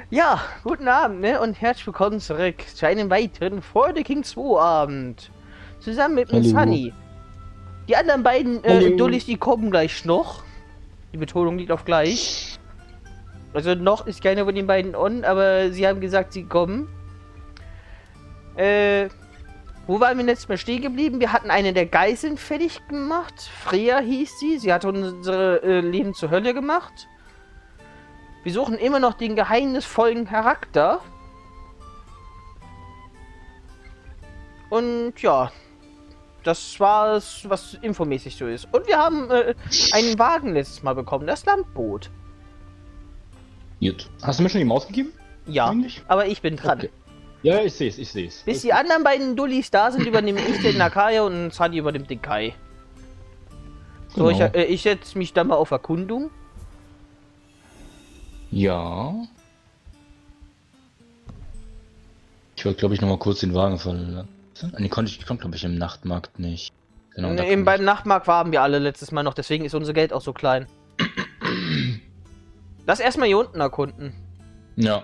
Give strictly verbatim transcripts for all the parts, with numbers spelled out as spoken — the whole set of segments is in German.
Ja, guten Abend, ne? Und herzlich willkommen zurück zu einem weiteren For the King zwei Abend. Zusammen mit dem Hallo. Sunny. Die anderen beiden äh, Hallo. Dullis, die kommen gleich noch. Die Betonung liegt auf gleich. Also noch ist keiner von den beiden on, aber sie haben gesagt, sie kommen. Äh, wo waren wir letztes Mal stehen geblieben? Wir hatten eine der Geiseln fertig gemacht. Freya hieß sie. Sie hat unsere äh, Leben zur Hölle gemacht. Wir suchen immer noch den geheimnisvollen Charakter. Und ja, das war es, was infomäßig so ist. Und wir haben äh, einen Wagen letztes Mal bekommen, das Landboot. Gut. Hast du mir schon die Maus gegeben? Ja, Eigentlich? aber ich bin dran. Okay. Ja, ich sehe es, ich sehe es. Bis die anderen beiden Dullis da sind, übernehme ich den Nakaya und Sadi übernimmt den Kai. So, Genau. ich, äh, ich setze mich dann mal auf Erkundung. Ja. Ich wollte, glaube ich, noch mal kurz den Wagen verlassen. Nee, konnte ich, ich konnte, glaube ich, im Nachtmarkt nicht. Genau, da Eben kann beim Nachtmarkt waren wir alle letztes Mal noch, deswegen ist unser Geld auch so klein. Lass erstmal hier unten erkunden. ich... Ja.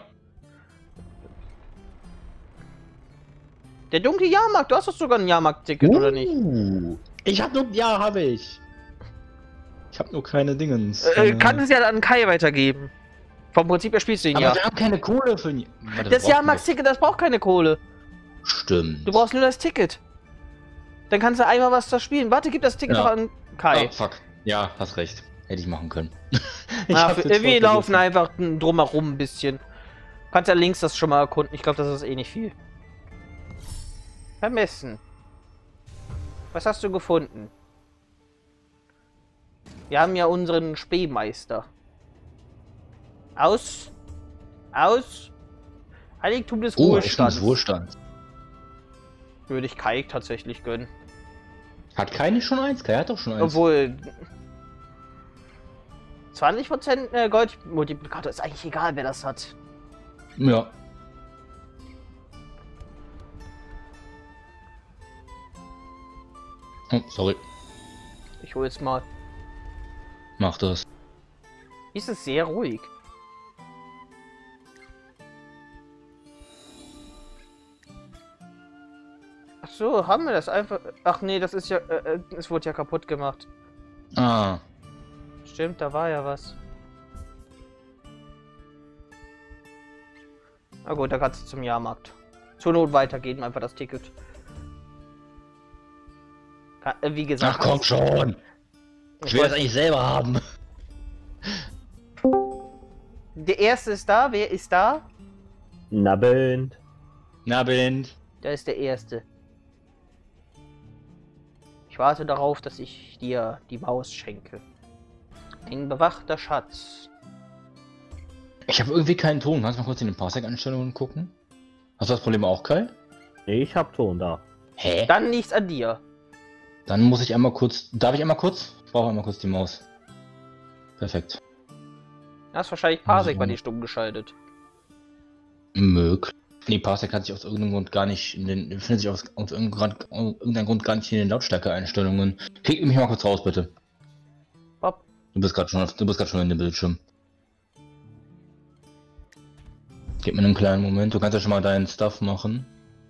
Der dunkle Jahrmarkt, du hast doch sogar ein Jahrmarkt-Ticket, uh, oder nicht? Ich hab nur... Ja, habe ich. Ich habe nur keine Dingens. Äh, Keine... kann es ja an Kai weitergeben. Vom Prinzip her spielst du ihn Aber ja. wir haben keine Kohle für... Warte, wir Das brauchen Jahrmarkt-Ticket, das braucht keine Kohle. das. Stimmt. Du brauchst nur das Ticket. Dann kannst du einmal was da spielen. Warte, gib das Ticket Ja. doch an Kai. Ah, fuck. Ja, hast recht. Hätte ich machen können. Ja, hab's für, jetzt wir voll laufen vergessen. einfach drumherum ein bisschen. Kannst ja links das schon mal erkunden. Ich glaube, das ist eh nicht viel. Vermessen. Was hast du gefunden? Wir haben ja unseren Spähmeister. Aus. Aus. Heiligtum des Oh, Wohlstands. des Wohlstands. Würde ich Kai tatsächlich gönnen. Hat Kai nicht schon eins? Kai hat doch schon eins. Obwohl... zwanzig Prozent äh, Goldmultiplikator ist eigentlich egal, wer das hat. Ja. Oh, sorry. Ich hole jetzt mal. Mach das. Ist es sehr ruhig. Ach so, haben wir das einfach... Ach nee, das ist ja... Äh, äh, es wurde ja kaputt gemacht. Ah. Stimmt, da war ja was. Na gut, da kannst du zum Jahrmarkt. Zur Not weitergeben, einfach das Ticket. Ka- äh, Wie gesagt... Ach komm schon. Ich will das eigentlich selber haben. Der erste ist da, wer ist da? Nabend. Na, Bind. Da ist der erste. Ich warte darauf, dass ich dir die Maus schenke. Ein bewachter Schatz. Ich habe irgendwie keinen Ton. Kannst du mal kurz in den Parsec-Einstellungen gucken? Hast du das Problem auch, Kai? Nee, ich hab Ton da. Hä? Dann nichts an dir. Dann muss ich einmal kurz... Darf ich einmal kurz? Ich brauche einmal kurz die Maus. Perfekt. Du hast wahrscheinlich Parsec bei dir stumm geschaltet. Möglich. Nee, Parsec hat sich aus irgendeinem Grund gar nicht in den... Findet sich aus, aus irgendeinem, Grund, aus irgendeinem Grund gar nicht in den Lautstärke-Einstellungen. Klick mich mal kurz raus, bitte. Hopp. Du bist gerade schon, auf- du bist gerade schon in dem Bildschirm. Gib mir einen kleinen Moment. Du kannst ja schon mal deinen Stuff machen.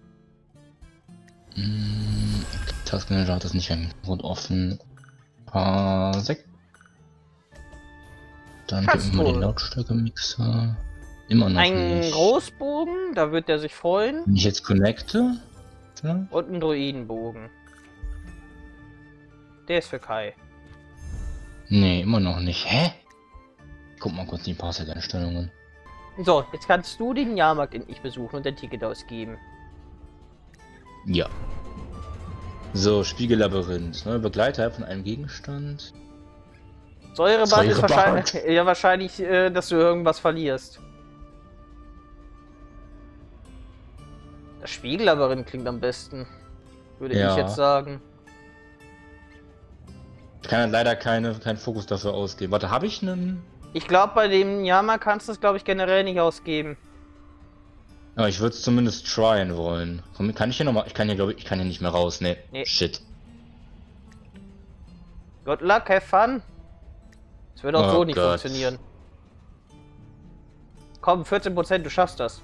Hm, Taskmanager hat das nicht im Grund offen. Parsec. Dann gib mir mal den Lautstärke-Mixer. Immer noch Ein nicht. Großbogen, da wird er sich freuen. Wenn ich jetzt connecte. Vielleicht? Und ein Druidenbogen. Der ist für Kai. Nee, immer noch nicht. Hä? Guck mal kurz in die Parsec-Einstellungen. So, jetzt kannst du den Jahrmarkt in ich besuchen und dein Ticket ausgeben. Ja. So, Spiegellabyrinth. Neuer Begleiter von einem Gegenstand. Säurebad ist Säurebad. wahrscheinlich, ja, wahrscheinlich, äh, dass du irgendwas verlierst. Das Spiegellabyrinth klingt am besten. Würde Ja. ich jetzt sagen. Ich kann halt leider keine, keinen Fokus dafür ausgeben. Warte, habe ich einen? Ich glaube, bei dem Jahrmarkt kannst du es, glaube ich, generell nicht ausgeben. Ja, ich würde es zumindest tryen wollen. Komm, kann ich hier nochmal? Ich kann hier, glaube ich, ich kann hier nicht mehr raus. Nee. Nee. Shit. Good luck, have fun. Das wird auch Oh so nicht Gott. funktionieren. Komm, vierzehn Prozent, du schaffst das.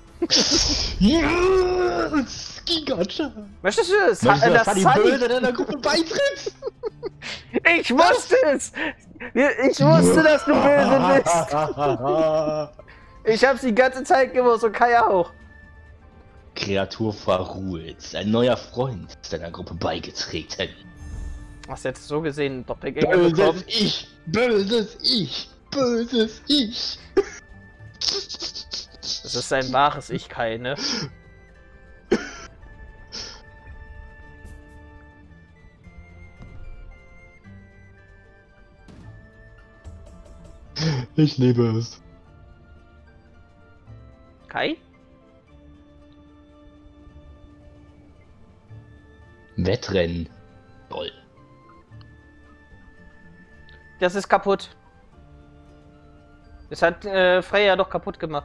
Yes! Gigacha! Möchtest du das? Möchtest du, das dass die Sunny- Böse deiner Gruppe beitritt? Ich wusste es! Ich wusste, dass du böse bist! Ich hab's die ganze Zeit gewusst und Kai auch. Kreatur Verruht, ein neuer Freund ist deiner Gruppe beigetreten. Hast du jetzt so gesehen einen Doppelgänger bekommen? Böses Ich! Böses Ich! Böses Ich! Das ist ein wahres Ich, Kai, ne? Ich liebe es. Kai? Wettrennen. Toll. Das ist kaputt. Das hat äh, Freya doch kaputt gemacht.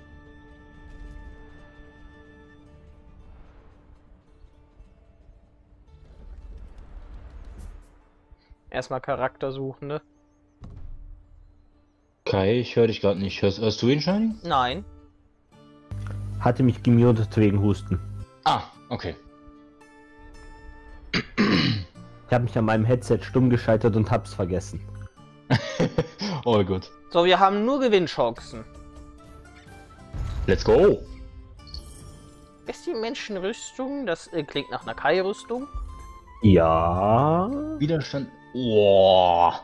Erstmal Charakter suchen, ne? Kai, ich höre dich gerade nicht. Hörst, hörst du ihn, Shiny? Nein. Hatte mich gemutet wegen Husten. Ah, okay. Ich habe mich an meinem Headset stumm gescheitert und hab's vergessen. Oh gut. So, wir haben nur Gewinnchancen. Let's go. Ist die Menschenrüstung? Das äh, klingt nach einer Kai-Rüstung. Ja. Widerstand. Wow.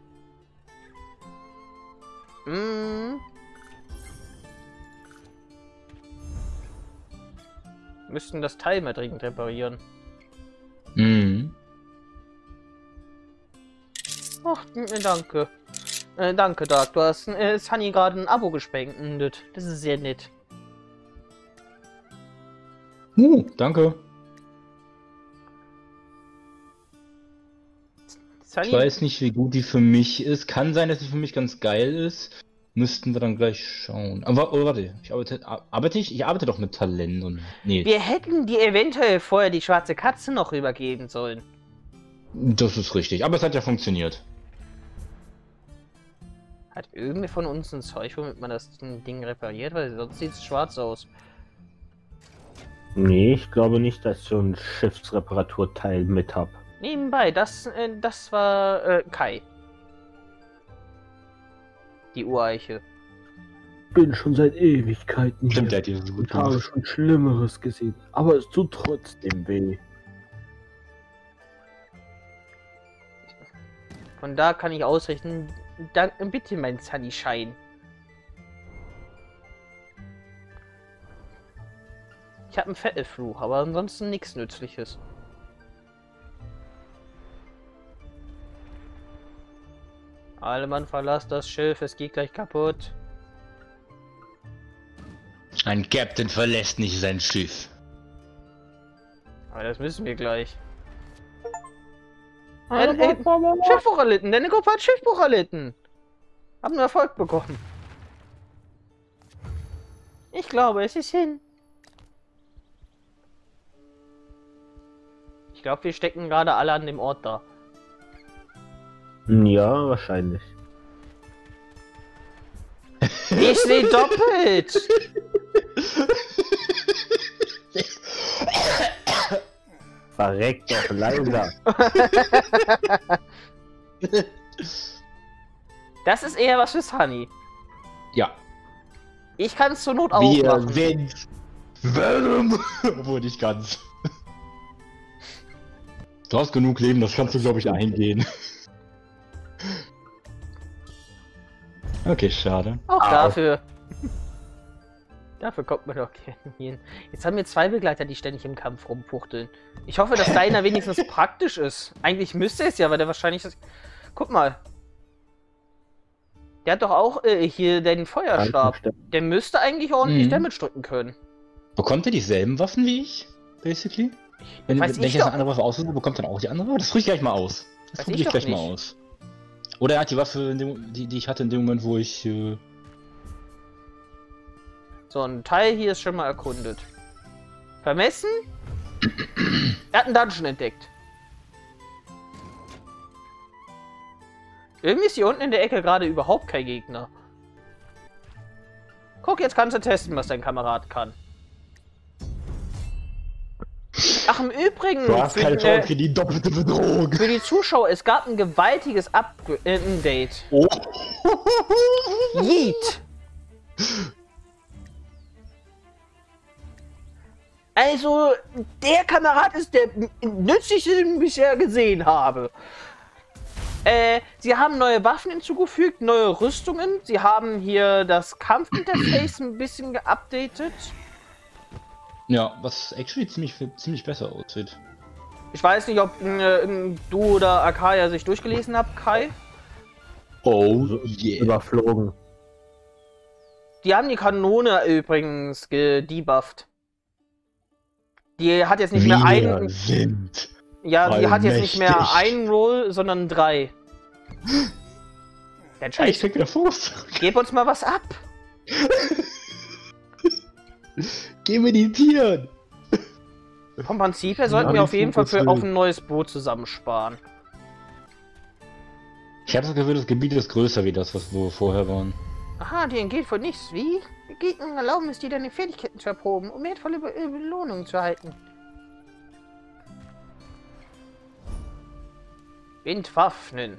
Mm. Müssten das Teil mal dringend reparieren. Mhm. Ach, äh, danke. Äh, danke, Dark. Du hast äh, Sunny gerade ein Abo gespendet. Das ist sehr nett. Uh, danke. Sunny, Ich weiß nicht, wie gut die für mich ist. Kann sein, dass sie für mich ganz geil ist. Müssten wir dann gleich schauen. Aber oh, warte, ich arbeite, arbeite ich? Ich arbeite doch mit Talent und. Nee. wir hätten dir eventuell vorher die schwarze Katze noch rübergeben sollen. Das ist richtig. Aber es hat ja funktioniert. Hat irgendwer von uns ein Zeug, womit man das Ding repariert? Weil sonst sieht es schwarz aus. Nee, ich glaube nicht, dass ich so ein Schiffsreparaturteil mit hab. Nebenbei, das, äh, das war äh, Kai. Die Ureiche. Bin schon seit Ewigkeiten Stimmt, der hier hat die so gut und habe gemacht. schon Schlimmeres gesehen. Aber es tut trotzdem weh. Von da kann ich ausrichten. Dank, bitte, mein Sunnyshine. Ich habe einen Vettelfluch, aber ansonsten nichts Nützliches. Alle Mann, verlasst das Schiff, es geht gleich kaputt. Ein Captain verlässt nicht sein Schiff. Aber das müssen wir gleich. Äh, äh, Schiffbruch erlitten, deine Gruppe hat Schiffbruch erlitten. Haben einen Erfolg bekommen. Ich glaube, es ist hin. Ich glaube, wir stecken gerade alle an dem Ort da. Ja, wahrscheinlich. Ich sehe doppelt. Verreckt doch leiser. Das ist eher was für Sunny. Ja. Ich kann es zur Not auch Wir machen. sind Venom. Obwohl nicht ganz. Du hast genug Leben, das kannst du, glaube ich, eingehen. Okay, schade. Auch Au. dafür. Dafür kommt man doch gerne hin. Jetzt haben wir zwei Begleiter, die ständig im Kampf rumfuchteln. Ich hoffe, dass deiner wenigstens praktisch ist. Eigentlich müsste es ja, weil der wahrscheinlich... Das... Guck mal. Der hat doch auch äh, hier den Feuerstab. Der müsste eigentlich ordentlich Mhm. Damage drücken können. Bekommt er dieselben Waffen wie ich? Basically? Wenn, Weiß wenn ich ich jetzt doch. eine andere Waffe auslöse, bekommt dann auch die andere? Das probiere ich gleich mal aus. Das Weiß probiere ich ich doch gleich mal nicht. aus. Oder er hat die Waffe, in dem, die, die ich hatte in dem Moment, wo ich... Äh... So, ein Teil hier ist schon mal erkundet. Vermessen? Er hat einen Dungeon entdeckt. Irgendwie ist hier unten in der Ecke gerade überhaupt kein Gegner. Guck, jetzt kannst du testen, was dein Kamerad kann. Ach, im Übrigen, Du hast für, keine äh, Chance für die doppelte Bedrohung. für die Zuschauer, es gab ein gewaltiges Update. Oh. Yeet! Also, der Kamerad ist der nützlichste, den ich bisher gesehen habe. Äh, sie haben neue Waffen hinzugefügt, neue Rüstungen. Sie haben hier das Kampfinterface ein bisschen geupdatet. Ja, was actually ziemlich, ziemlich besser aussieht. Ich weiß nicht, ob äh, du oder Akaya sich durchgelesen habt, Kai. Oh yeah. Überflogen. Die haben die Kanone übrigens gedebufft. Die hat jetzt nicht mehr Wir einen. sind Ja, die hat jetzt nicht mehr allmächtig. einen Roll, sondern drei. Der Ich Scheiß. krieg der Fuß. Gib uns mal was ab. Geh meditieren. Vom Prinzip her sollten wir auf jeden Fall für auf ein neues Boot zusammensparen. Ich habe das Gefühl, das Gebiet ist größer wie das, was wir vorher waren. Aha, denen geht von nichts. Wie? Die Gegner erlauben es dir, deine Fähigkeiten zu erproben, um wertvolle Be äh, Belohnungen zu erhalten. Entwaffnen.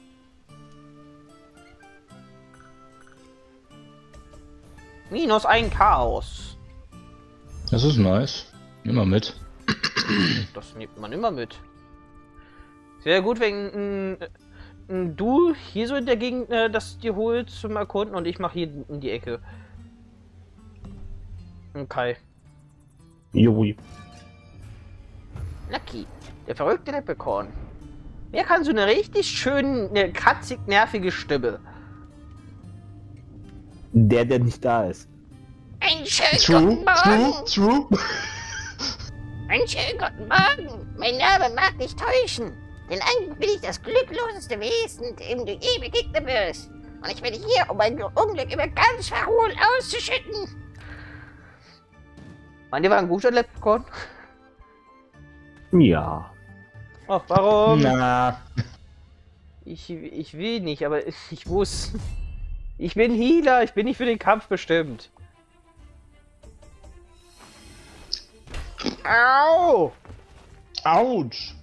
Minus ein Chaos. Das ist nice. Nimm mal mit. Das nimmt man immer mit. Sehr gut, wenn äh, äh, du hier so in der Gegend äh, das dir holt zum Erkunden und ich mache hier in die Ecke. Okay. Jui. Lucky, der verrückte Leprechaun. Wer kann so eine richtig schön, eine kratzig nervige Stimme? Der, der nicht da ist. Ein schönen True, guten true, Morgen! true. Einen schönen guten Morgen! Mein Name mag nicht täuschen, denn eigentlich bin ich das glückloseste Wesen, dem du je begegnen wirst. Und ich bin hier, um mein Unglück über ganz Verhohl auszuschütten. Meint ihr, war ein guter Leprechaun? Ja. Ach, warum? Na. Ich, ich will nicht, aber ich muss. Ich bin Healer, ich bin nicht für den Kampf bestimmt. Au! Autsch.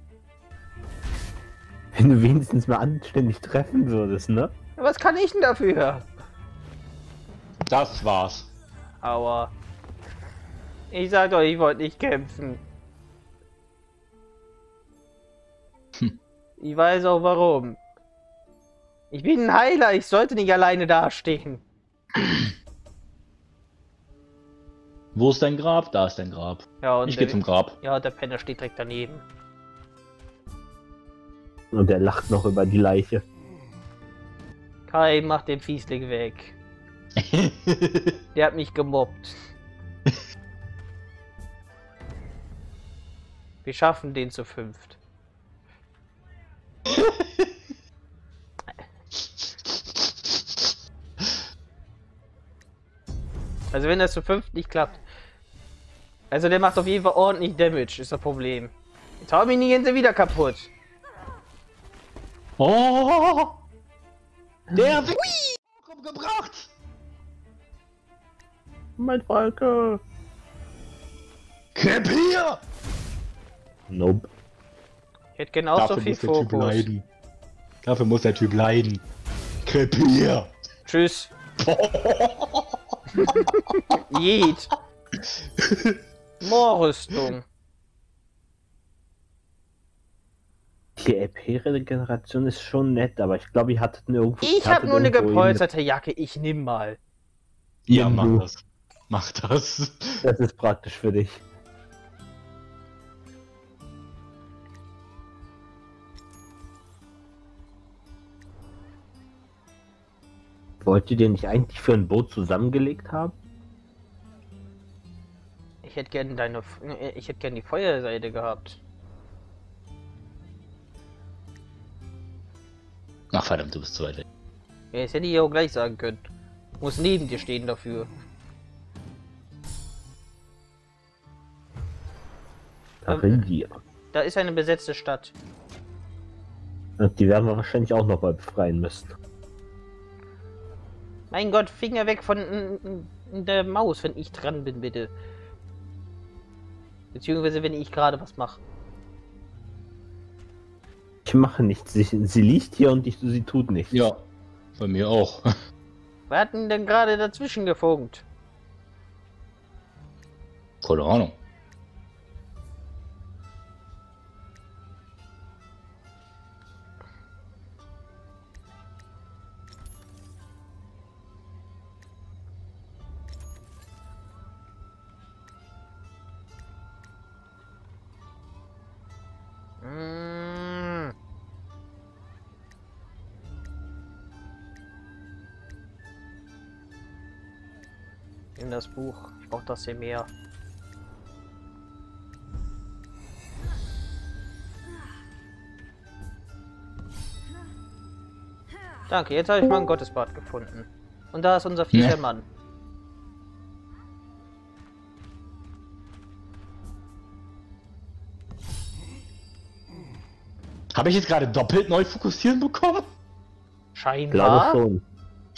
Wenn du wenigstens mal anständig treffen würdest, ne? Was kann ich denn dafür? Das war's. Aua. Ich sag doch, ich wollte nicht kämpfen. Hm. Ich weiß auch warum. Ich bin ein Heiler, ich sollte nicht alleine dastehen. Wo ist dein Grab? Da ist dein Grab. Ja, und Ich der, geh zum Grab. ja, der Penner steht direkt daneben. Und der lacht noch über die Leiche. Kai, mach den Fiesling weg. Der hat mich gemobbt. Wir schaffen den zu fünft. Also wenn das zu fünft nicht klappt. Also der macht auf jeden Fall ordentlich Damage, ist das Problem. Jetzt hau mich nicht hinter wieder kaputt. Oh! Der Ui! Gebracht! Mein Falke! Krepier! Nope. Ich hätte genauso Dafür viel muss der Typ Fokus. leiden. Dafür muss der Typ leiden. Krepier! Tschüss. Jeet. Moorrüstung. Die L P-Regeneration ist schon nett, aber ich glaube, ich hatte irgendwo. Ich hatte habe nur eine irgendwo gepolsterte Jacke, ich nimm mal. Ja, Nimm mach du. das. Mach das. Das ist praktisch für dich. Wollt ihr den nicht eigentlich für ein Boot zusammengelegt haben? Ich hätte gern deine, ich hätte gern die Feuerseite gehabt. Ach verdammt, du bist zu weit weg. Ja, das hätte ich auch gleich sagen können. Muss neben dir stehen dafür. Arindia. Da ist eine besetzte Stadt. Die werden wir wahrscheinlich auch noch mal befreien müssen. Mein Gott, Finger weg von n- n- der Maus, wenn ich dran bin, bitte. Beziehungsweise, wenn ich gerade was mache. Ich mache nichts. Sie, sie liegt hier und ich, sie tut nichts. Ja, bei mir auch. Wer hat denn denn gerade dazwischen gefunkt? Keine Ahnung. Mm. In das Buch. Ich brauche das hier mehr. Danke, jetzt habe ich mal ein Gottesbad gefunden. Und da ist unser vierter Ne. Mann. Habe ich jetzt gerade doppelt neu fokussieren bekommen? Ich Scheinbar. glaube schon.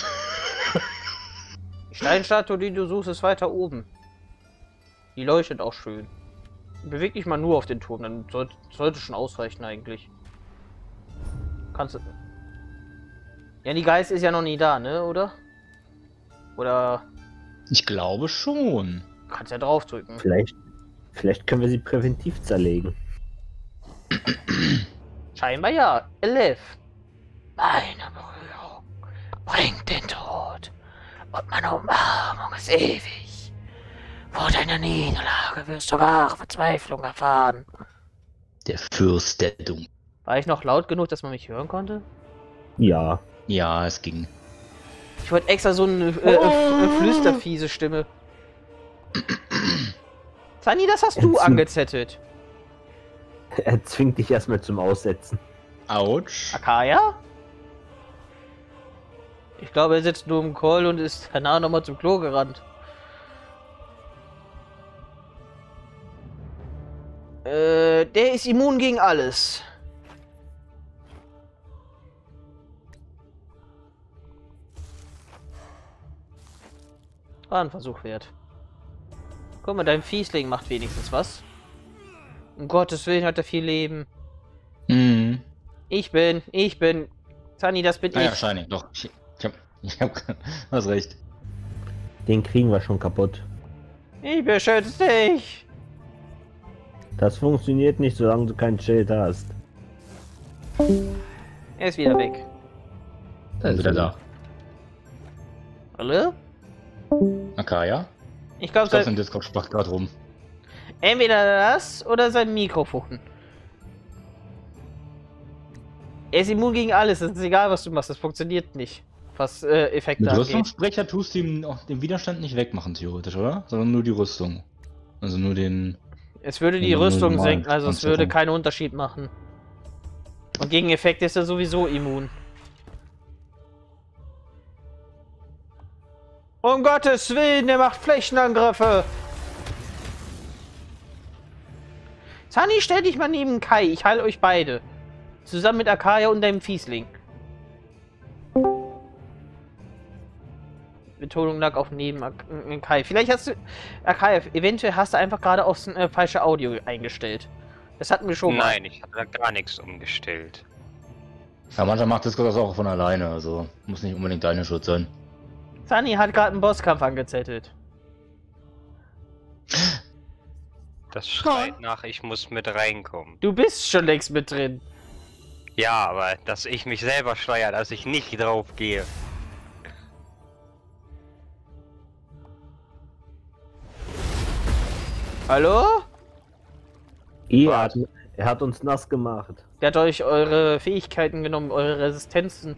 Die Steinstatue, die du suchst, ist weiter oben. Die leuchtet auch schön. Beweg dich mal nur auf den Turm, dann sollte, sollte schon ausreichen eigentlich. Kannst du... Ja, die Geist ist ja noch nie da, ne, oder? Oder... Ich glaube schon. Kannst ja draufdrücken. Vielleicht, vielleicht können wir sie präventiv zerlegen. Scheinbar ja. Elif. Meine Berührung bringt den Tod. Und meine Umarmung ist ewig. Vor deiner Niederlage wirst du wahre Verzweiflung erfahren. Der Fürst der Dunkel. War ich noch laut genug, dass man mich hören konnte? Ja. Ja, es ging. Ich wollte extra so eine äh, äh, flüsterfiese Stimme. Sani, das hast du angezettelt. Er zwingt dich erstmal zum Aussetzen. Autsch. Akaya? Ich glaube, er sitzt nur im Call und ist danach nochmal zum Klo gerannt. Äh, der ist immun gegen alles. War ein Versuch wert. Guck mal, dein Fiesling macht wenigstens was. Um Gottes Willen hat er viel Leben. Mhm. Ich bin, ich bin. Sani, das bin Ah ja, ich. Shiny. Doch, ich, ich hab, ich hab, hast recht. Den kriegen wir schon kaputt. Ich beschütze dich. Das funktioniert nicht, solange du kein Schild hast. Er ist wieder weg. Da ist wieder da. Hallo? Akaya? Ich glaube, Ich glaube, sein... sein Discord spart gerade rum. entweder das oder sein Mikrofon. Er ist immun gegen alles. Es ist egal, was du machst. Das funktioniert nicht. Was äh, Effekte Mit angeht. Rüstungssprecher tust du ihm auch den Widerstand nicht wegmachen, theoretisch, oder? Sondern nur die Rüstung. Also nur den... Es würde die Ja, nur Rüstung normal. senken, also es Panzerung. würde keinen Unterschied machen. Und gegen Effekte ist er sowieso immun. Um Gottes Willen, der macht Flächenangriffe! Sani, stell dich mal neben Kai, ich heile euch beide. Zusammen mit Akaya und deinem Fiesling. Betonung lag auf neben Ak äh, Kai. Vielleicht hast du... Akaya, eventuell hast du einfach gerade aufs äh, falsche Audio eingestellt. Das hatten wir schon mal. Nein, ich habe da gar nichts umgestellt. Ja, manchmal macht Discord das auch von alleine, also muss nicht unbedingt deine Schuld sein. Sani hat gerade einen Bosskampf angezettelt. Das schreit nach, ich muss mit reinkommen. Du bist schon längst mit drin. Ja, aber dass ich mich selber steuere, dass ich nicht drauf gehe. Hallo? Er hat, er hat uns nass gemacht. Der hat euch eure Fähigkeiten genommen, eure Resistenzen.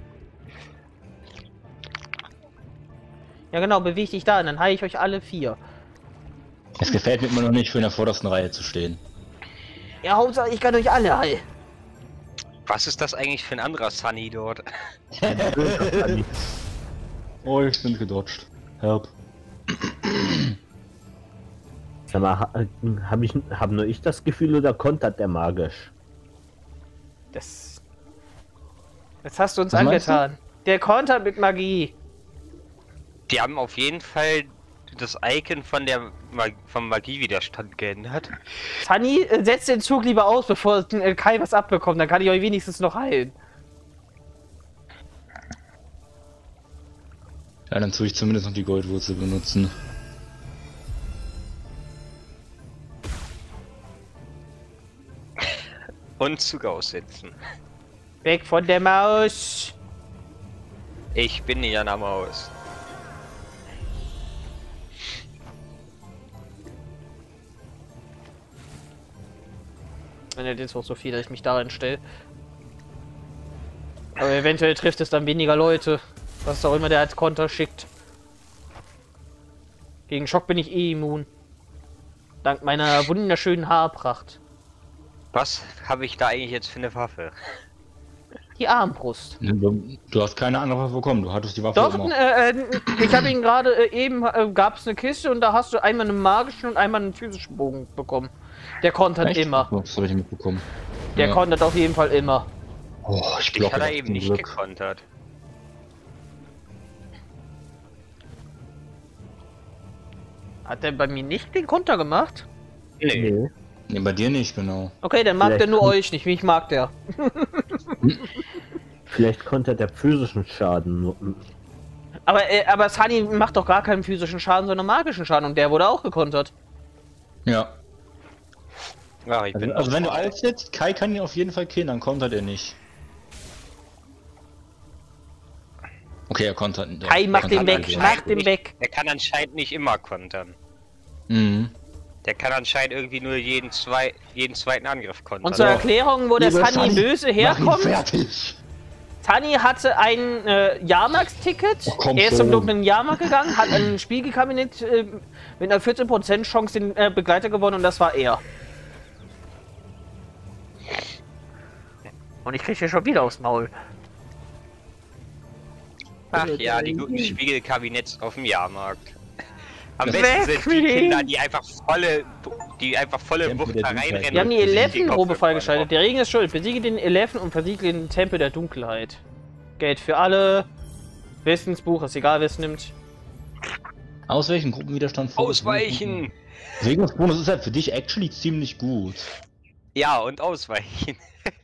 Ja genau, beweg dich da, dann heile ich euch alle vier. Es gefällt mir immer noch nicht, für in der vordersten Reihe zu stehen. Ja, Hauptsache ich kann euch alle heilen. Was ist das eigentlich für ein anderer Sunny dort? Oh, ich bin gedodged. Help. Sag mal, ha, hab, ich, hab nur ich das Gefühl oder kontert der magisch? Das... Das hast du uns Was meinst angetan. Der kontert mit Magie. Die haben auf jeden Fall das Icon von der Mag vom Magiewiderstand geändert. Sunny, äh, setzt den Zug lieber aus, bevor äh, Kai was abbekommt. Dann kann ich euch wenigstens noch heilen. Ja, dann tue ich zumindest noch die Goldwurzel benutzen. Und Zug aussetzen. Weg von der Maus. Ich bin ja eine Maus. Wenn er jetzt auch so viel, dass ich mich darin stelle. Aber eventuell trifft es dann weniger Leute. Was auch immer der als Konter schickt. Gegen Schock bin ich eh immun. Dank meiner wunderschönen Haarpracht. Was habe ich da eigentlich jetzt für eine Waffe? Die Armbrust. Du, du hast keine andere Waffe bekommen, du hattest die Waffe Doch, immer. äh, äh, ich habe ihn gerade äh, eben, äh, gab es eine Kiste und da hast du einmal einen magischen und einmal einen physischen Bogen bekommen. Der kontert Echt? immer. Oh, das habe ich mitbekommen. Der Ja. kontert auf jeden Fall immer. Oh, ich Ich blocke hat er das eben zum nicht Glück. gekontert. Hat der bei mir nicht den Konter gemacht? Nee. Nee. Nee, bei dir nicht, genau. Okay, dann mag Vielleicht der nur kommt- euch nicht, mich mag der. Vielleicht konnte der physischen Schaden. Aber, äh, aber Sunny macht doch gar keinen physischen Schaden, sondern magischen Schaden und der wurde auch gekontert. Ja. Ja, ich Also, bin also auch wenn du voll. einsetzt, Kai kann ihn auf jeden Fall killen, dann kontert er nicht. Okay, er kontert. der Kai, mach den kontert weg, also. mach den weg. Der kann anscheinend nicht immer kontern. Mhm. Der kann anscheinend irgendwie nur jeden, zwei, jeden zweiten Angriff kontern. Und zur Erklärung, wo der Liebe Sunny Sunny, böse Mach ihn herkommt. fertig! Sunny hatte ein äh, Jahrmarktsticket. Oh, komm Er ist zum schon. dunklen Jahrmarkt gegangen, hat ein Spiegelkabinett äh, mit einer vierzehn Prozent Chance den äh, Begleiter gewonnen und das war er. Und ich krieg hier schon wieder aufs Maul. Ach ja, die guten Spiegelkabinetts auf dem Jahrmarkt. Am Weg besten sind die mit ihm. Kinder, die einfach volle, die einfach volle Tempel Wucht der da Dunkelheit. reinrennen. Wir haben die und sich Eleven-Robe Kopf freigeschaltet. Der Regen ist schuld. Besiege den Eleven und versiegle den Tempel der Dunkelheit. Geld für alle. Wissensbuch, ist egal, wer es nimmt. Aus welchem Gruppenwiderstand? vor- Ausweichen! Bewegungsbonus ist halt für dich actually ziemlich gut. Ja, und ausweichen.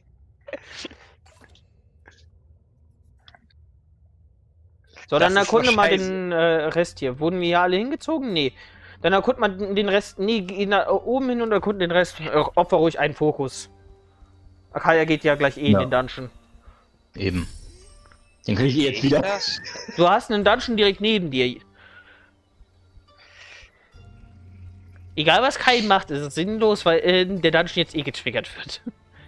So, Das dann ist erkunde doch mal scheiße. den äh, Rest hier. Wurden wir hier alle hingezogen? Nee. Dann erkunde mal den Rest. Nee, geh nach oben hin und erkunde den Rest. Äh, opfer ruhig einen Fokus. Akaya geht ja gleich eh Ja. in den Dungeon. Eben. Den kriege ich eh jetzt wieder. Das? Du hast einen Dungeon direkt neben dir. Egal was Kai macht, ist es sinnlos, weil äh, der Dungeon jetzt eh getriggert wird.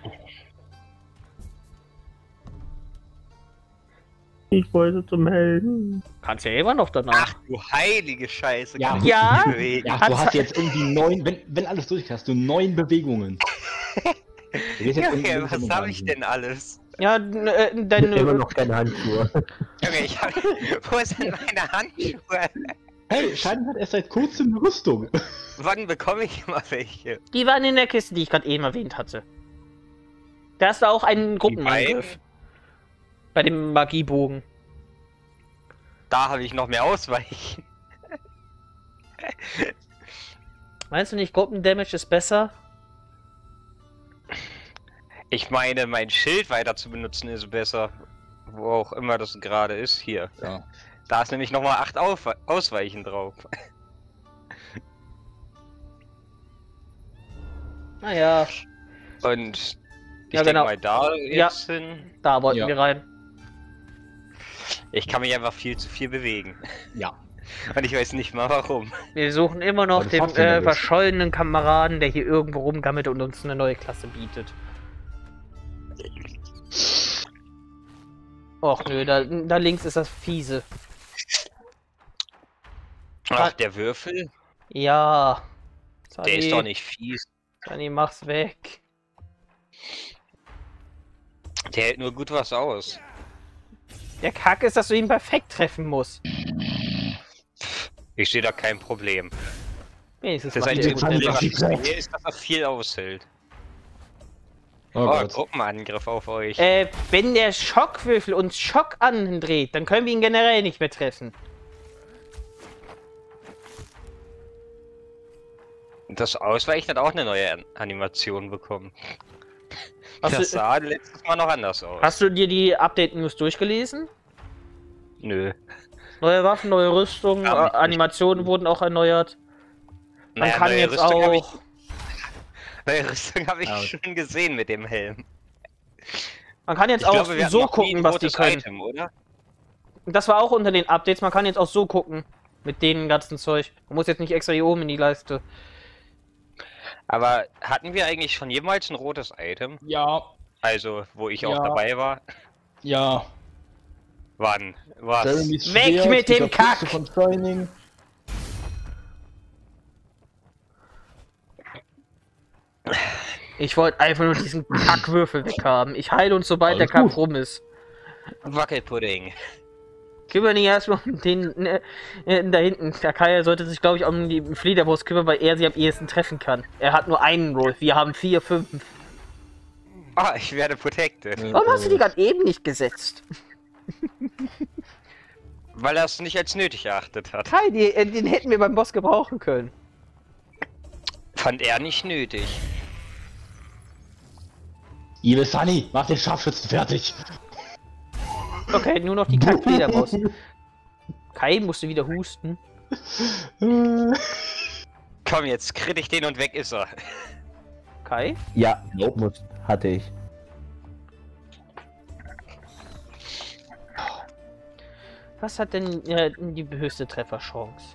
Ich wollte zum Helden. Kannst ja immer noch danach. Ach du heilige Scheiße. Ja. kann ich Ja. mich bewegen. Ja, Hat's- du hast jetzt irgendwie neun, wenn, wenn alles durch hast, du neun Bewegungen. Du gehst jetzt irgendwie Junge, links was und habe ich rein. denn alles? Ja, n- äh, dein, Immer noch keine Handschuhe. Junge, ich hab... Wo sind meine Handschuhe? Hey, Schaden hat erst seit kurzem eine Rüstung. Wann bekomme ich mal welche? die waren in der Kiste, die ich gerade eben erwähnt hatte. Da hast du auch einen Gruppenangriff. Bei dem Magiebogen. Da habe ich noch mehr Ausweichen. Meinst du nicht, Gruppendamage ist besser? Ich meine, mein Schild weiter zu benutzen ist besser. Wo auch immer das gerade ist. Hier. Ja. Da ist nämlich nochmal acht Auf Ausweichen drauf. Naja, Und ich Ja, denke genau. mal da Ja. jetzt hin. da wollten Ja. wir rein. Ich kann mich einfach viel zu viel bewegen. Ja. Und ich weiß nicht mal warum. Wir suchen immer noch Aber du den schaffst ja äh, alles. verschollenen Kameraden, der hier irgendwo rumgammelt und uns eine neue Klasse bietet. Och nö, da, da links ist das fiese. Ach, der Würfel? Ja. Der ist doch nicht fies. Sunny, mach's weg. Der hält nur gut was aus. Der Kack ist, dass du ihn perfekt treffen musst. Ich sehe da kein Problem. Wenigstens Das macht einzige er Problem, gut. Problem, was ich Problem. sehe, ist, dass er viel aushält. Oh, Oh, Gott. Gruppenangriff auf euch. Äh, wenn der Schockwürfel uns Schock andreht, dann können wir ihn generell nicht mehr treffen. Das Ausweichen hat auch eine neue An Animation bekommen. Hast Das du- sah letztes Mal noch anders aus. Hast du dir die Update-News durchgelesen? Nö. Neue Waffen, neue Rüstung, Hab ich äh, nicht. Animationen wurden auch erneuert. Man Naja, kann neue jetzt Rüstung hab ich- auch... Neue Rüstung habe ich Ah. schon gesehen mit dem Helm. Man kann jetzt Ich auch glaube, wir hatten so noch nie gucken, ein was die rotes können. Item, oder? Das war auch unter den Updates, man kann jetzt auch so gucken. Mit dem ganzen Zeug. Man muss jetzt nicht extra hier oben in die Leiste. Aber hatten wir eigentlich schon jemals ein rotes Item? Ja, Also, wo ich auch Ja. dabei war? ja. Wann? Was? Jeremys Weg Schwert, mit dem dieser Kack! Füchse von Shining. Ich wollte einfach nur diesen Kackwürfel weghaben. Ich heile uns, sobald der Alles Kack gut. rum ist. Wackelpudding. Kümmern nicht erstmal um den ne, äh, da hinten. Der Kai sollte sich, glaube ich, um die Fledermaus kümmern, weil er sie am ehesten treffen kann. Er hat nur einen Roll. Wir haben vier, fünf. Ah, ich werde protected. Warum hast du die gerade eben nicht gesetzt? Weil er es nicht als nötig erachtet hat. Kai, die, äh, den hätten wir beim Boss gebrauchen können. Fand er nicht nötig. Evil Sunny, mach den Scharfschützen fertig. Okay, nur noch die Kack-Fledermaus. Kai musste wieder husten. Komm, jetzt kritt ich den und weg ist er. Kai? Ja, muss, hatte ich. Was hat denn äh, die höchste Trefferchance?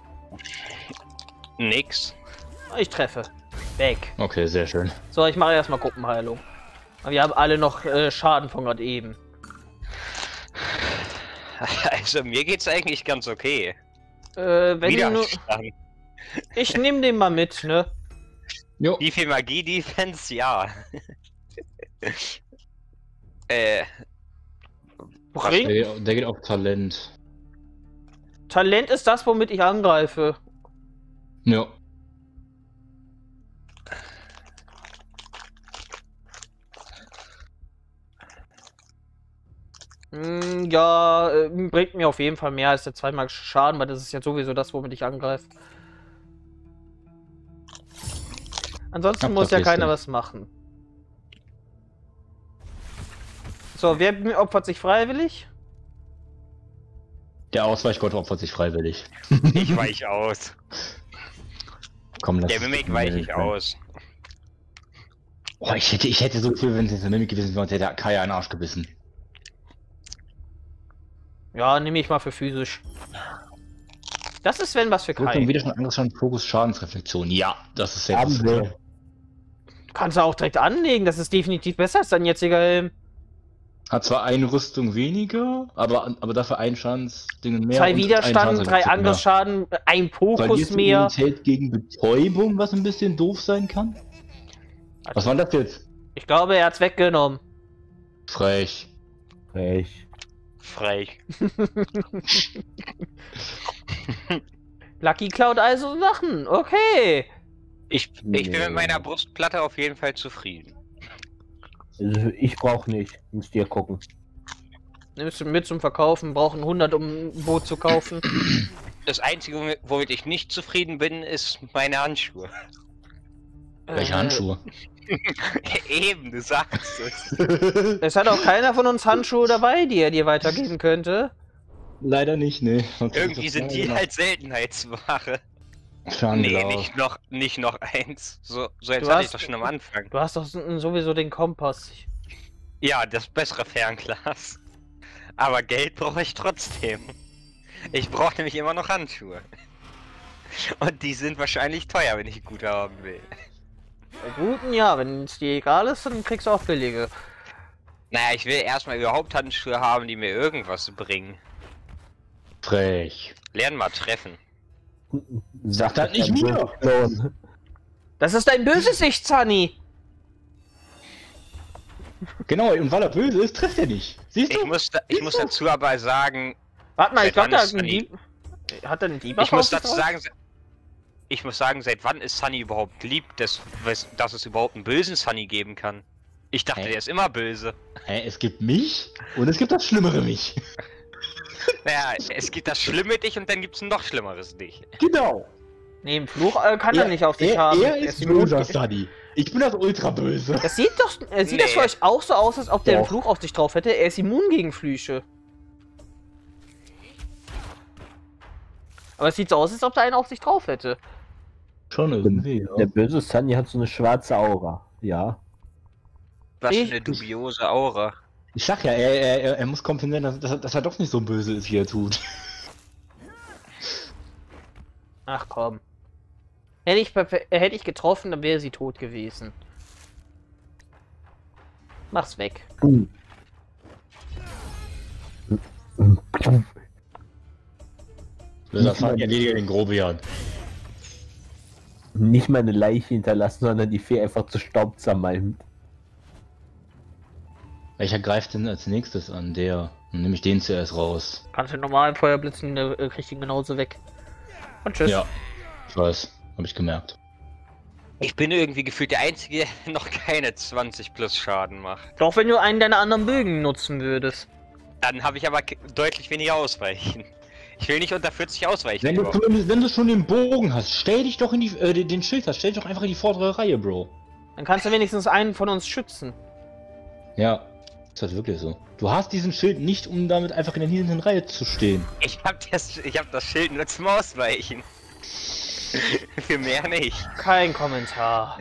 Nix. Ich treffe. Weg. Okay, sehr schön. So, ich mache erstmal Gruppenheilung. Aber wir haben alle noch äh, Schaden von gerade eben. Also, mir geht's eigentlich ganz okay. Äh, wenn du, Widerstand. ich nehme den mal mit, ne? Jo. Wie viel Magie-Defense? Ja. äh. Bring. Der, der geht auf Talent. Talent ist das, womit ich angreife. Ja. Hm, ja, äh, bringt mir auf jeden Fall mehr als der zweimal Schaden, weil das ist ja sowieso das, womit ich angreife. Ansonsten Ach, muss ja verstehst keiner du. was machen. So, wer opfert sich freiwillig? Der Ausweichgott opfert sich freiwillig. Ich weich aus. Komm, lass Der es Mimik doch weich mal ich sein. aus. Oh, ich hätte, ich hätte so viel, wenn es jetzt eine Mimik gewesen wäre, und hätte der Kai einen Arsch gebissen. Ja, nehme ich mal für physisch. Das ist wenn was für Rüstung, Kai. Widerstand, Angriffsschaden, Fokus, Schadensreflexion. Ja, das ist sehr Haben wir. Kannst du auch direkt anlegen, das ist definitiv besser als dein jetziger Helm. Hat zwar eine Rüstung weniger, aber, aber dafür ein Schadensding mehr. Zwei und ein Widerstand, drei Schadensreflexion mehr. Angriffsschaden, ein Fokus Verlierst du mehr. Immunität gegen Betäubung, was ein bisschen doof sein kann? Was war das jetzt? Ich glaube, er hat's weggenommen. Frech. Frech. Frech. Lucky Cloud also Sachen, okay. Ich, ich bin Nee. mit meiner Brustplatte auf jeden Fall zufrieden. Also ich brauche nicht. Müsst ihr gucken. Nimmst du mit zum Verkaufen, brauchen hundert, um ein Boot zu kaufen. Das Einzige, womit- womit ich nicht zufrieden bin, ist meine Handschuhe. Welche Äh, Handschuhe? Eben, du sagst es. Es hat auch keiner von uns Handschuhe dabei, die er dir weitergeben könnte. Leider nicht, ne. Irgendwie sind die halt Seltenheitsware. Schade. Nee, nicht noch, nicht noch eins. So, so jetzt Du hatte ich hast- doch schon am Anfang. Du hast doch so- sowieso den Kompass. Ja, das bessere Fernglas. Aber Geld brauche ich trotzdem. Ich brauche nämlich immer noch Handschuhe. Und die sind wahrscheinlich teuer, wenn ich gute haben will. Bei guten ja, wenn es dir egal ist, dann kriegst du auch billige. Naja, ich will erstmal überhaupt Handschuhe haben, die mir irgendwas bringen. Frech. Lernen mal treffen. Sag das nicht mir! mir! Das ist dein böses Ich, Zani. Genau, und weil er böse ist, trifft er nicht. Siehst Ich du? muss, da, ich muss dazu aber sagen, Warte mal, ich Seit glaube, wann da ist hat ein Sunny? Dieb. Hat er einen Dieb? ich muss dazu sagen, se- ich muss sagen, seit wann ist Sunny überhaupt lieb, dass, wes- dass es überhaupt einen bösen Sunny geben kann? Ich dachte, Hä? der ist immer böse. Hä, es gibt mich und es gibt das schlimmere mich. Naja, es gibt das schlimme Dich und dann gibt es ein noch schlimmeres Dich. Genau. Nee, im Fluch äh, kann er, er nicht auf sich er, haben. Er ist böser, Sunny. Ich bin das ultra böse. Das sieht doch, äh, sieht nee. das für euch auch so aus, als ob der einen Fluch auf sich drauf hätte? Er ist immun gegen Flüche. Aber es sieht so aus, als ob der einen auf sich drauf hätte. Schon irgendwie, ja. Der böse Sunny hat so eine schwarze Aura, ja. Was Ich- für eine dubiose Aura. Ich sag ja, er, er, er, er muss kompensieren, dass, dass, er- dass er doch nicht so böse ist, wie er tut. Ach komm. Hätte ich, perfe- äh, hätte ich getroffen, dann wäre sie tot gewesen. Mach's weg. Das hat erledigt den Grobian. Nicht mal eine Leiche hinterlassen, sondern die Fee einfach zu Staub zermalmt. Welcher greift denn als nächstes an? Der. Dann nehme ich den zuerst raus. Kannst du normal Feuerblitzen, der äh, kriegt ihn genauso weg. Und tschüss. Ja, ich weiß. Hab ich gemerkt. Ich bin irgendwie gefühlt der Einzige, der noch keine zwanzig plus Schaden macht. Doch wenn du einen deiner anderen Bögen nutzen würdest. Dann habe ich aber ke- deutlich weniger Ausweichen. Ich will nicht unter vierzig ausweichen. Wenn du, überhaupt. zumindest- wenn du schon den Bogen hast, stell dich doch in die, äh, den Schild hast, stell dich doch einfach in die vordere Reihe, Bro. Dann kannst du wenigstens einen von uns schützen. Ja, ist halt wirklich so. Du hast diesen Schild nicht, um damit einfach in der hinteren Reihe zu stehen. Ich hab das, ich hab das Schild nur zum Ausweichen. Für mehr nicht. Kein Kommentar.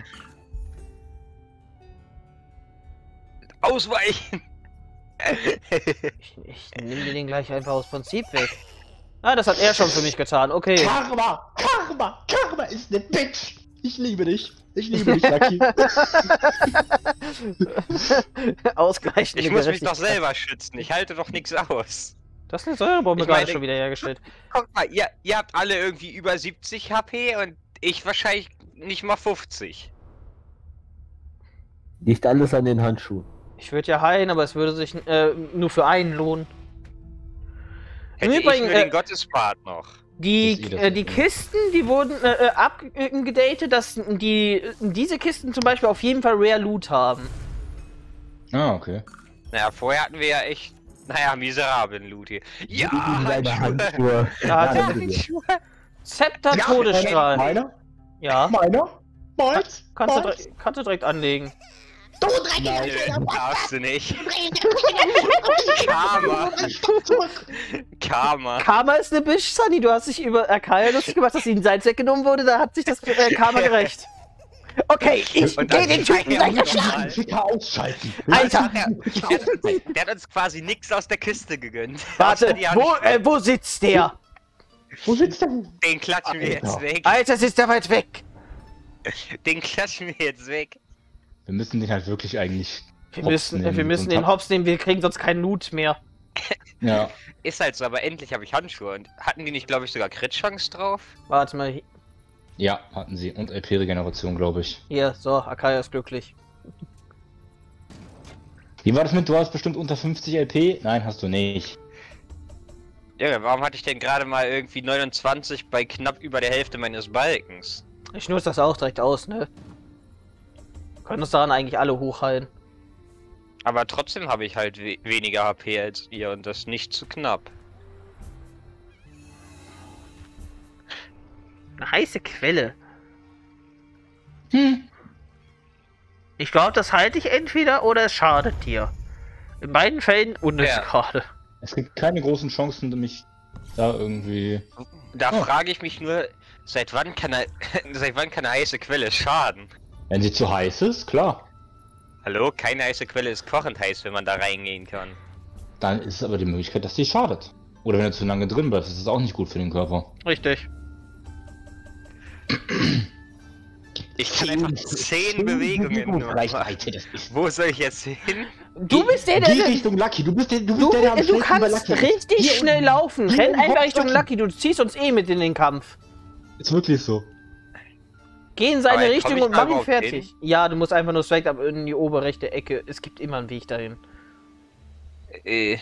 Ausweichen! Ich, ich nehme dir den gleich einfach aus Prinzip weg. Ah, das hat er schon für mich getan. Okay. Karma! Karma! Karma ist ne Bitch! Ich liebe dich! Ich liebe dich, Lucky! Ausgleichende Ich muss mich doch Gerechtigkeit. selber schützen. Ich halte doch nichts aus. Das ist eine Säurebombe Ich gerade meine- schon wieder hergestellt. Guck mal, ihr, ihr habt alle irgendwie über siebzig H P und ich wahrscheinlich nicht mal fünfzig. Nicht alles an den Handschuhen. Ich würde ja heilen, aber es würde sich äh, nur für einen lohnen. Im Hätte Übrigen, ich nur äh, den Gottesbart noch. Die, Das ist eh das äh, die Problem. Kisten, die wurden äh, abgedatet, dass die diese Kisten zum Beispiel auf jeden Fall Rare Loot haben. Ah, okay. Naja, vorher hatten wir ja echt, naja, miserablen Loot hier. Ja, Deine Handschuhe. Handschuhe. Da hat er- Handschuhe. Zepter Todesstrahl. Meiner? Ja, Meiner? Meins? kannst du, dire- kannst du direkt anlegen. Du Dreck! Nö, darfst du nicht. Karma. Karma. Karma ist eine Bitch, Sunny. Du hast dich über Akaya lustig gemacht, dass ihnen sein weggenommen wurde. Da hat sich das äh, Karma gerecht. Okay, ich Und geh dann den Typen ja gleich auch abschlagen. nochmal. Ficker ausschalten! Alter, Der, der, hat uns, der hat uns quasi nichts aus der Kiste gegönnt. warte, Außer die wo, Handschuhe. äh, wo sitzt der? Wo sitzt der? Den klatschen wir jetzt Alter. weg. Alter, sitzt der weit weg. Den klatschen wir jetzt weg. Wir müssen den halt wirklich eigentlich. Wir hops müssen, äh, nehmen wir müssen und den hab- Hops nehmen, wir kriegen sonst keinen Loot mehr. Ja. Ist halt so, aber endlich habe ich Handschuhe. Und hatten die nicht, glaube ich, sogar Crit-Chance drauf? Warte mal, Ja, hatten sie. Und L P-Regeneration, glaube ich. hier, so, Akaya ist glücklich. Wie war das mit, du hast bestimmt unter fünfzig L P? Nein, hast du nicht. Ja, warum hatte ich denn gerade mal irgendwie neunundzwanzig bei knapp über der Hälfte meines Balkens? Ich nutze das auch direkt aus, ne? Können uns daran eigentlich alle hochhalten. Aber trotzdem habe ich halt we weniger H P als ihr und das nicht zu knapp. Eine heiße Quelle. Hm. Ich glaube, das halte ich entweder oder es schadet dir. In beiden Fällen unnütz Ja. gerade. Es gibt keine großen Chancen, mich da irgendwie. Da Oh. frage ich mich nur, seit wann kann er, seit wann kann eine heiße Quelle schaden? Wenn sie zu heiß ist, klar. Hallo, keine heiße Quelle ist kochend heiß, wenn man da reingehen kann. Dann ist es aber die Möglichkeit, dass sie schadet. Oder wenn du zu lange drin bleibst, ist es auch nicht gut für den Körper. Richtig. Ich kann einfach zehn Bewegungen nur. Reichweite, das ist. Wo soll ich jetzt hin? Du bist der, der... Geh der Richtung Lucky, du bist der, du bist du, der, der am du schnellsten bei kannst Lucky ist. richtig Hier schnell unten. laufen. Hier Renn unten, einfach hopp, Richtung Lucky. Du ziehst uns eh mit in den Kampf. Ist wirklich so. Geh in seine Aber komm Richtung ich und da mach ihn überhaupt fertig. Ja, du musst einfach nur straight ab in die obere rechte Ecke. Es gibt immer einen Weg dahin. Äh,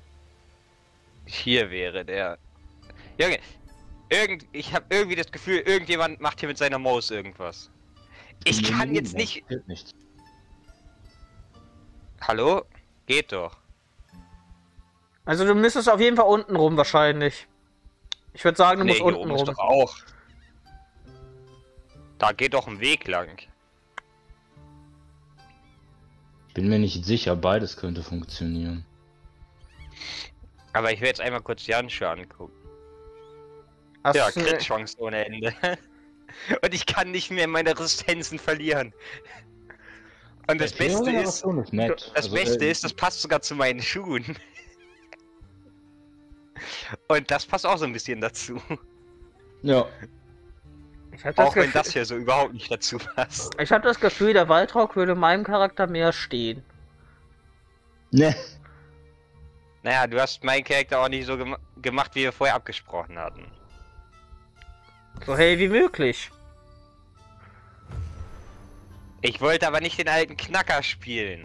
hier wäre der. Junge, irgend, ich habe irgendwie das Gefühl, irgendjemand macht hier mit seiner Maus irgendwas. Ich Nee, kann nee, jetzt nee, nicht. geht nicht. Hallo? Geht doch. Also du müsstest auf jeden Fall unten rum wahrscheinlich. Ich würde sagen, du Nee, musst hier unten oben ist rum. doch auch. Da geht doch ein Weg lang. Bin mir nicht sicher, beides könnte funktionieren. Aber ich will jetzt einmal kurz die Handschuhe angucken. Hast Ja, du- Crit-Chance ohne Ende. Und ich kann nicht mehr meine Resistenzen verlieren. Und das Die Beste ist, Generation ist nett. das Also, Beste äh, ist, das passt sogar zu meinen Schuhen. Und das passt auch so ein bisschen dazu. Ja. Ich hab das, Auch wenn Gefühl, das hier so überhaupt nicht dazu passt. ich hab das Gefühl, der Waldrock würde meinem Charakter mehr stehen. Ne. Naja, du hast meinen Charakter auch nicht so gem gemacht, wie wir vorher abgesprochen hatten. So hell wie möglich. Ich wollte aber nicht den alten Knacker spielen.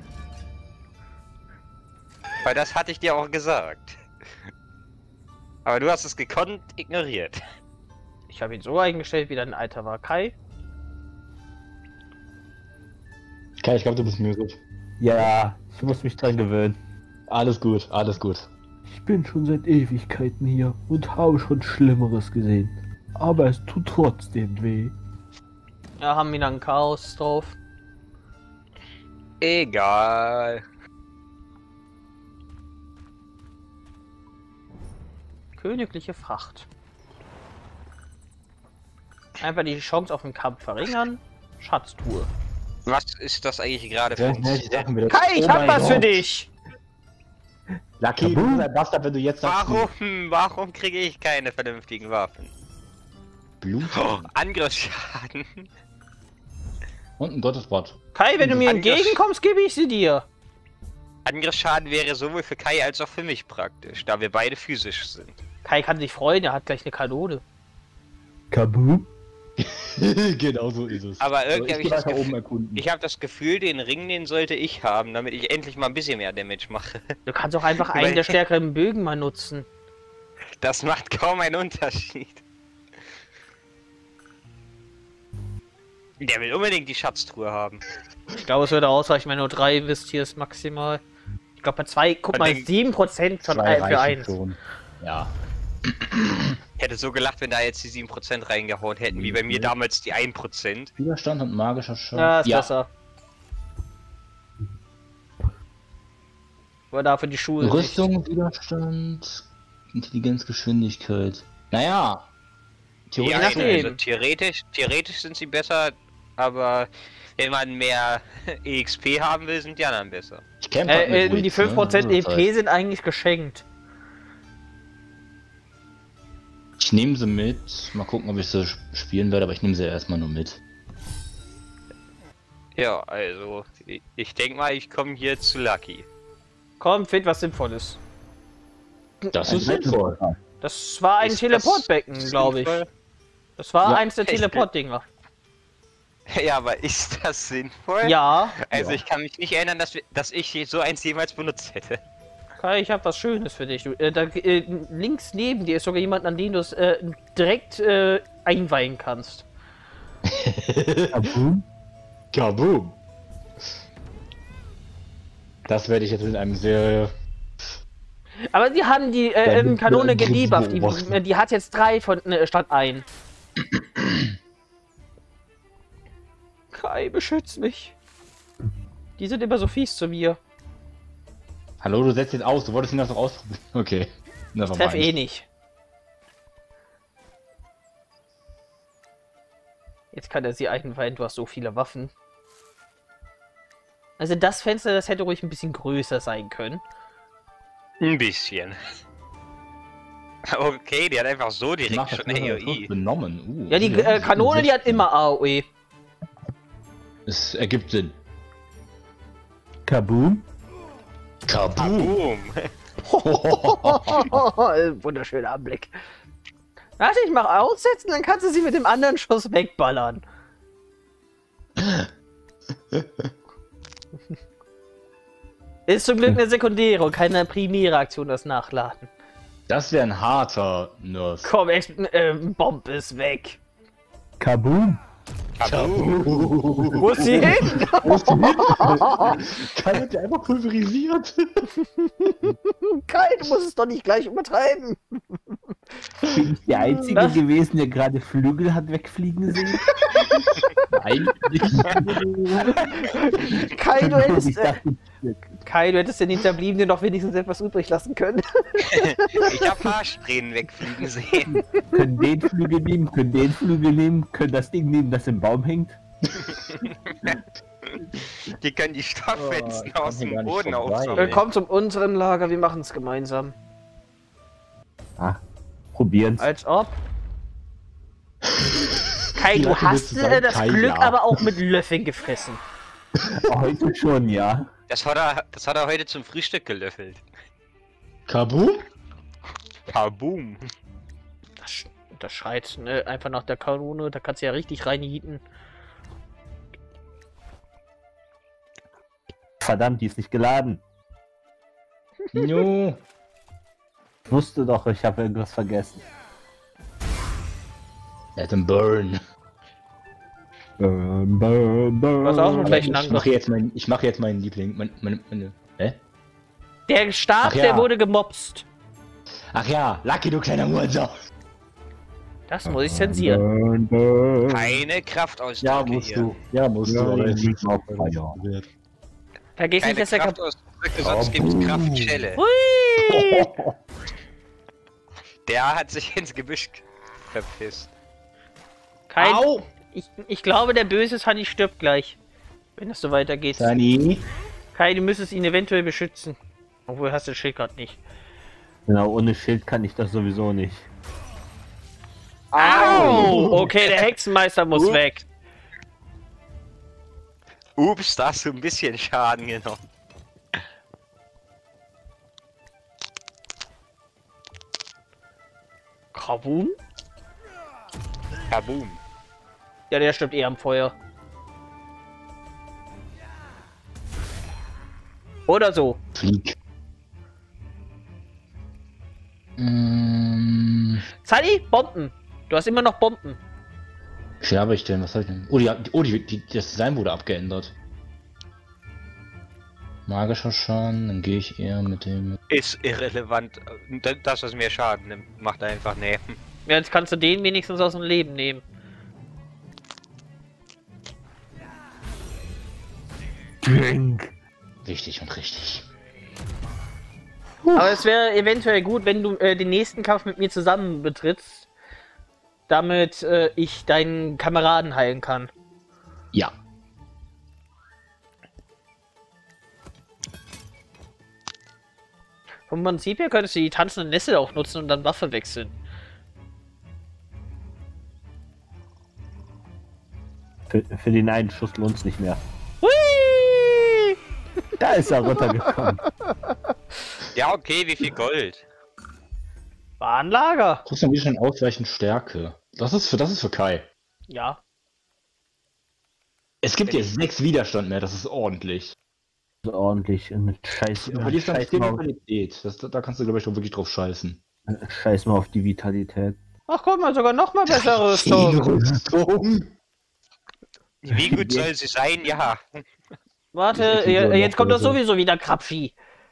Weil das hatte ich dir auch gesagt. Aber du hast es gekonnt ignoriert. Ich habe ihn so eingestellt, wie dein Alter war. Kai? Kai, ich glaube, du bist mutig. Ja, ich muss mich dran gewöhnen. Alles gut, alles gut. Ich bin schon seit Ewigkeiten hier und habe schon Schlimmeres gesehen. Aber es tut trotzdem weh. Ja, haben wir dann Chaos drauf. Egal. Königliche Fracht. Einfach die Chance auf den Kampf verringern. Schatztruhe. Was ist das eigentlich gerade für Ja, ein... schnell die Sachen wieder. Kai, ich Oh hab mein was für Gott. dich! Lucky, du bist ein Bastard, wenn du jetzt sagst, Warum? Warum kriege ich keine vernünftigen Waffen? Blut Oh, Angriffsschaden. und ein Gotteswort. Kai, wenn du mir Angriff- entgegenkommst, gebe ich sie dir. Angriffsschaden wäre sowohl für Kai als auch für mich praktisch, da wir beide physisch sind. Kai kann sich freuen, er hat gleich eine Kanone. Kaboom? Genau so ist es. Aber Also irgendwie ich habe ich geh das weiter oben Gefühl, erkunden. ich habe das Gefühl, den Ring, den sollte ich haben, damit ich endlich mal ein bisschen mehr Damage mache. Du kannst auch einfach Weil- einen der stärkeren Bögen mal nutzen. Das macht kaum einen Unterschied. Der will unbedingt die Schatztruhe haben. Ich glaube, es würde ausreichen, wenn du drei investierst maximal. Ich glaube, bei zwei, guck Und mal, den- sieben Prozent schon Zwei ein für reichen eins. schon. Ja. Ich hätte so gelacht, wenn da jetzt die sieben Prozent reingehauen hätten, wie bei mir damals die ein Prozent. Widerstand und magischer Schaden. Ja, ist besser. Aber dafür die Schuhe. Rüstung, Widerstand, Intelligenz, Geschwindigkeit. Naja. Ja, Theoretisch. nachdem. also theoretisch, theoretisch sind sie besser, aber wenn man mehr E X P haben will, sind die anderen besser. Ich kämpfe halt Äh, mit äh, die Wits, fünf Prozent ne? E Das P heißt, sind eigentlich geschenkt. Ich nehme sie mit. Mal gucken, ob ich sie sp- spielen werde, aber ich nehme sie erstmal nur mit. Ja, also, ich- ich denke mal, ich komme hier zu Lucky. Komm, find was Sinnvolles. Das ist sinnvoll. Das war ein Ist das Teleportbecken, glaube ich. sinnvoll? Das war Ja, eins der echt? Teleportdinger. Ja, aber ist das sinnvoll? Ja, Also Ja. ich kann mich nicht erinnern, dass, wir, dass ich je- so eins jemals benutzt hätte. Kai, ich habe was Schönes für dich. Du, äh, da, äh, links neben dir ist sogar jemand, an den du es äh, direkt äh, einweihen kannst. Kaboom? Kaboom! Das werde ich jetzt in einem sehr... Aber die haben die äh, Ja, ähm, mit- Kanone mit- gedebufft. Die, beobachten. äh, die hat jetzt drei von äh, statt ein. Kai, beschütz mich. Die sind immer so fies zu mir. Hallo, du setzt jetzt aus. Du wolltest ihn das doch ausprobieren. Okay. Never Treff mind. eh nicht. Jetzt kann er sie einweihen, du hast so viele Waffen. Also das Fenster, das hätte ruhig ein bisschen größer sein können. Ein bisschen. Okay, die hat einfach so Ich direkt mach das schon eine nur A O E. benommen. Uh, Ja, die äh, Kanone, die hat immer A O E. Es ergibt Sinn. Kaboom? Kaboom! Boom! Wunderschöner Anblick. Warte, ich mach aussetzen, dann kannst du sie mit dem anderen Schuss wegballern. Ist zum Glück eine sekundäre und keine primäre Aktion, das Nachladen. Das wäre ein harter Nerf. Komm, Ex äh, Bomb ist weg. Kaboom? Wo ist sie hin? Kai wird ja einfach pulverisiert. Kai, du musst es doch nicht gleich übertreiben. Bin ich der Einzige Was? gewesen, der gerade Flügel hat wegfliegen sehen? Kai, du hättest, Ich äh, dachte, Kai, du hättest den Hinterbliebenen doch wenigstens etwas übrig lassen können. Ich hab Haarsträhnen wegfliegen sehen. können den Flügel nehmen, können den Flügel nehmen, können das Ding nehmen, das im Baum hängt. Die können die Stofffetzen Oh, aus ich dem komm hier gar Boden nicht vorbei. aufsammeln. Willkommen zum unseren Lager, wir machen es gemeinsam. Ah, probieren's. Als ob. Kai, Die du Lache hast willst du äh, sagen? das Kai, Glück ja. aber auch mit Löffeln gefressen. Heute schon, ja. Das hat, er, das hat er heute zum Frühstück gelöffelt. Kaboom? Kaboom. Das, sch- das schreit ne, einfach nach der Kanone, da kannst du ja richtig reinhieten. Verdammt, die ist nicht geladen. Jo. Ich wusste doch, ich habe irgendwas vergessen. Let him burn. Burn, burn, burn. Was auch mit Aber welchen ich Angriff? mache jetzt mein, ich mache jetzt meinen Liebling. Mein, meine, meine, hä? Der Stab, Ach ja. der wurde gemobst. Ach ja, Lucky, du kleiner Hurensohn. Das muss ich zensieren. Burn, burn. Keine Kraftausdrücke Ja, musst hier. du. Ja, musst Ja, du. aber ich jetzt- lieg auf Feuer. Vergiss Keine nicht, dass er kaputt. Kraftausdrücke, sonst gibt's Kraftschelle. Hui! Der hat sich ins Gebüsch verpisst. Kein. Au! Ich, ich glaube, der böse Sunny stirbt gleich. Wenn es so weitergeht. Sunny. Kai, du müsstest ihn eventuell beschützen. Obwohl hast du das Schild gerade nicht. Genau, ohne Schild kann ich das sowieso nicht. Au! Okay, der Hexenmeister muss Ups. weg. Ups, da hast du ein bisschen Schaden genommen. Kaboom? Kaboom. Ja, der stirbt eher am Feuer. Oder so. Flieg. Mm, Sunny, Bomben. Du hast immer noch Bomben. wie viel habe ich denn? Was habe ich denn? Oh, die, oh die, die, das Design wurde abgeändert. Magischer Schaden, dann gehe ich eher mit dem... Ist irrelevant. Das, was mir Schaden nimmt, macht einfach nee. Ja, jetzt kannst du den wenigstens aus dem Leben nehmen. Drink. Wichtig und richtig. Aber es wäre eventuell gut, wenn du äh, den nächsten Kampf mit mir zusammen betrittst. Damit äh, ich deinen Kameraden heilen kann. Ja. Vom Prinzip her könntest du die tanzende Nässe auch nutzen und dann Waffe wechseln. Für, für den einen Schuss lohnt's nicht mehr. Hui! Da ist er runtergekommen. Ja, okay, wie viel Gold? War ein Lager. Trotzdem wie schon ausreichend Stärke. Das ist für das ist für Kai. Ja. Es gibt jetzt sechs Widerstand mehr, das ist ordentlich. So ordentlich. Und scheiß, Du verlierst dann scheiß, Skill und mal, Qualität. Das, da kannst du, glaube ich, doch wirklich drauf scheißen. scheiß mal auf die Vitalität. Ach guck mal, sogar noch mal bessere Rüstung. Rüstung. Wie gut soll sie sein? Ja. Warte, Ich- ich- äh, jetzt kommt doch noch sowieso wieder Krabschi.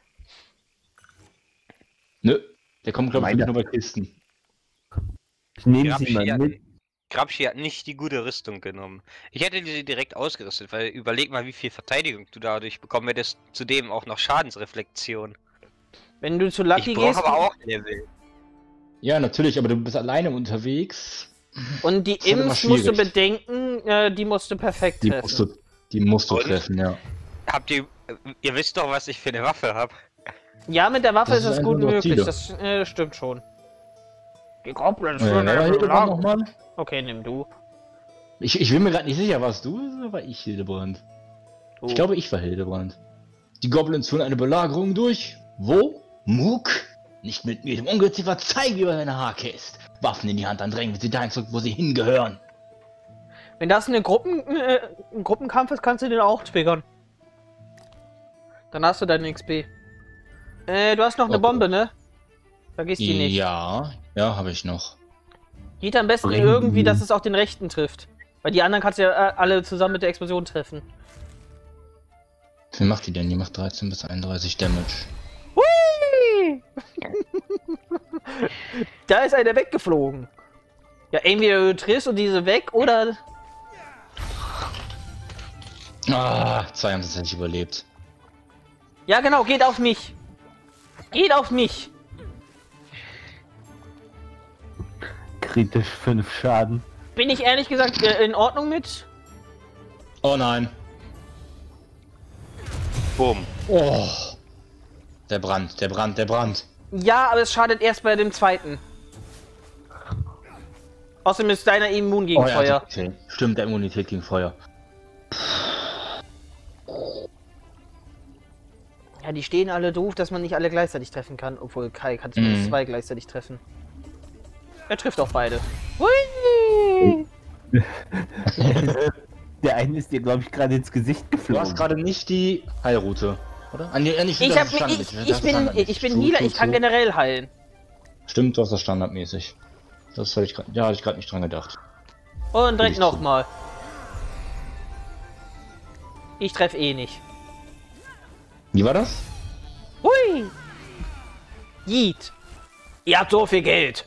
Nö, der kommt, glaube ich, Meine- nur bei Kisten. Ich nehme Grabschi sie mal hat- mit. Grabschi hat nicht die gute Rüstung genommen. Ich hätte sie direkt ausgerüstet, weil überleg mal, wie viel Verteidigung du dadurch bekommen hättest. Zudem auch noch Schadensreflexion. Wenn du zu Lucky Ich brauche gehst aber auch Level. Ja, natürlich, aber du bist alleine unterwegs. und die ist halt immer Imps musst du schwierig. bedenken, äh, die musst du perfekt Die treffen. musst du, die musst du Und? treffen, ja. Habt ihr... Ihr wisst doch, was ich für eine Waffe habe. Ja, mit der Waffe Das ist ist es einfach gut nur möglich, Ziele. das äh, stimmt schon. Die Goblins Äh, führen wer war einen Hildebrand Plan. nochmal? Okay, nimm du. Ich, ich bin mir gerade nicht sicher, warst du oder war ich Hildebrand? du. Ich glaube, ich war Hildebrand. Die Goblins führen eine Belagerung durch. Wo? Mook? Nicht mit mir, dem Ungeziefer, zeigen, wie er seine Hake ist. Waffen in die Hand, dann drängen wir sie dahin zurück, wo sie hingehören. Wenn das eine Gruppen, äh, ein Gruppenkampf ist, kannst du den auch triggern. Dann hast du deine X P. Äh, du hast noch eine Okay. Bombe, ne? Vergiss die nicht. Ja, ja, habe ich noch. Geht am besten Bring irgendwie, die. dass es auch den rechten trifft. Weil die anderen kannst du ja äh, alle zusammen mit der Explosion treffen. Wie viel macht die denn? Die macht dreizehn bis einunddreißig Damage. Hui! Da ist einer weggeflogen. Ja, entweder du triffst und diese weg oder. Ah, zwei haben es tatsächlich überlebt. Ja, genau, geht auf mich. Geht auf mich. Kritisch fünf Schaden. Bin ich ehrlich gesagt äh, in Ordnung mit? Oh nein. Bumm. Oh. Der Brand, der Brand, der Brand. Ja, aber es schadet erst bei dem zweiten. Außerdem ist deiner immun gegen Oh, ja, Feuer. okay. Stimmt, der Immunität gegen Feuer. Ja, die stehen alle doof, dass man nicht alle gleichzeitig treffen kann. Obwohl Kai kann zumindest Mhm. zwei gleichzeitig treffen. Er trifft auch beide. Hui! Der eine ist dir, glaube ich, gerade ins Gesicht Du geflogen. hast gerade nicht die Heilroute, oder? Ah, nee, nicht, Ich, das hab, ist ich, standardmäßig, ich, das ich ist bin, standardmäßig. ich bin True, Healer, true, ich kann true. generell heilen. Stimmt, du hast das standardmäßig. Das hatte ich gerade, ja, hatte ich gerade nicht dran gedacht. Und direkt Ich- nochmal. Ich treffe eh nicht. Wie war das? Hui! Yeet! Ihr habt so viel Geld!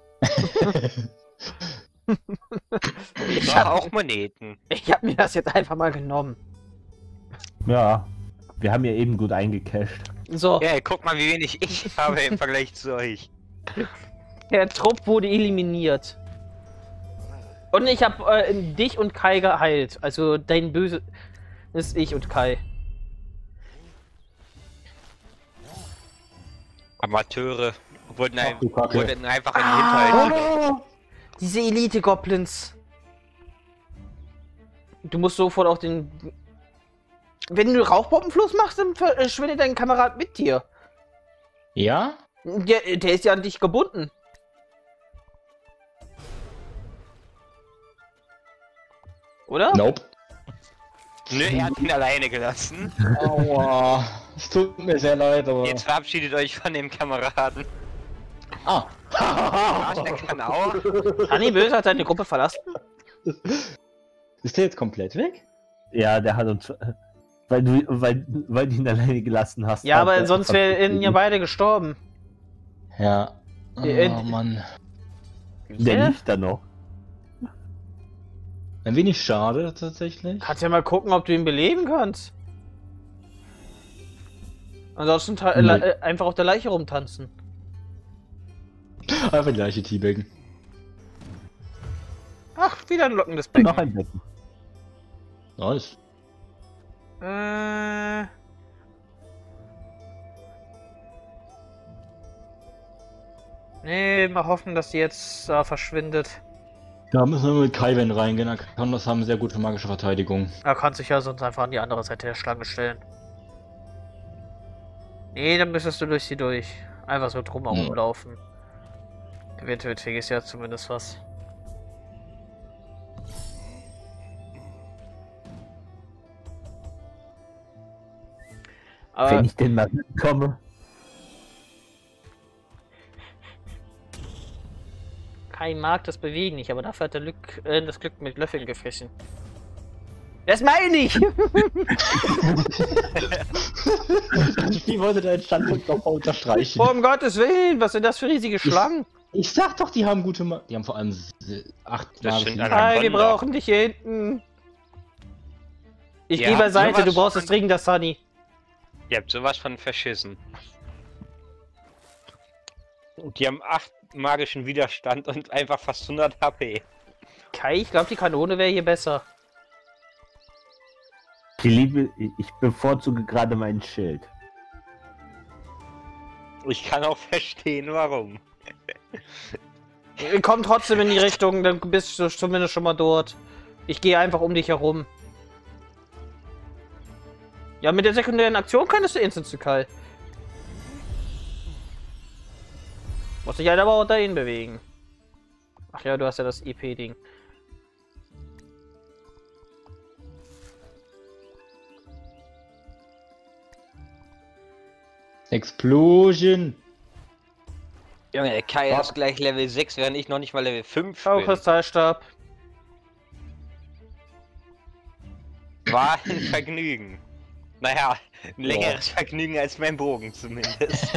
Ich Ich habe hab, auch Moneten. ich hab mir das jetzt einfach mal genommen. Ja, wir haben ja eben gut eingecasht. So, Ja, guck mal, wie wenig ich habe im Vergleich zu euch. der Trupp wurde eliminiert. Und ich habe äh, dich und Kai geheilt. Also dein Böse ist ich und Kai. Amateure wurden, ein, Ach du Kacke. wurden einfach in den Hinterhalt. Oh, diese Elite-Goblins. Du musst sofort auf den... Wenn du Rauchbombenfluss machst, dann verschwindet dein Kamerad mit dir. Ja? Der, der ist ja an dich gebunden. Oder? Nope. Nö, er hat ihn alleine gelassen. Aua. Es tut mir sehr leid, aber... Jetzt verabschiedet euch von dem Kameraden. Ah. Arsch, der kann auch. Anni Böse hat seine Gruppe verlassen. Ist der jetzt komplett weg? Ja, der hat uns. Weil du, weil, weil du ihn alleine gelassen hast. Ja, hat aber er sonst einfach- wären ja beide gestorben. Ja. Oh Äh, Mann. Der Ja? liegt da noch. Ein wenig schade, tatsächlich. Kannst ja mal gucken, ob du ihn beleben kannst. Ansonsten ta- Nee. äh, einfach auf der Leiche rumtanzen. Einfach die gleiche Teabaggen. Ach, wieder ein lockendes Becken. Noch ein Becken. Nice. Äh... Nee, mal hoffen, dass die jetzt äh, verschwindet. Da müssen wir mit Kaiwen reingehen. Da kann das haben sehr gute magische Verteidigung. Er kann sich ja sonst einfach an die andere Seite der Schlange stellen. Nee, dann müsstest du durch sie durch. Einfach so drumherum Ja. laufen. Eventuell vergisst ja zumindest was. Aber Wenn ich denn mal komme. kein mag das Bewegen nicht, aber dafür hat der Glück, äh, das Glück mit Löffeln gefressen. Das meine ich! Wie wollte deinen Standpunkt noch mal unterstreichen? Oh, um Gottes Willen, was sind das für riesige Schlangen? Ich sag doch, die haben gute Ma Die haben vor allem se- acht Das magische- sind alle- Hi, wir Wander. brauchen dich hier hinten. Ich Ja, gehe beiseite, sowas du brauchst es von- dringender, Sunny. Ihr habt sowas von verschissen. Die haben acht magischen Widerstand und einfach fast hundert H P. Kai, ich glaube, die Kanone wäre hier besser. Ich liebe, ich bevorzuge gerade mein Schild. Ich kann auch verstehen, warum. Komm trotzdem in die Richtung, dann bist du zumindest schon mal dort. Ich gehe einfach um dich herum. Ja, mit der sekundären Aktion könntest du instant zu Kai. Muss dich halt aber auch dahin bewegen. Ach ja, du hast ja das I P-Ding. Explosion! Junge, der Kai Was? ist gleich Level sechs, während ich noch nicht mal Level fünf Schau, bin. Kristallstab. War ein Vergnügen. Naja, ein längeres Vergnügen als mein Bogen zumindest.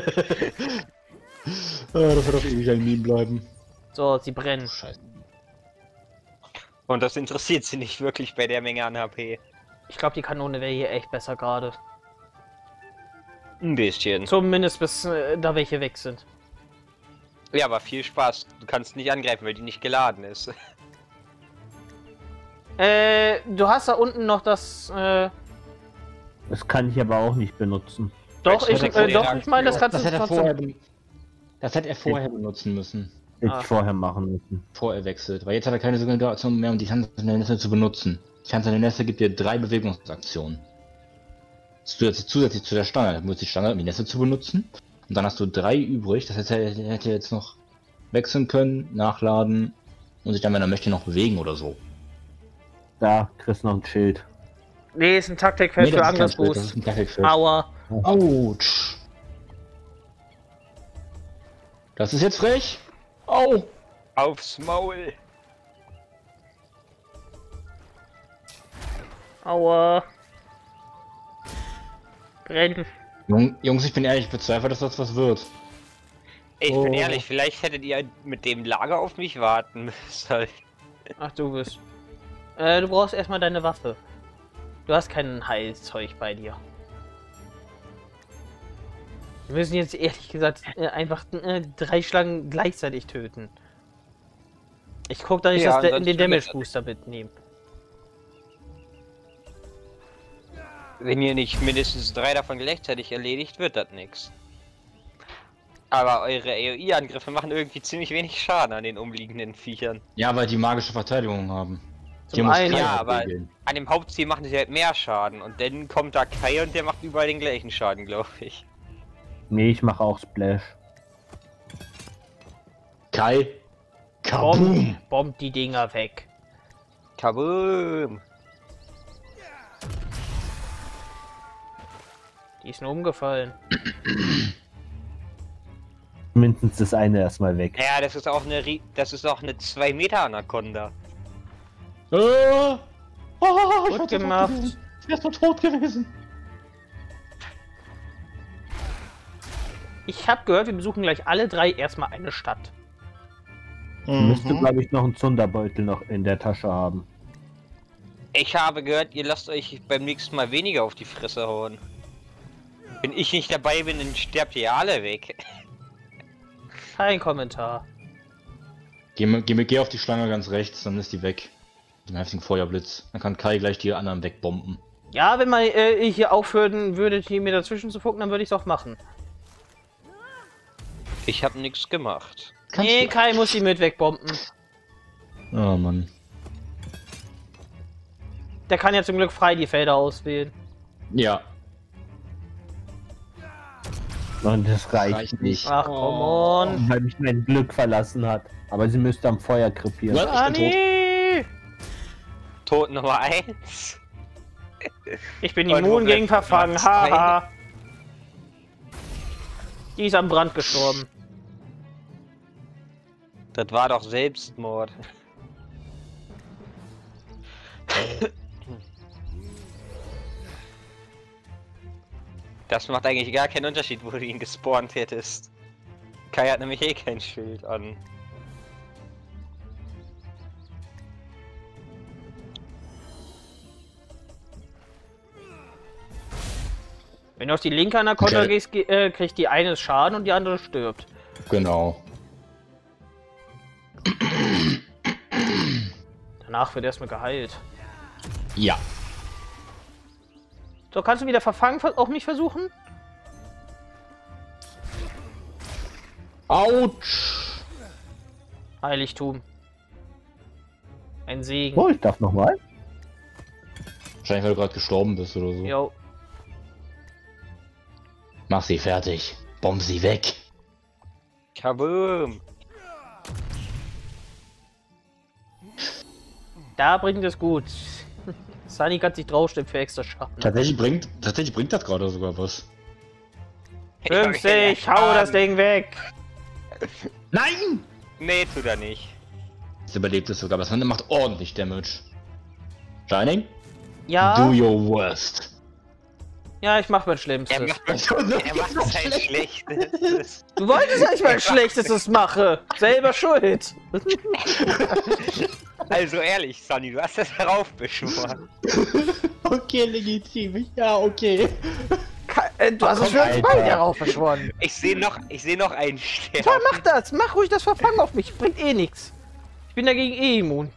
Ah, das wird auf ewig ein Meme bleiben. So, sie brennen. Scheiße. Und das interessiert sie nicht wirklich bei der Menge an H P. Ich glaube, die Kanone wäre hier echt besser gerade. Ein bisschen. Zumindest bis äh, da welche weg sind. Ja, aber viel Spaß. Du kannst nicht angreifen, weil die nicht geladen ist. Äh, du hast da unten noch das, äh... Das kann ich aber auch nicht benutzen. Doch, ich, hätte er äh, doch, vorher- ich meine, das kannst Das du hätte er trotzdem... vorher, ben- das hätte er vorher benutzen müssen. Hätte Ah. ich vorher machen müssen. Bevor er wechselt. Weil jetzt hat er keine Situation mehr, um die tanzende Nässe zu benutzen. Die tanzende Nässe gibt dir drei Bewegungsaktionen. Zusätzlich, zusätzlich zu der Standard. Du musst die Standard, um die Nässe zu benutzen. Und dann hast du drei übrig. Das heißt, er hätte jetzt noch wechseln können, nachladen und sich dann, wenn er möchte, noch bewegen oder so. Da, kriegst noch ein Schild. Nee, ist ein Taktikfeld Nee, für das ist kein Schild, das Angriffsboost. ist ein Taktikfeld. Aua. Autsch. Das ist jetzt frech. Au. Aufs Maul. Aua. Brennen. Jung, Jungs, ich bin ehrlich, ich bezweifle, dass das was wird. Ich Oh. bin ehrlich, vielleicht hättet ihr mit dem Lager auf mich warten müssen. Ach, du bist. Äh, du brauchst erstmal deine Waffe. Du hast kein Heilzeug bei dir. Wir müssen jetzt ehrlich gesagt äh, einfach äh, drei Schlangen gleichzeitig töten. Ich guck, dass ich Ja, das in sonst den wird Damage das- Booster mitnehme. Wenn ihr nicht mindestens drei davon gleichzeitig erledigt, wird das nix. Aber eure A O E-Angriffe machen irgendwie ziemlich wenig Schaden an den umliegenden Viechern. Ja, weil die magische Verteidigung haben. Zum Hier muss einen- keiner Ja, aber- regeln. An dem Hauptziel machen sie halt mehr Schaden. Und dann kommt da Kai und der macht überall den gleichen Schaden, glaube ich. Nee, ich mache auch Splash. Kai. Kaboom. Bomb, bomb die Dinger weg. Kaboom! Die ist nur umgefallen. Mindestens das eine erstmal weg. Ja, das ist auch eine Rie das ist auch eine zwei Meter Anaconda. Äh. Oh, ich Gut wär tot gemacht. gewesen. Ich wär so tot gewesen. Ich habe gehört, wir besuchen gleich alle drei erstmal eine Stadt. Müsste, Mhm. glaube ich, noch einen Zunderbeutel noch in der Tasche haben. Ich habe gehört, ihr lasst euch beim nächsten Mal weniger auf die Fresse hauen. Wenn ich nicht dabei bin, dann sterbt ihr alle weg. Kein Kommentar. Geh, mal- geh, mal- geh auf die Schlange ganz rechts, dann ist die weg. Mit dem heftigen Feuerblitz. Dann kann Kai gleich die anderen wegbomben. Ja, wenn man äh, hier aufhören würde, hier mir dazwischen zu gucken, dann würde ich es auch machen. Ich habe nichts gemacht. Kannst Nee, du- Kai muss die mit wegbomben. Oh Mann. Der kann ja zum Glück frei die Felder auswählen. Ja. Und das reicht, Reicht nicht. nicht. Ach, come on. Weil mich mein Glück verlassen hat. Aber sie müsste am Feuer krepieren. Was? Ah, Ich bin tot. nee. Tod Nummer eins. Ich bin Und wo immun gegen bleibt Verfangen. Platz zwei? Haha. Die ist am Brand gestorben. Das war doch Selbstmord. Das macht eigentlich gar keinen Unterschied, wo du ihn gespawnt hättest. Kai hat nämlich eh kein Schild an. Wenn du auf die linke Anaconda Okay. gehst, ge- äh, kriegt die eine Schaden und die andere stirbt. Genau. Danach wird erstmal geheilt. Ja. So, kannst du wieder Verfangen ver- auf mich versuchen? Autsch. Heiligtum. Ein Segen. Oh, ich darf nochmal. Wahrscheinlich, weil du gerade gestorben bist oder so. Jo. Mach sie fertig. Bomb sie weg. Kaboom! Da bringt es gut. Sunny kann sich draufstellen für extra Schaden. Tatsächlich bringt, tatsächlich bringt das gerade sogar was. fünfzig, hau das Ding weg! Nein! Nee, tut er nicht. Es überlebt es sogar, aber es macht ordentlich Damage. Shining? Ja, Do your worst. Ja, ich mach mein Er Schlimmstes. macht, er macht sein Schlechtes. Du wolltest, dass ich mein Schlechtestes mache. Selber schuld. Also ehrlich, Sonny, du hast das heraufbeschworen. Okay, legitim. Ja, okay. Ka äh, du hast es schon Alter. zwei darauf verschworen. Ich sehe noch, ich sehe noch einen Stern. Ja, mach das. Mach ruhig das Verfangen auf mich. Bringt eh nichts. Ich bin dagegen eh immun.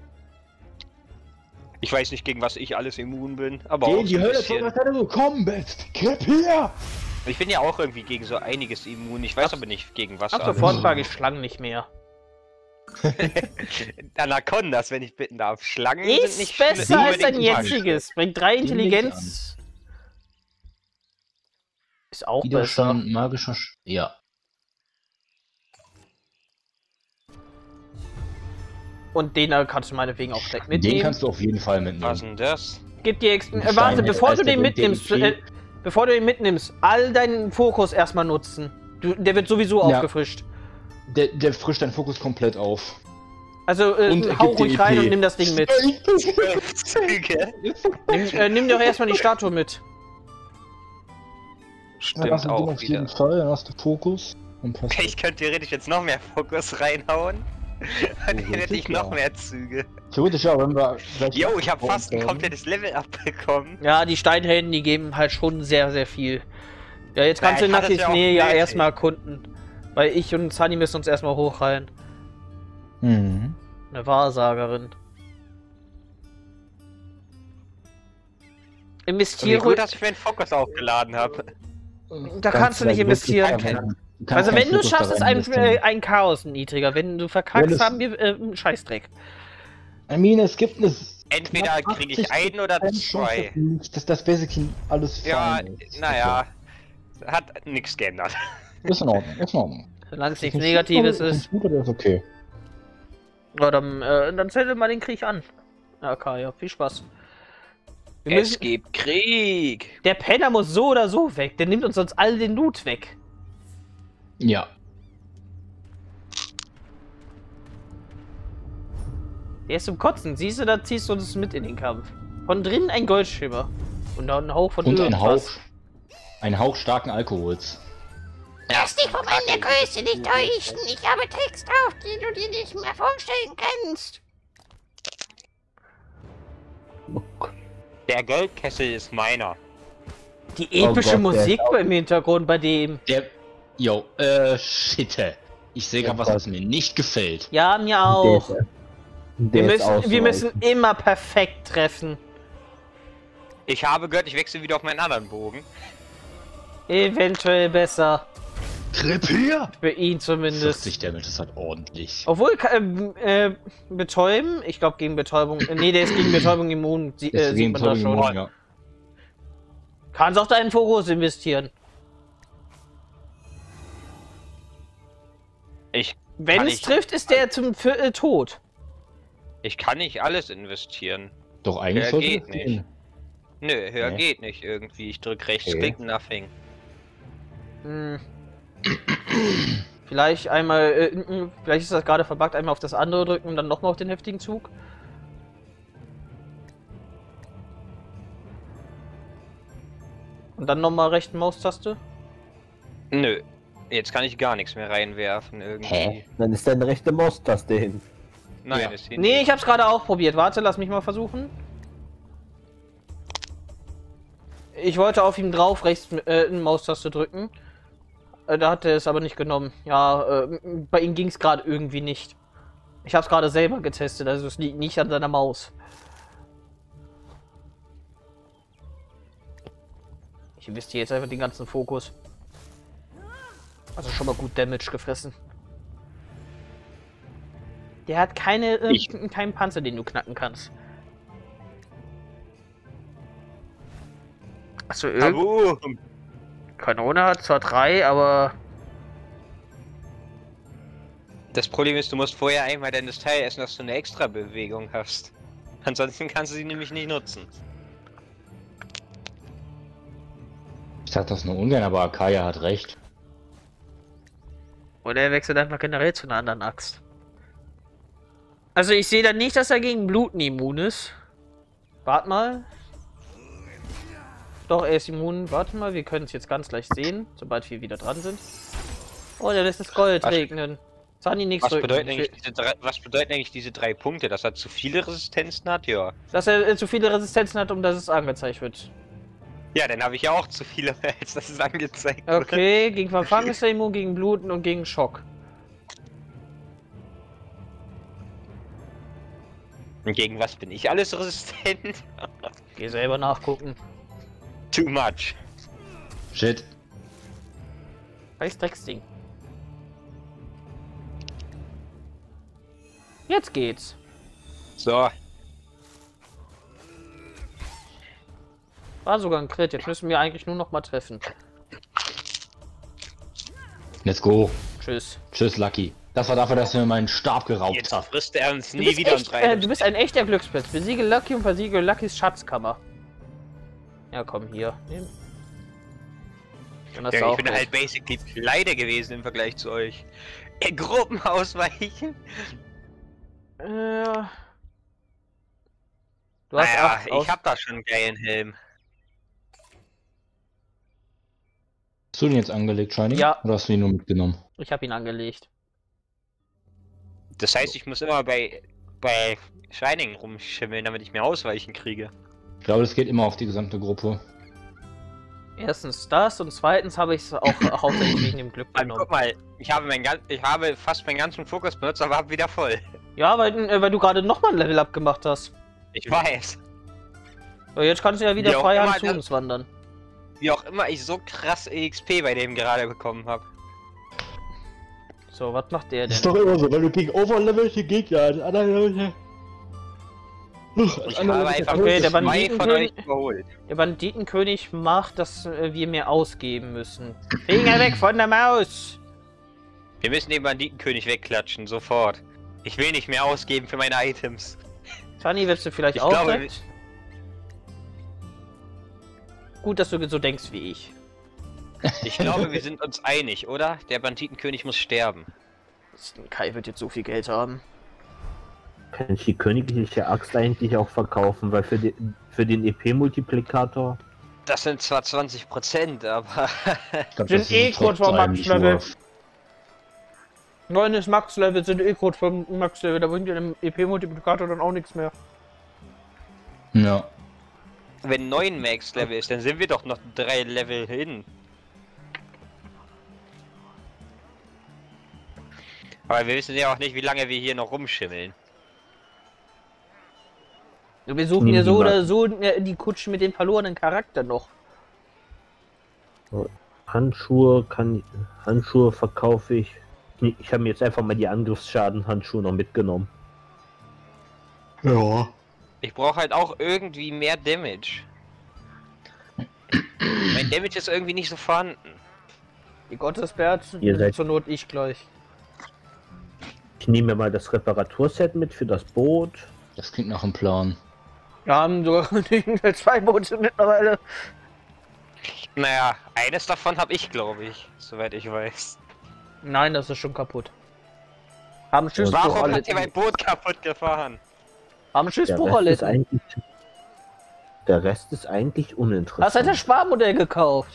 Ich weiß nicht, gegen was ich alles immun bin, aber Geh auch in so die ein Hölle, bisschen. was du gekommen bist. Gib hier! Ich bin ja auch irgendwie gegen so einiges immun. Ich weiß aber nicht, gegen was Ab alles. sofort mag ich Schlangen nicht mehr. Anacondas, wenn ich bitten darf. Schlangen sind Ist nicht besser schli- als dein unbedingt magisch. jetziges. Bringt drei Den leg ich Intelligenz. Ist auch besser. Widerstand magischer Sch Ja. Und den äh, kannst du meinetwegen auch direkt mitnehmen. Den kannst du auf jeden Fall mitnehmen. Was denn das? Gib dir Ex äh, Stein warte, jetzt bevor als du der den bringt mitnimmst, den äh, bevor du den mitnimmst, all deinen Fokus erstmal nutzen. Du, der wird sowieso Ja. aufgefrischt. Der, der frischt deinen Fokus komplett auf. Also äh, Und er hau gibt dir ruhig rein E P. und nimm das Ding mit. Zwölf Züge. Nimm, äh, nimm doch erstmal die Statue mit. Stimmt auch wieder. Fall, dann hast du Fokus. Und passt Ich könnte theoretisch jetzt noch mehr Fokus reinhauen. Dann hätte ich noch mehr Züge. Theoretisch ja, wenn wir gleich. Yo, ich habe fast ein Und, ähm, komplettes Level abbekommen. Ja, die Steinhelden, die geben halt schon sehr, sehr viel. Ja, jetzt kannst Ja, du ich hatte es Nakis ja auch Nähe ja nötig. erstmal erkunden. Weil ich und Sunny müssen uns erstmal hochreihen. Mhm. Eine Wahrsagerin. Wie Investiere. gut, dass ich meinen Fokus aufgeladen habe. Da kannst du nicht investieren. Also wenn du es schaffst, ist ein, äh, ein Chaos niedriger. Wenn du Wenn verkackst, es- haben wir äh, einen Scheißdreck. I mean, es gibt eine. Entweder kriege ich einen oder zwei. Dass das basically alles Ja, fein ist. naja. Hat nichts geändert. Ist in Ordnung, ist in Ordnung. Solange es nichts Ist Negatives gut, ist. gut, oder ist okay. Ja, dann, äh, dann zettel mal den Krieg an. Ja, Kaya, viel Spaß. Wir Es müssen, gibt Krieg. der Penner muss so oder so weg. Der nimmt uns sonst all den Loot weg. Ja. Der ist zum Kotzen. Siehst du, da ziehst du uns mit in den Kampf. Von drinnen ein Goldschimmer. Und dann ein Hauch von Und ein Hauch. irgendwas. Ein Hauch starken Alkohols. Lass dich von meiner Größe nicht täuschen. Ich habe Text auf, den du dir nicht mehr vorstellen kannst. Der Goldkessel ist meiner. Die epische Oh Gott, der Musik ist auch- im Hintergrund bei dem. Der. Yo, äh, shit. Ich sehe gerade was, was mir nicht gefällt. Ja, mir auch. Der, Wir der ist auch müssen, wir so müssen immer perfekt treffen. Ich habe gehört, ich wechsle wieder auf meinen anderen Bogen. Eventuell besser. Krepier! Für ihn zumindest. vierzig Damage, das hat ordentlich. Obwohl, ka- ähm, äh, betäuben, ich glaube gegen Betäubung, äh, nee, der ist gegen Betäubung immun, sie, äh, sieht man da schon. Immun, ja. Kannst auch deinen Fokus investieren. Ich, Wenn Kann es ich- trifft, ist der zum für, äh, tot. ich kann nicht alles investieren. Doch eigentlich Ja, sollte geht das nicht. gehen. Nö, höher Nee. geht nicht irgendwie. Ich drück rechts, Okay. klick, nothing. Hm. Vielleicht einmal, äh, n- vielleicht ist das gerade verbuggt, einmal auf das andere drücken und dann nochmal auf den heftigen Zug. Und dann nochmal rechten Maustaste. Nö. Jetzt kann ich gar nichts mehr reinwerfen irgendwie. Hä? Dann ist deine rechte Maustaste hin. Nein, Ja. ist hier Nee, nicht. ich hab's gerade auch probiert. Warte, lass mich mal versuchen. Ich wollte auf ihm drauf rechts äh, eine Maustaste drücken. Äh, da hat er es aber nicht genommen. Ja, äh, bei ihm ging es gerade irgendwie nicht. Ich hab's gerade selber getestet, also es liegt nicht an seiner Maus. Ich investiere jetzt einfach den ganzen Fokus. Also schon mal gut Damage gefressen. Der hat keine, äh, Ich- keinen Panzer, den du knacken kannst. Achso, Tabu! Kanone hat zwar drei, aber Das Problem ist, du musst vorher einmal dein Teil essen, dass du eine extra Bewegung hast. Ansonsten kannst du sie nämlich nicht nutzen. Ich sag das nur ungern, aber Akaya hat recht. oder er wechselt einfach generell zu einer anderen Axt. Also ich sehe da nicht, dass er gegen Bluten immun ist. Wart mal. Doch, er ist immun. Warte mal, wir können es jetzt ganz gleich sehen, sobald wir wieder dran sind. Oh, der lässt das Gold Was? regnen. Sunny nichts Was drücken. bedeuten, eigentlich diese drei, was bedeuten eigentlich diese drei Punkte? Dass er zu viele Resistenzen hat? Ja. Dass er äh, zu viele Resistenzen hat, um dass es angezeigt wird. Ja, dann habe ich ja auch zu viele, als dass es angezeigt wird. Okay, gegen Verfangen ist er immun, gegen Bluten und gegen Schock. Und gegen was bin ich alles resistent? Geh selber nachgucken. Too much. Shit. Weiß Drecksding. Jetzt geht's. So. War sogar ein Crit. Jetzt müssen wir eigentlich nur noch mal treffen. Let's go. Tschüss. Tschüss, Lucky. Das war dafür, dass er mir meinen Stab geraubt Jetzt hat. frisst er uns Du nie bist, wieder echt, uns äh, rein. du bist ein echter Glückspilz. Besiege Lucky und versiege Luckys Schatzkammer. Ja, komm, hier. Nehmen. Dann hast du Ja, ich auch bin recht. halt basically pleite gewesen im Vergleich zu euch. Äh, Gruppen ausweichen. Äh, du hast Naja, acht aus- ich hab da schon einen geilen Helm. Hast du den jetzt angelegt, Shiny? Ja. Oder hast du ihn nur mitgenommen? Ich habe ihn angelegt. Das heißt, ich muss immer bei, bei Shining rumschimmeln, damit ich mehr Ausweichen kriege. Ich glaube, das geht immer auf die gesamte Gruppe. Erstens das und zweitens habe ich es auch hauptsächlich wegen dem Glück Mann, genommen. guck mal, ich habe, mein, gan- ich habe fast meinen ganzen Fokus benutzt, aber hab wieder voll. Ja, weil, äh, weil du gerade nochmal ein Level-Up gemacht hast. Ich weiß. So, jetzt kannst du ja wieder Wie auch frei immer zu das- uns wandern. Wie auch immer ich so krass E X P bei dem gerade bekommen habe. So, was macht der denn? Ist doch immer so, wenn du gegen overlevelte Gegner als andere Ich habe einfach Okay, der zwei Banditenkönig- von euch überholt. Der Banditenkönig macht, dass äh, wir mehr ausgeben müssen. Finger weg von der Maus! Wir müssen den Banditenkönig wegklatschen, sofort. Ich will nicht mehr ausgeben für meine Items. Sunny, willst du vielleicht Ich auch glaube, weg? Gut, dass du so denkst wie ich. Ich glaube, wir sind uns einig, oder? Der Banditenkönig muss sterben. Kai wird jetzt so viel Geld haben. Kann ich die königliche Axt eigentlich auch verkaufen, weil für, die, für den E P-Multiplikator Das sind zwar zwanzig Prozent, aber... Ich glaub, Sind das eh ist kurz vor trotzdem Max-Level. nur- neun ist Max-Level, sind eh kurz vom Max-Level, da bringt ihr dem E P-Multiplikator dann auch nichts mehr. Ja. Wenn neun Max-Level ist, dann sind wir doch noch drei Level hin. Aber wir wissen ja auch nicht, wie lange wir hier noch rumschimmeln. Wir suchen Nehmen ja so die oder mal. so äh, die Kutschen mit dem verlorenen Charakter noch. Handschuhe kann Handschuhe verkaufe ich. Nee, ich habe mir jetzt einfach mal die Angriffsschaden-Handschuhe noch mitgenommen. Ja. Ich brauche halt auch irgendwie mehr Damage. Mein Damage ist irgendwie nicht so vorhanden. Die Gottesbert, Ihr seid- zur Not ich gleich. Ich nehme mir mal das Reparaturset mit für das Boot. Das klingt nach einem Plan. Wir haben sogar zwei Boote mittlerweile. Naja, eines davon habe ich, glaube ich, soweit ich weiß. Nein, das ist schon kaputt. Haben Schiffbruch Warum hat ihr mein erlitten. Boot kaputt gefahren? Haben Der Schiffbruch Rest, ist erlitten. eigentlich, der Rest ist eigentlich uninteressant. Was hat der Sparmodell gekauft?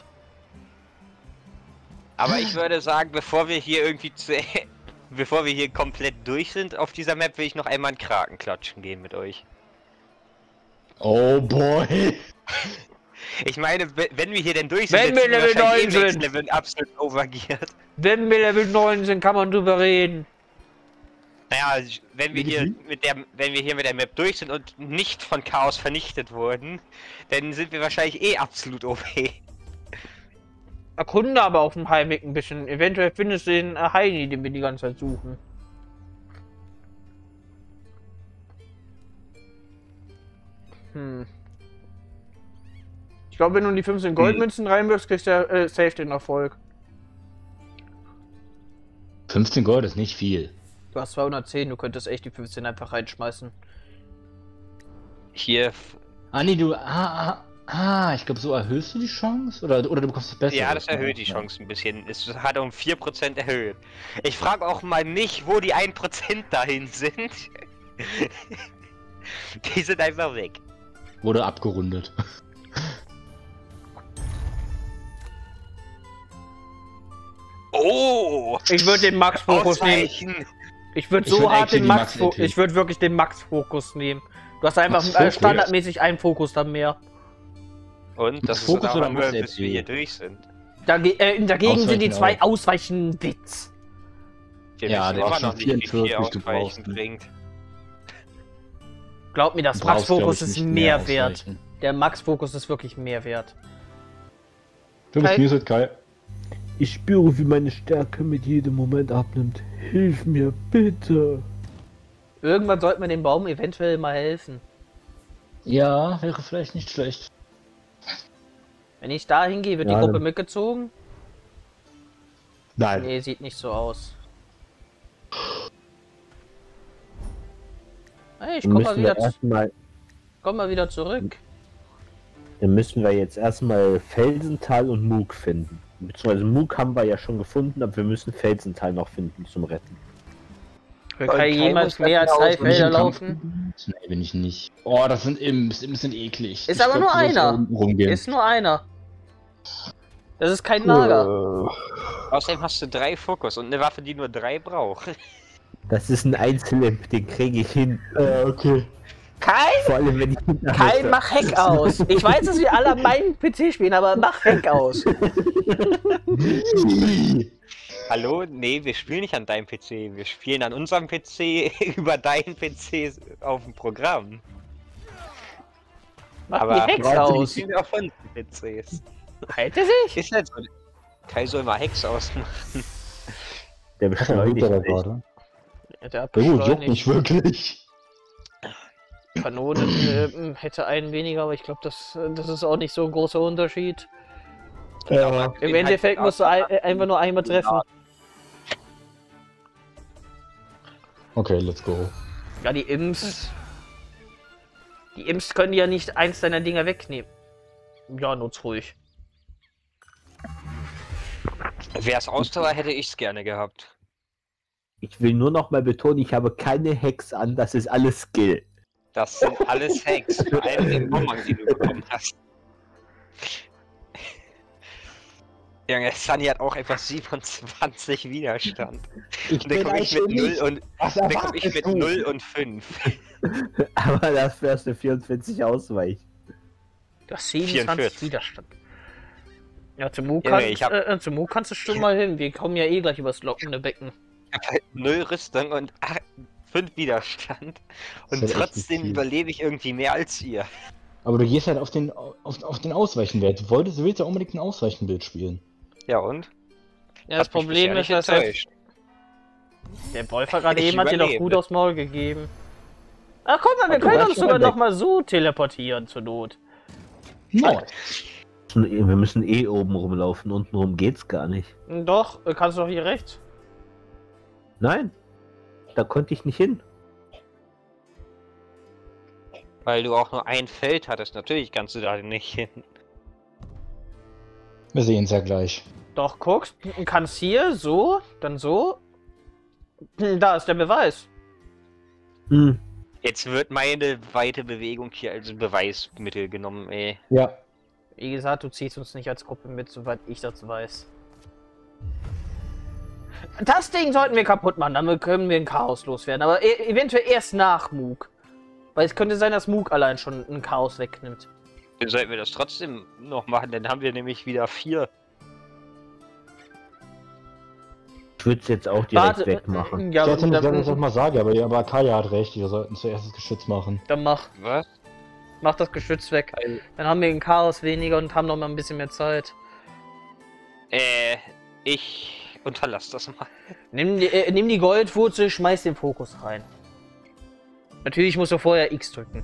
Aber ich würde sagen, bevor wir hier irgendwie zu... bevor wir hier komplett durch sind auf dieser Map, will ich noch einmal einen Kraken klatschen gehen mit euch. Oh boy. Ich meine, we- wenn wir hier denn durch sind, Wenn dann wir Level wahrscheinlich neun eh sind. Level absolut overgeared. Wenn wir Level neun sind, kann man drüber reden. Naja, wenn wir hier mit der, wenn wir hier mit der Map durch sind und nicht von Chaos vernichtet wurden, dann sind wir wahrscheinlich eh absolut O P. Erkunde aber auf dem Heimweg ein bisschen. Eventuell findest du den äh, Heini, den wir die ganze Zeit suchen. Hm. Ich glaube, wenn du die fünfzehn Goldmünzen reinwirfst, kriegst du äh, safe den Erfolg. fünfzehn Gold ist nicht viel. Du hast zweihundertzehn, du könntest echt die fünfzehn einfach reinschmeißen. Hier, f- Ah nee, du. Ah, ah, ah ich glaube, so erhöhst du die Chance? Oder, oder du bekommst das Beste. ja, das erhöht die Chance ein bisschen. Es hat um vier Prozent erhöht. Ich frage auch mal nicht, wo die ein Prozent dahin sind. Die sind einfach weg. Wurde abgerundet. Oh! Ich würde den Max-Fokus nehmen. Ausweichen! Ich würde Ich so würd hart actually den die Max, Max-A P. ich würde wirklich den Max-Fokus nehmen. Du hast einfach äh, Max-Fokus? standardmäßig einen Fokus dann mehr. Und das ist Fokus dann oder auch nur, Max-A P? bis wir hier durch sind. Dage äh, dagegen sind die Ausweichen zwei auch. Ausweichen Witz. Wir Ja, wissen der immer ist noch schon nicht, wie viel vierundvierzig, du Ausweichen brauchst- bringt. Glaub mir, das Du brauchst, glaub Max-Fokus ich, ist nicht mehr mehr wert. ausweichen. Der Max-Fokus ist wirklich mehr wert. Du bist Kai- muted, Kai. Ich spüre, wie meine Stärke mit jedem Moment abnimmt. Hilf mir, bitte. Irgendwann sollte man dem Baum eventuell mal helfen. Ja, wäre vielleicht nicht schlecht. Wenn ich da hingehe, wird Ja, die Gruppe dann- mitgezogen? Nein. Nee, sieht nicht so aus. Hey, ich Dann komm mal müssen, wir wieder, erstmal, komm mal wieder zurück. dann müssen wir jetzt erstmal Felsental und Moog finden. Beziehungsweise Moog haben wir ja schon gefunden, aber wir müssen Felsental noch finden zum Retten. Wir Und können Kai jemals muss mehr als davon drei aus, wenn ich Felder im Kampf laufen. Nee, bin ich nicht. Oh, das sind Imps. Imps sind eklig. Ist Ich aber glaub, nur du sollst einer. da unten rumgehen. Ist nur einer. Das ist kein Nager. Außerdem hast du drei Fokus und eine Waffe, die nur drei braucht. Das ist ein Einzelimp, den kriege ich hin. Äh, okay. Kein, Vor allem, wenn ich hinter kein, mach Hack aus. Ich weiß, dass wir alle an meinem P C spielen, aber mach Hack aus. Hallo? Nee, wir spielen nicht an deinem P C. Wir spielen an unserem P C über deinen P C auf dem Programm. Mach Aber die Hacks trotzdem aus. spielen wir auf unseren P Cs. Halte sich? Ist halt so. Kai soll mal Hacks ausmachen. Der Was war beschleunigt da nicht. gerade? Der hat Ja gut, juckt beschleunigt. nicht wirklich. Kanone äh, hätte einen weniger, aber ich glaube, das, das ist auch nicht so ein großer Unterschied. Ja. Im Endeffekt musst du ein, äh, einfach nur einmal treffen. Okay, let's go. Ja, die Imps. Die Imps können ja nicht eins deiner Dinger wegnehmen. Ja, nutz ruhig. Wär's Ausdauer, hätte ich's gerne gehabt. Ich will nur noch mal betonen, ich habe keine Hacks an, das ist alles Skill. Das sind alles Hacks, vor allem den Bonbon, die du bekommen hast. Junge, Sunny hat auch einfach siebenundzwanzig Widerstand. Ich Und dann komme ich mit null und Was dann komme ich erwartest mit du? null und fünf. Aber das wärst du vierundvierzig Ausweich. Du hast siebenundzwanzig vierundvierzig. Widerstand. Ja, zum Mu Ja, kannst, ich hab- äh, zum Mu kannst du schon mal hin. Wir kommen ja eh gleich übers lockende Becken. Ich hab halt null Rüstung und fünf Widerstand. Und Das ist echt trotzdem nicht viel. überlebe ich irgendwie mehr als ihr. Aber du gehst halt auf den, auf, auf den Ausweichenwert. Du wolltest, du willst ja unbedingt ein Ausweichenbild spielen. Ja und? Ja, das Hat mich Problem bisher ist, nicht dass halt, enttäuscht. der Wolfer gerade Ich eben hat dir doch überlebe. gut aufs Maul gegeben. Ach guck mal, wir Ach, du können warst uns schon sogar weg. noch mal so teleportieren zur Not. No. Wir müssen eh oben rumlaufen, unten rum geht's gar nicht. Doch, äh, kannst du doch hier rechts. Nein, da konnte ich nicht hin. Weil du auch nur ein Feld hattest. Natürlich kannst du da nicht hin. Wir sehen es ja gleich. Doch, guckst, kannst hier so, dann so. Hm, Da ist der Beweis. Hm. Jetzt wird meine weite Bewegung hier als Beweismittel genommen, ey. Ja. Wie gesagt, du ziehst uns nicht als Gruppe mit, soweit ich das weiß. Das Ding sollten wir kaputt machen, damit können wir ein Chaos loswerden. Aber e eventuell erst nach Moog. Weil es könnte sein, dass Moog allein schon ein Chaos wegnimmt. Dann sollten wir das trotzdem noch machen, dann haben wir nämlich wieder vier. Ich würde es jetzt auch direkt Warte, wegmachen. ja, ich hätte nicht, dass ich das dann, mal sage, aber, aber Kaya hat recht. Wir sollten zuerst das Geschütz machen. dann mach, Was? mach das Geschütz weg. Weil- Dann haben wir ein Chaos weniger und haben noch mal ein bisschen mehr Zeit. Äh, ich unterlasse das mal. Nimm die, äh, nimm die Goldwurzel, schmeiß den Fokus rein. Natürlich musst du vorher X drücken.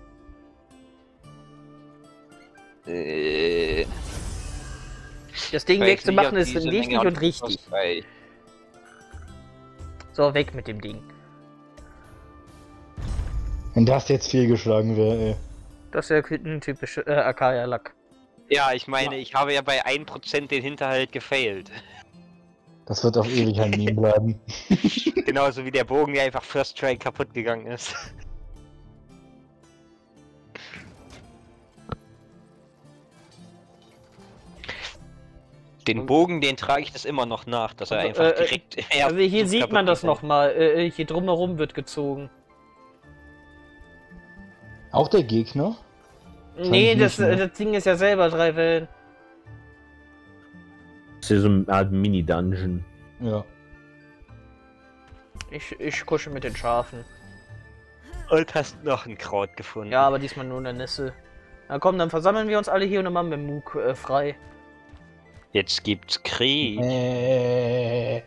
Äh, Das Ding weil ich wegzumachen nicht auf ist diese wichtig Menge und an richtig. Fokus reich. So, weg mit dem Ding. Wenn das jetzt fehlgeschlagen wäre, ey. Das ist ja ein typischer äh, Akaya-Lack. Ja, ich meine, ich habe ja bei ein Prozent den Hinterhalt gefailt. Das wird auf ewig ein Meme bleiben. Genauso wie der Bogen, der einfach First Try kaputt gegangen ist. Den Bogen, den trage ich das immer noch nach, dass er Also, einfach äh, direkt... Also hier sieht man das nochmal. Äh, hier drumherum wird gezogen. Auch der Gegner? Nee, nicht, das, ne? äh, das Ding ist ja selber drei Wellen. Das ist ja so eine Art Mini-Dungeon. Ja. Ich, ich kusche mit den Schafen. Und hast noch ein Kraut gefunden. Ja, aber diesmal nur eine Nisse. Na komm, dann versammeln wir uns alle hier und dann machen wir Mook äh, frei. Jetzt gibt's Krieg. Äh,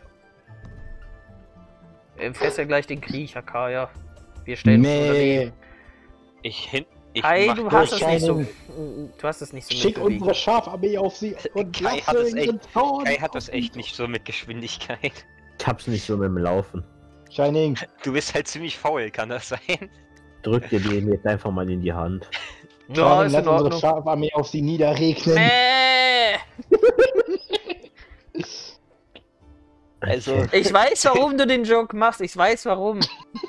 Im Fest ja gleich den Krieg, Akaya. Wir stellen uns nee. daneben. Ich hin... Ich Kai, mach du hast es durch nicht so. einen- Du hast es nicht so Schick mitbewegt. unsere Schafarmee auf sie und Kai lasse hat es in echt- den Zaun. Kai hat das echt nicht so mit Geschwindigkeit. Ich hab's nicht so mit dem Laufen. Shining. Du bist halt ziemlich faul, kann das sein? Drück dir den jetzt einfach mal in die Hand. Ja, Shining, ist lass in unsere Ordnung. Schafarmee auf sie niederregnen. Mäh. Also, Ich weiß, warum du den Joke machst. Ich weiß, warum.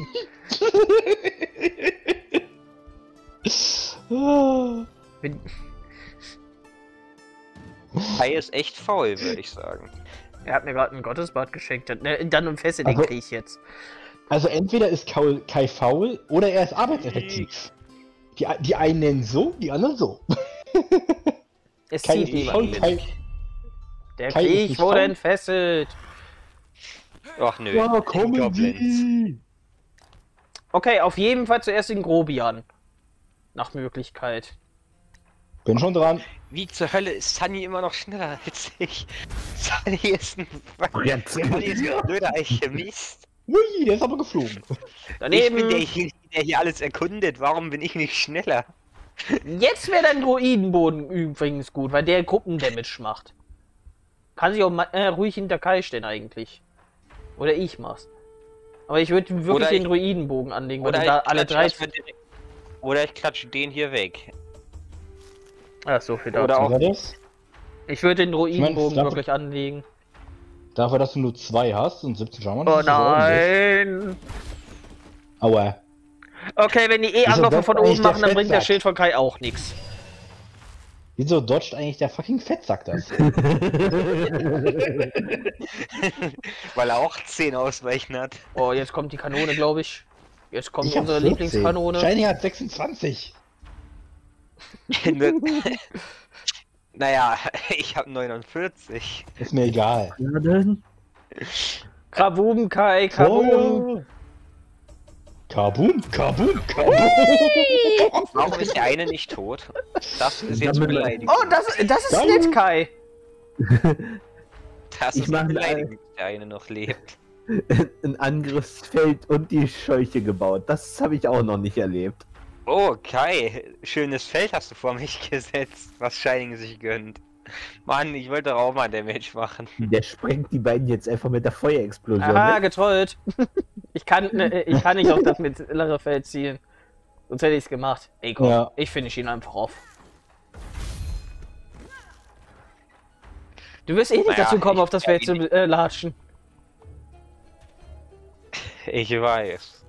Bin- Kai ist echt faul, würde ich sagen. Er hat mir gerade einen Gottesbad geschenkt. Ne, dann umfesse den Also- Krieg jetzt. Also entweder ist Kai, Kai faul oder er ist arbeitseffektiv. Die, die einen nennen so, die anderen so. Es Kai zieht ist niemand voll mit. Kai. Der Kai ist Krieg nicht wurde faul. entfesselt. Ach nö. Ja, die kommen Goblins. Sie. Okay, auf jeden Fall zuerst den Grobian. Nach Möglichkeit. Bin schon dran. Wie zur Hölle ist Sunny immer noch schneller als ich? Sunny ist ein, Jetzt. Sunny ist ein blöder Alchemist. Ui, der ist aber geflogen. Ich Daneben. bin derjenige, der hier alles erkundet. Warum bin ich nicht schneller? Jetzt wäre dein Druidenboden übrigens gut, weil der Gruppendamage macht. Kann sich auch ma- äh, ruhig hinter Kai stellen eigentlich. Oder ich mach's. Aber ich würde wirklich Oder den ich- Druidenbogen anlegen, weil Oder du da ich alle klatsche drei. erstmal direkt- Oder ich klatsche den hier weg. Ach, so viel Oder dazu. auch- Was war das? Ich würde den Druidenbogen dafür- wirklich anlegen. Dafür, dass du nur zwei hast und siebzehn Schaman. Oh das ist das ordentlich. nein! Aua. Okay, wenn die eh Wieso Angriffe das von eigentlich oben der machen, dann bringt der Fettsack? Schild von Kai auch nichts. Wieso dodgt eigentlich der fucking Fettsack das? Weil er auch zehn Ausweichen hat. Oh, jetzt kommt die Kanone, glaube ich. Jetzt kommt Ich hab unsere vierzehn. Lieblingskanone. Shining hat sechsundzwanzig. Naja, ich habe neunundvierzig. Ist mir egal. Na denn? Kabum, Kai, Kabum. Feuer. Kabum, kabum, kabum. Warum ist der eine nicht tot? Das ist jetzt Damit- beleidigend. Oh, das, das ist Danke. nett, Kai. Das Ich ist mach- beleidigend, dass der eine noch lebt. Ein Angriffsfeld und die Scheuche gebaut. Das habe ich auch noch nicht erlebt. Oh, Kai, schönes Feld hast du vor mich gesetzt, was Shining sich gönnt. Mann, ich wollte doch auch mal Damage machen. Der sprengt die beiden jetzt einfach mit der Feuerexplosion. Aha, weg. getrollt. Ich kann, ne, ich kann nicht auf das mittlere Feld zielen. Sonst hätte ich es gemacht. Ey, komm, Ja. ich finish ihn einfach auf. Du wirst eh nicht Naja, dazu kommen, ich- auf das Feld zu äh, latschen. Ich weiß.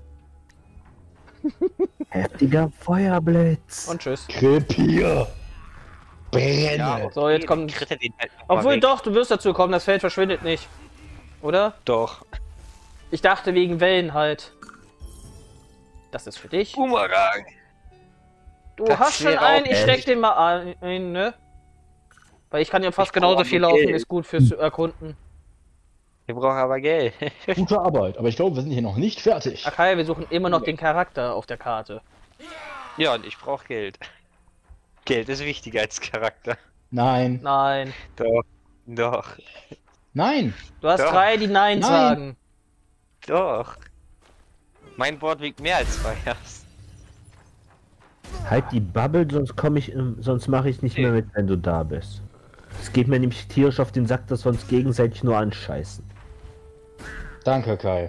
Heftiger Feuerblitz. Und tschüss. Krepier. Brenne. So, jetzt kommt- Kritte den halt noch mal Obwohl weg. doch, du wirst dazu kommen, das Feld verschwindet nicht. Oder? Doch. Ich dachte wegen Wellen halt. Das ist für dich. Boomerang. Du das hast schon wäre auch einen, ich steck ehrlich. den mal ein, ne? Weil ich kann ja fast Ich genauso brauche viel aber laufen, Geld. ist gut fürs Erkunden. Wir brauchen aber Geld. Gute Arbeit, aber ich glaube, wir sind hier noch nicht fertig. Okay, wir suchen immer noch den Charakter auf der Karte. Ja, und ich brauche Geld. Geld ist wichtiger als Charakter. Nein. Nein. Doch. Doch. Nein. Du hast Doch. drei, die Nein, Nein. sagen. Doch. Mein Wort wiegt mehr als zwei Herz. Halt die Bubble, sonst komme ich, im- sonst mache ich nicht mehr mit, wenn du da bist. Es geht mir nämlich tierisch auf den Sack, dass wir uns gegenseitig nur anscheißen. Danke, Kai.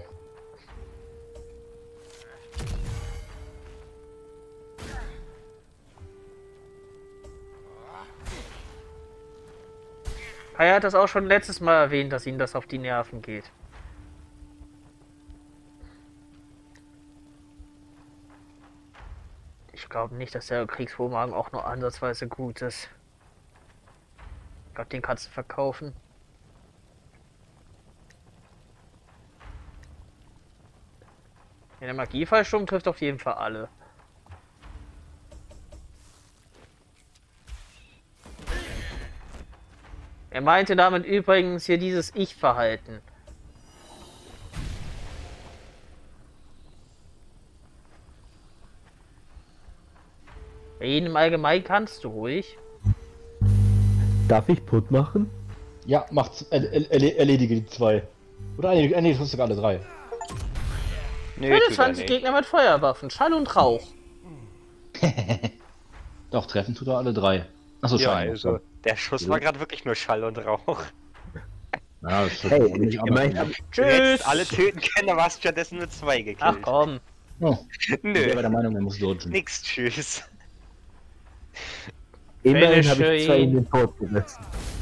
Er hat das auch schon letztes Mal erwähnt, dass ihm das auf die Nerven geht. Ich glaube nicht, dass der Kriegsvormagen auch nur ansatzweise gut ist. Ich glaube, den kannst du verkaufen. Ja, der Magiefallsturm trifft auf jeden Fall alle. Er meinte damit übrigens hier dieses Ich-Verhalten. Reden im Allgemeinen kannst du ruhig. Darf ich Put machen? Ja, macht's, er, er, erledige die zwei. Oder erledige, nee, das sogar alle drei. Nö, fünfundzwanzig Gegner mit Feuerwaffen, Schall und Rauch. Doch, treffen tut er alle drei. Achso, Ja, Schein. also, der Schuss war gerade wirklich nur Schall und Rauch. Ja, das Hey, ist ich immerhin hab, Du Tschüss! hättest alle töten können, aber hast stattdessen nur zwei gekillt. Ach komm. Oh, ich war Nö, der Meinung, er muss dodgen. nix, tschüss. immerhin habe Finish ich zwei ihn. in den Tod gesetzt.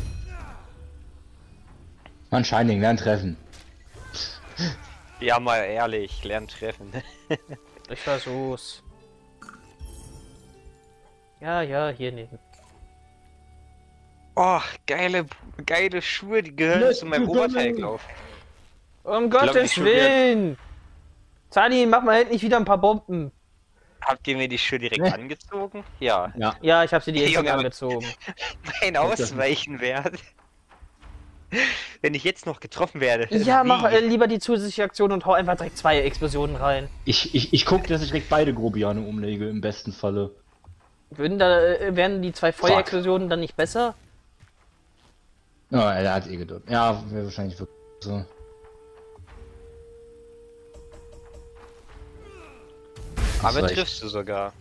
Mann, Shining, lern treffen. Ja, mal ehrlich, lernen treffen. Ich versuch's. Ja, ja, hier nehmen. Oh, geile, geile Schuhe, die gehören Let's zu meinem go, Oberteil, Gunner. glaub. Um glaub, Gottes die Schuhe werden- Willen! Zani, mach mal endlich wieder ein paar Bomben. Habt ihr mir die Schuhe direkt Ne. angezogen? Ja. Ja. Ja, ich hab sie dir Junge, jetzt aber- angezogen. Mein Ausweichenwert. Wenn ich jetzt noch getroffen werde. Ja, wie? mach äh, lieber die zusätzliche Aktion und hau einfach direkt zwei Explosionen rein. Ich, ich, ich guck, dass ich direkt beide Grobiane umlege, im besten Falle. Würden da, äh, werden die zwei Feuerexplosionen dann nicht besser? Ja, er hat eh gedrückt. Ja, wäre wahrscheinlich wirklich so. Aber recht. triffst du sogar.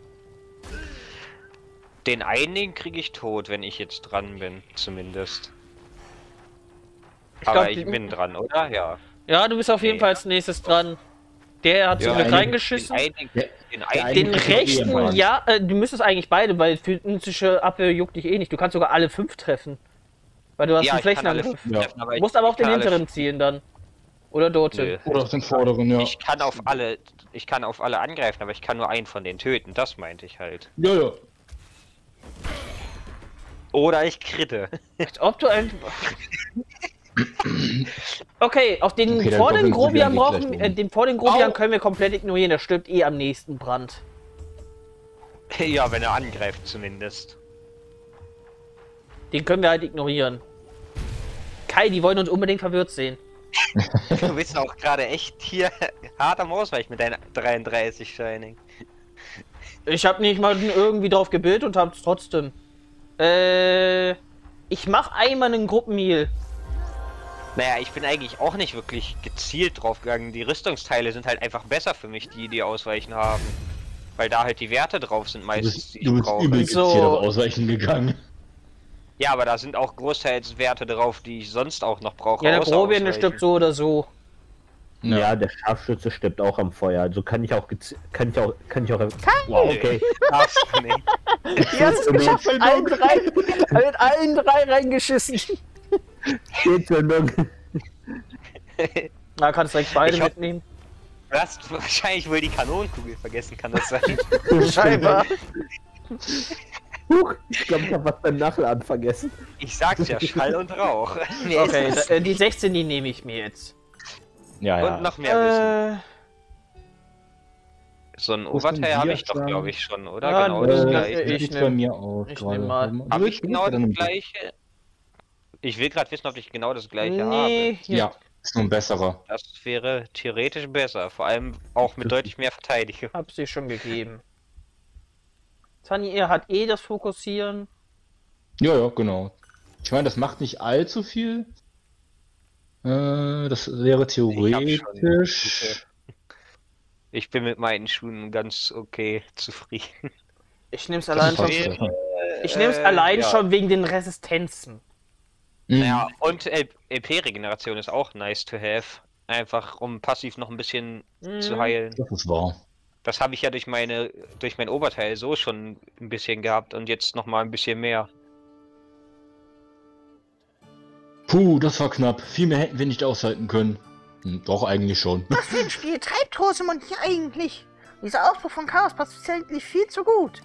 Den einen kriege ich tot, wenn ich jetzt dran bin, zumindest. Ich Aber glaub, ich die- bin dran, oder? Ja. Ja, du bist auf jeden Nee. Fall als nächstes dran. Der hat zum Ja, Glück eine- reingeschissen. Den einen, Der- den der einen, eine- Den kriegt noch eh rechten, jemand. ja, äh, du müsstest eigentlich beide, weil physische Abwehr juckt dich eh nicht. Du kannst sogar alle fünf treffen. Weil du hast ja, einen ich kann alle Flächenangriff. fünf Ja. treffen, aber Du ich, musst aber auf ich den kann alle hinteren zielen dann. Oder dorthin. Nö. Oder auf den vorderen, ja. Ich kann auf alle, ich kann auf alle angreifen, aber ich kann nur einen von denen töten, das meinte ich halt. Ja, ja. Oder ich kritte. Als ob du ein. Okay, auf den Okay, dann vor den doppeln Grobian wir brauchen, gleich äh, um. den vor den Grobian Au. können wir komplett ignorieren, der stirbt eh am nächsten Brand. Ja, wenn er angreift zumindest. Den können wir halt ignorieren. Kai, die wollen uns unbedingt verwirrt sehen. Du bist auch gerade echt hier hart am Ausweichen mit deinen dreiunddreißig Shining. Ich habe nicht mal irgendwie drauf gebildet und hab's trotzdem. Äh, ich mach einmal einen Gruppenheal. Naja, ich bin eigentlich auch nicht wirklich gezielt drauf gegangen. Die Rüstungsteile sind halt einfach besser für mich, die die Ausweichen haben. Weil da halt die Werte drauf sind Du meistens, bist, die ich du bist brauche. übel gezielt So. auf Ausweichen gegangen. Ja, aber da sind auch großteils Werte drauf, die ich sonst auch noch brauche. Ja, der außer Grobian, der Ausweichen. stirbt so oder so. Ja. der Scharfschütze stirbt auch am Feuer. Also kann ich auch gezi- kann ich auch kann ich auch. Wow. Okay. Darfst du nicht. Die hast es geschafft, mit allen drei, mit allen drei reingeschissen. Entzündung. Na, kannst direkt beide Ich hab- mitnehmen. Du hast wahrscheinlich wohl die Kanonenkugel vergessen, kann das sein? Scheinbar. Huch, ich glaube, ich habe was beim Nachladen vergessen. Ich sag's ja, Schall und Rauch. Mehr Okay, ist es. da- äh, die sechzehn, die nehme ich mir jetzt. Ja, ja. Und noch mehr Wissen. Äh, So ein Wo ist denn Oberteil habe ich doch, Widerstand? glaube ich, schon, oder? Ja, genau äh, das äh, gleiche. ich sieht's nehm- bei mir aus ich gerade. nehm mal. Du Habe willst- ich genau du das willst ja dann- gleiche? Ich will gerade wissen, ob ich genau das gleiche nee, habe. hier. Ja, ist nur ein besserer. Das wäre theoretisch besser, vor allem auch mit deutlich mehr Verteidigung. Hab sie schon gegeben. Sunny, er hat eh das Fokussieren. Ja, ja, genau. Ich meine, das macht nicht allzu viel. Äh, das wäre theoretisch. Ich bin mit meinen Schuhen ganz okay zufrieden. Ich nehm's allein schon. Fast, ja. Ich nehm's Äh, allein ja. schon wegen den Resistenzen. Mhm. Ja, und L P-Regeneration ist auch nice to have. Einfach um passiv noch ein bisschen zu Mhm. heilen. Das ist wahr. Das habe ich ja durch meine durch mein Oberteil so schon ein bisschen gehabt und jetzt noch mal ein bisschen mehr. Puh, das war knapp. Viel mehr hätten wir nicht aushalten können. Hm, doch, eigentlich schon. Was für ein Spiel treibt Rosemund hier eigentlich? Dieser Aufbau von Chaos passt eigentlich viel zu gut.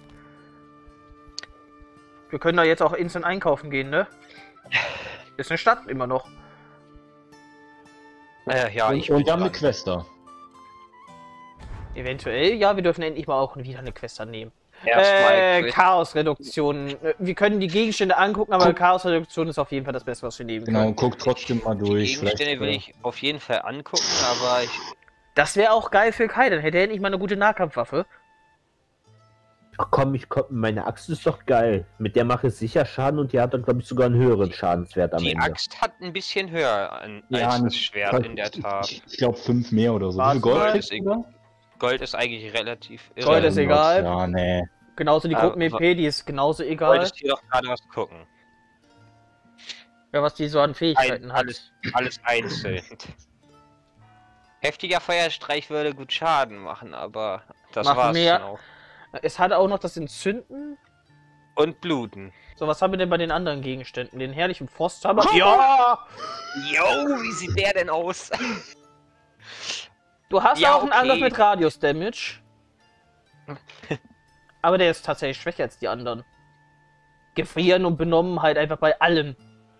Wir können da jetzt auch instant einkaufen gehen, ne? Ist eine Stadt immer noch. Äh, ja, und ich und bin dann eine dran. Quest da. Eventuell, ja, wir dürfen endlich mal auch wieder eine Quest annehmen. Erstmal Äh, Quest. Chaosreduktion. Wir können die Gegenstände angucken, aber Guck. Chaosreduktion ist auf jeden Fall das Beste, was wir nehmen Genau, können. guck trotzdem mal Die durch. Gegenstände will äh, ich auf jeden Fall angucken, aber ich. Das wäre auch geil für Kai, dann hätte er endlich mal eine gute Nahkampfwaffe. Ach komm, ich komm, meine Axt ist doch geil. Mit der mache ich sicher Schaden und die hat dann, glaube ich, sogar einen höheren Schadenswert am Die Ende. Axt hat ein bisschen höher an, Ja, als das nicht- Schwert, in der Tat. Ich, ich glaube fünf mehr oder so. Wie Warte viel Gold mal. kriegst du da? Gold ist eigentlich relativ irre. Gold ist egal. Ja, nee. Genauso die Äh, Gruppen-E P, die ist genauso Du egal. wolltest hier doch gerade was gucken. Ja, was die so an Fähigkeiten Ein, hat. alles, alles einzeln. Heftiger Feuerstreich würde gut Schaden machen, aber das Machen war's mehr. dann auch. Es hat auch noch das Entzünden. Und Bluten. So, was haben wir denn bei den anderen Gegenständen? Den herrlichen Frosthammer. Ja! Yo, wie sieht der denn aus? Du hast Ja, auch einen okay. Angriff mit Radius-Damage. Aber der ist tatsächlich schwächer als die anderen. Gefrieren und Benommenheit einfach bei allem.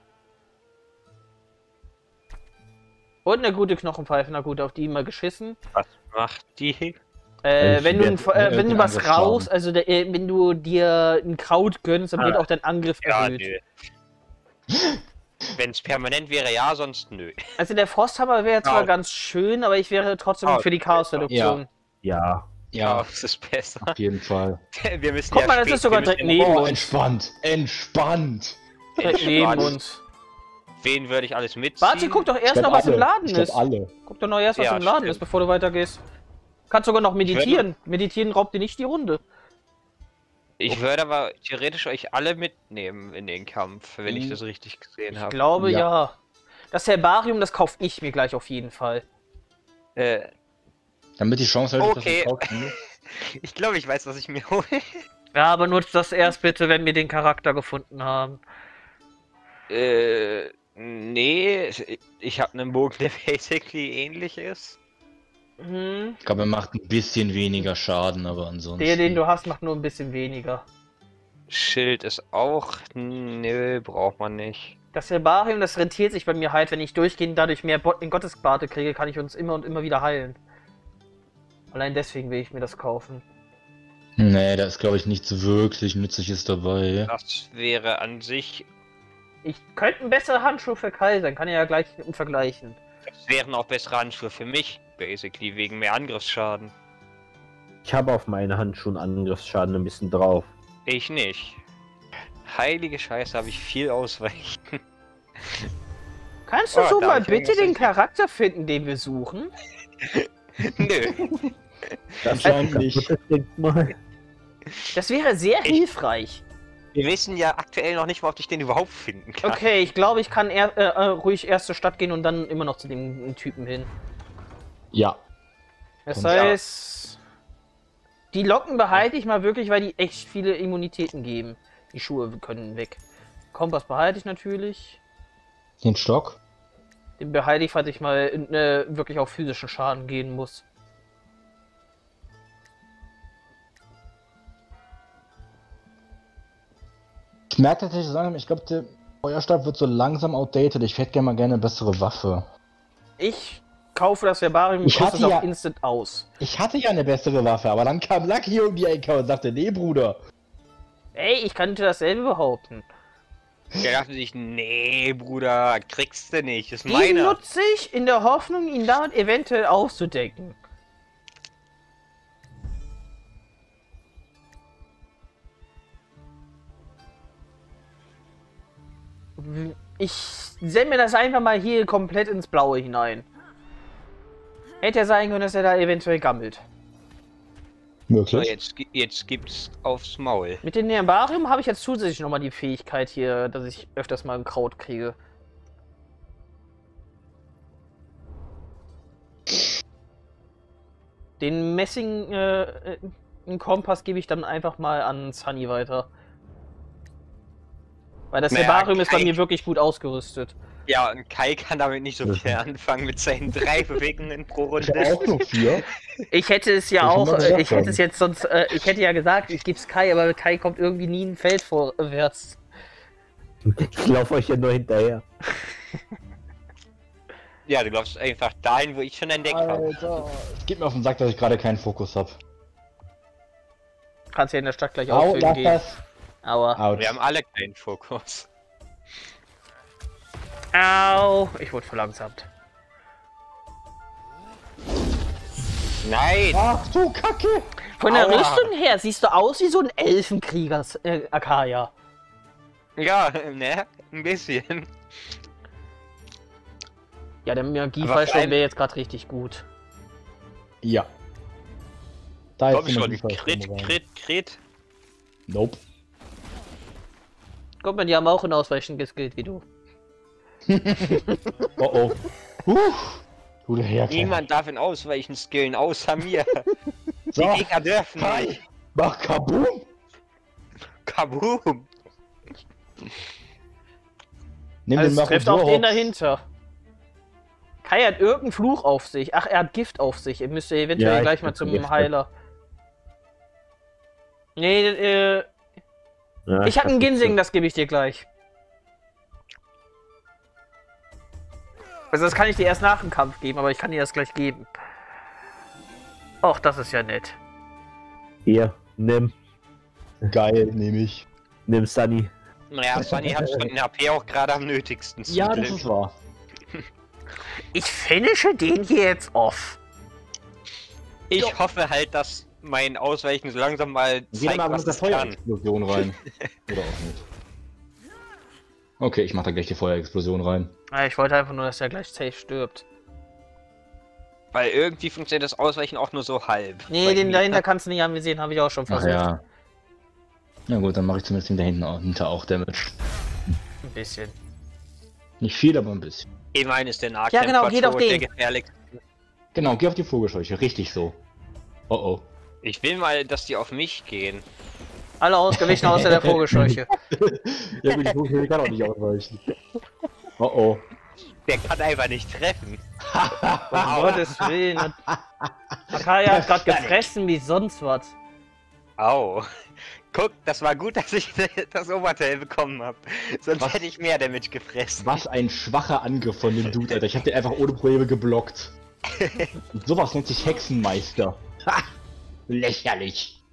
Und eine gute Knochenpfeife, na gut, auf die mal geschissen. Was macht die? Äh, Ich wenn du, ein, werd- äh, äh, wenn du was Angriff raus, schaden. also der, äh, wenn du dir ein Kraut gönnst, dann wird Ah. auch dein Angriff Ja, erhöht. nö. Wenn es permanent wäre, ja, sonst nö. Also der Frosthammer wäre zwar Ja. ganz schön, aber ich wäre trotzdem Ah, für die Chaosreduktion. Ja. Ja, Ja, das ist besser. auf jeden Fall. Wir müssen Guck ja mal, das spät- ist sogar wir müssen direkt ja- neben Oh, uns. entspannt. Entspannt. Direkt neben uns. Wen würde ich alles mitziehen? Warte, guck doch erst Ich noch, glaub, was im alle. Laden Ich glaub, ist. alle. Guck doch noch erst, was Ja, im Laden stimmt. ist, bevor du weitergehst. Kannst sogar noch meditieren. Meditieren raubt dir nicht die Runde. Ich würde aber theoretisch euch alle mitnehmen in den Kampf, wenn ich Mhm. das richtig gesehen Ich habe. glaube, ja. Ja. Das Herbarium, das kaufe ich mir gleich auf jeden Fall. Äh, Damit die Chance halt, Okay. dass du ich glaube, ich weiß, was ich mir hole. Ja, aber nutzt das erst bitte, wenn wir den Charakter gefunden haben. Äh, nee, ich habe einen Bogen, der basically ähnlich ist. Hm. Ich glaube, er macht ein bisschen weniger Schaden, aber ansonsten. Der, den du hast, macht nur ein bisschen weniger. Schild ist auch. Nö, braucht man nicht. Das Herbarium, das rentiert sich bei mir halt, wenn ich durchgehend dadurch mehr Bo in Gottesbarte kriege, kann ich uns immer und immer wieder heilen. Allein deswegen will ich mir das kaufen. Nee, da ist, glaube ich, nichts wirklich Nützliches dabei. Das wäre an sich. Ich könnte ein besserer Handschuh für Kai sein, kann ich ja gleich vergleichen. Das wären auch bessere Handschuhe für mich, basically, wegen mehr Angriffsschaden. Ich habe auf meine Handschuhen Angriffsschaden ein bisschen drauf. Ich nicht. Heilige Scheiße, habe ich viel Ausweichen. Kannst du Oh, so darf mal ich bitte irgendwas den sagen? Charakter finden, den wir suchen? Nö. Das Wahrscheinlich. ist kaputtes Denkmal. Das wäre sehr Ich- hilfreich. Wir wissen ja aktuell noch nicht mal, ob ich den überhaupt finden kann. Okay, ich glaube, ich kann er, äh, äh, ruhig erst zur Stadt gehen und dann immer noch zu dem Typen hin. Ja. Das Und- heißt, die Locken behalte ich mal wirklich, weil die echt viele Immunitäten geben. Die Schuhe können weg. Kompass behalte ich natürlich. Den Stock? Den behalte ich, falls ich mal in, äh, wirklich auf physischen Schaden gehen muss. Ich merke tatsächlich langsam, ich glaube, der Feuerstab wird so langsam outdated. Ich hätte gerne mal gerne eine bessere Waffe. Ich kaufe das Herbarium und Ich rüste hatte es auch ja- instant aus. Ich hatte ja eine bessere Waffe, aber dann kam Lucky um die Ecke und sagte, nee, Bruder. Ey, ich könnte dasselbe behaupten. Der dachte sich, nee, Bruder, kriegst du nicht, ist Den meiner. nutze ich in der Hoffnung, ihn damit eventuell aufzudecken. Ich sende mir das einfach mal hier komplett ins Blaue hinein. Hätte ja sein können, dass er da eventuell gammelt. So, Möglich. jetzt, gi- jetzt gibt's aufs Maul. Mit dem Herbarium habe ich jetzt zusätzlich nochmal die Fähigkeit hier, dass ich öfters mal ein Kraut kriege. Den Messing äh, äh, einen Kompass gebe ich dann einfach mal an Sunny weiter. Weil das Naja, Herbarium ist bei Kai- mir wirklich gut ausgerüstet. Ja, und Kai kann damit nicht so viel anfangen mit seinen drei Bewegungen pro Ich habe Runde. auch nur vier. Ich hätte es ja Ich auch, hab mal äh, gesagt, ich hätte dann. es jetzt sonst, äh, ich hätte ja gesagt, ich gebe es Kai, aber Kai kommt irgendwie nie in ein Feld vorwärts. Ich laufe euch ja nur hinterher. Ja, du läufst einfach dahin, wo ich schon entdeckt habe. Alter, es geht mir auf den Sack, dass ich gerade keinen Fokus habe. Kannst ja in der Stadt gleich Au, auffüllen lass gehen. das. Aua. Autsch. Wir haben alle keinen Fokus. Au. Ich wurde verlangsamt. Nein! Ach du Kacke! Von der Aua. Rüstung her siehst du aus wie so ein Elfenkrieger, äh, Akaya. Ja, ne? Ein bisschen. Ja, der Aber Magiefallsturm vor wäre jetzt gerade richtig gut. Ja. Da Komm die schon, Magie Crit, rein. Crit, Crit. Nope. Guck mal, die haben auch ein Ausweichen geskillt wie du. Oh oh. Huh. Gute Herr. Niemand darf in Ausweichen skillen, außer mir. So, Die Gegner dürfen Kai, nicht. mach Kaboom! Kaboom! Nimm Also den es trifft auch Marujo den hops. dahinter. Kai hat irgendeinen Fluch auf sich. Ach, er hat Gift auf sich. Ihr müsst eventuell Ja, ich gleich mal hab zum Gift. Heiler. Nee, äh, Ja, ich hab einen das ist Ginseng, so. das gebe ich dir gleich. Also das kann ich dir erst nach dem Kampf geben, aber ich kann dir das gleich geben. Och, das ist ja nett. Hier, nimm. Geil, nehme ich. Nimm Sunny. Naja, Sunny hat von den H P auch gerade am nötigsten. zum Ja, das Glück. ist wahr. Ich finische den hier jetzt off. Ich hoffe halt, dass mein Ausweichen so langsam mal Geh zeigt, mal was mit der es kann. Feuerexplosion rein. Oder auch nicht. Okay, ich mach da gleich die Feuerexplosion rein. Ja, ich wollte einfach nur, dass er gleich safe stirbt. Weil irgendwie funktioniert das Ausweichen auch nur so halb. Nee, Bei den mir- dahinter kannst du nicht haben gesehen, habe ich auch schon Ach versucht. ja. Na gut, dann mache ich zumindest den da hinten auch, hinter auch Damage. Ein bisschen. Nicht viel, aber ein bisschen. Ich meine, ist der Ja, genau, geht auf tot, der den. gefährlichste. Genau, geh auf die Vogelscheuche, richtig so. Oh oh. Ich will mal, dass die auf mich gehen. Alle ausgewichen außer der Vogelscheuche. Ja gut, die Vogelscheuche kann auch nicht ausweichen. Oh oh. Der kann einfach nicht treffen. Um Gottes Willen. Und Akaya hat gerade gefressen wie sonst was. Au. Guck, das war gut, dass ich das Oberteil bekommen habe. Sonst Was? hätte ich mehr Damage gefressen. Was ein schwacher Angriff von dem Dude, Alter. Ich hab den einfach ohne Probleme geblockt. Und sowas nennt sich Hexenmeister. Ha! Lächerlich.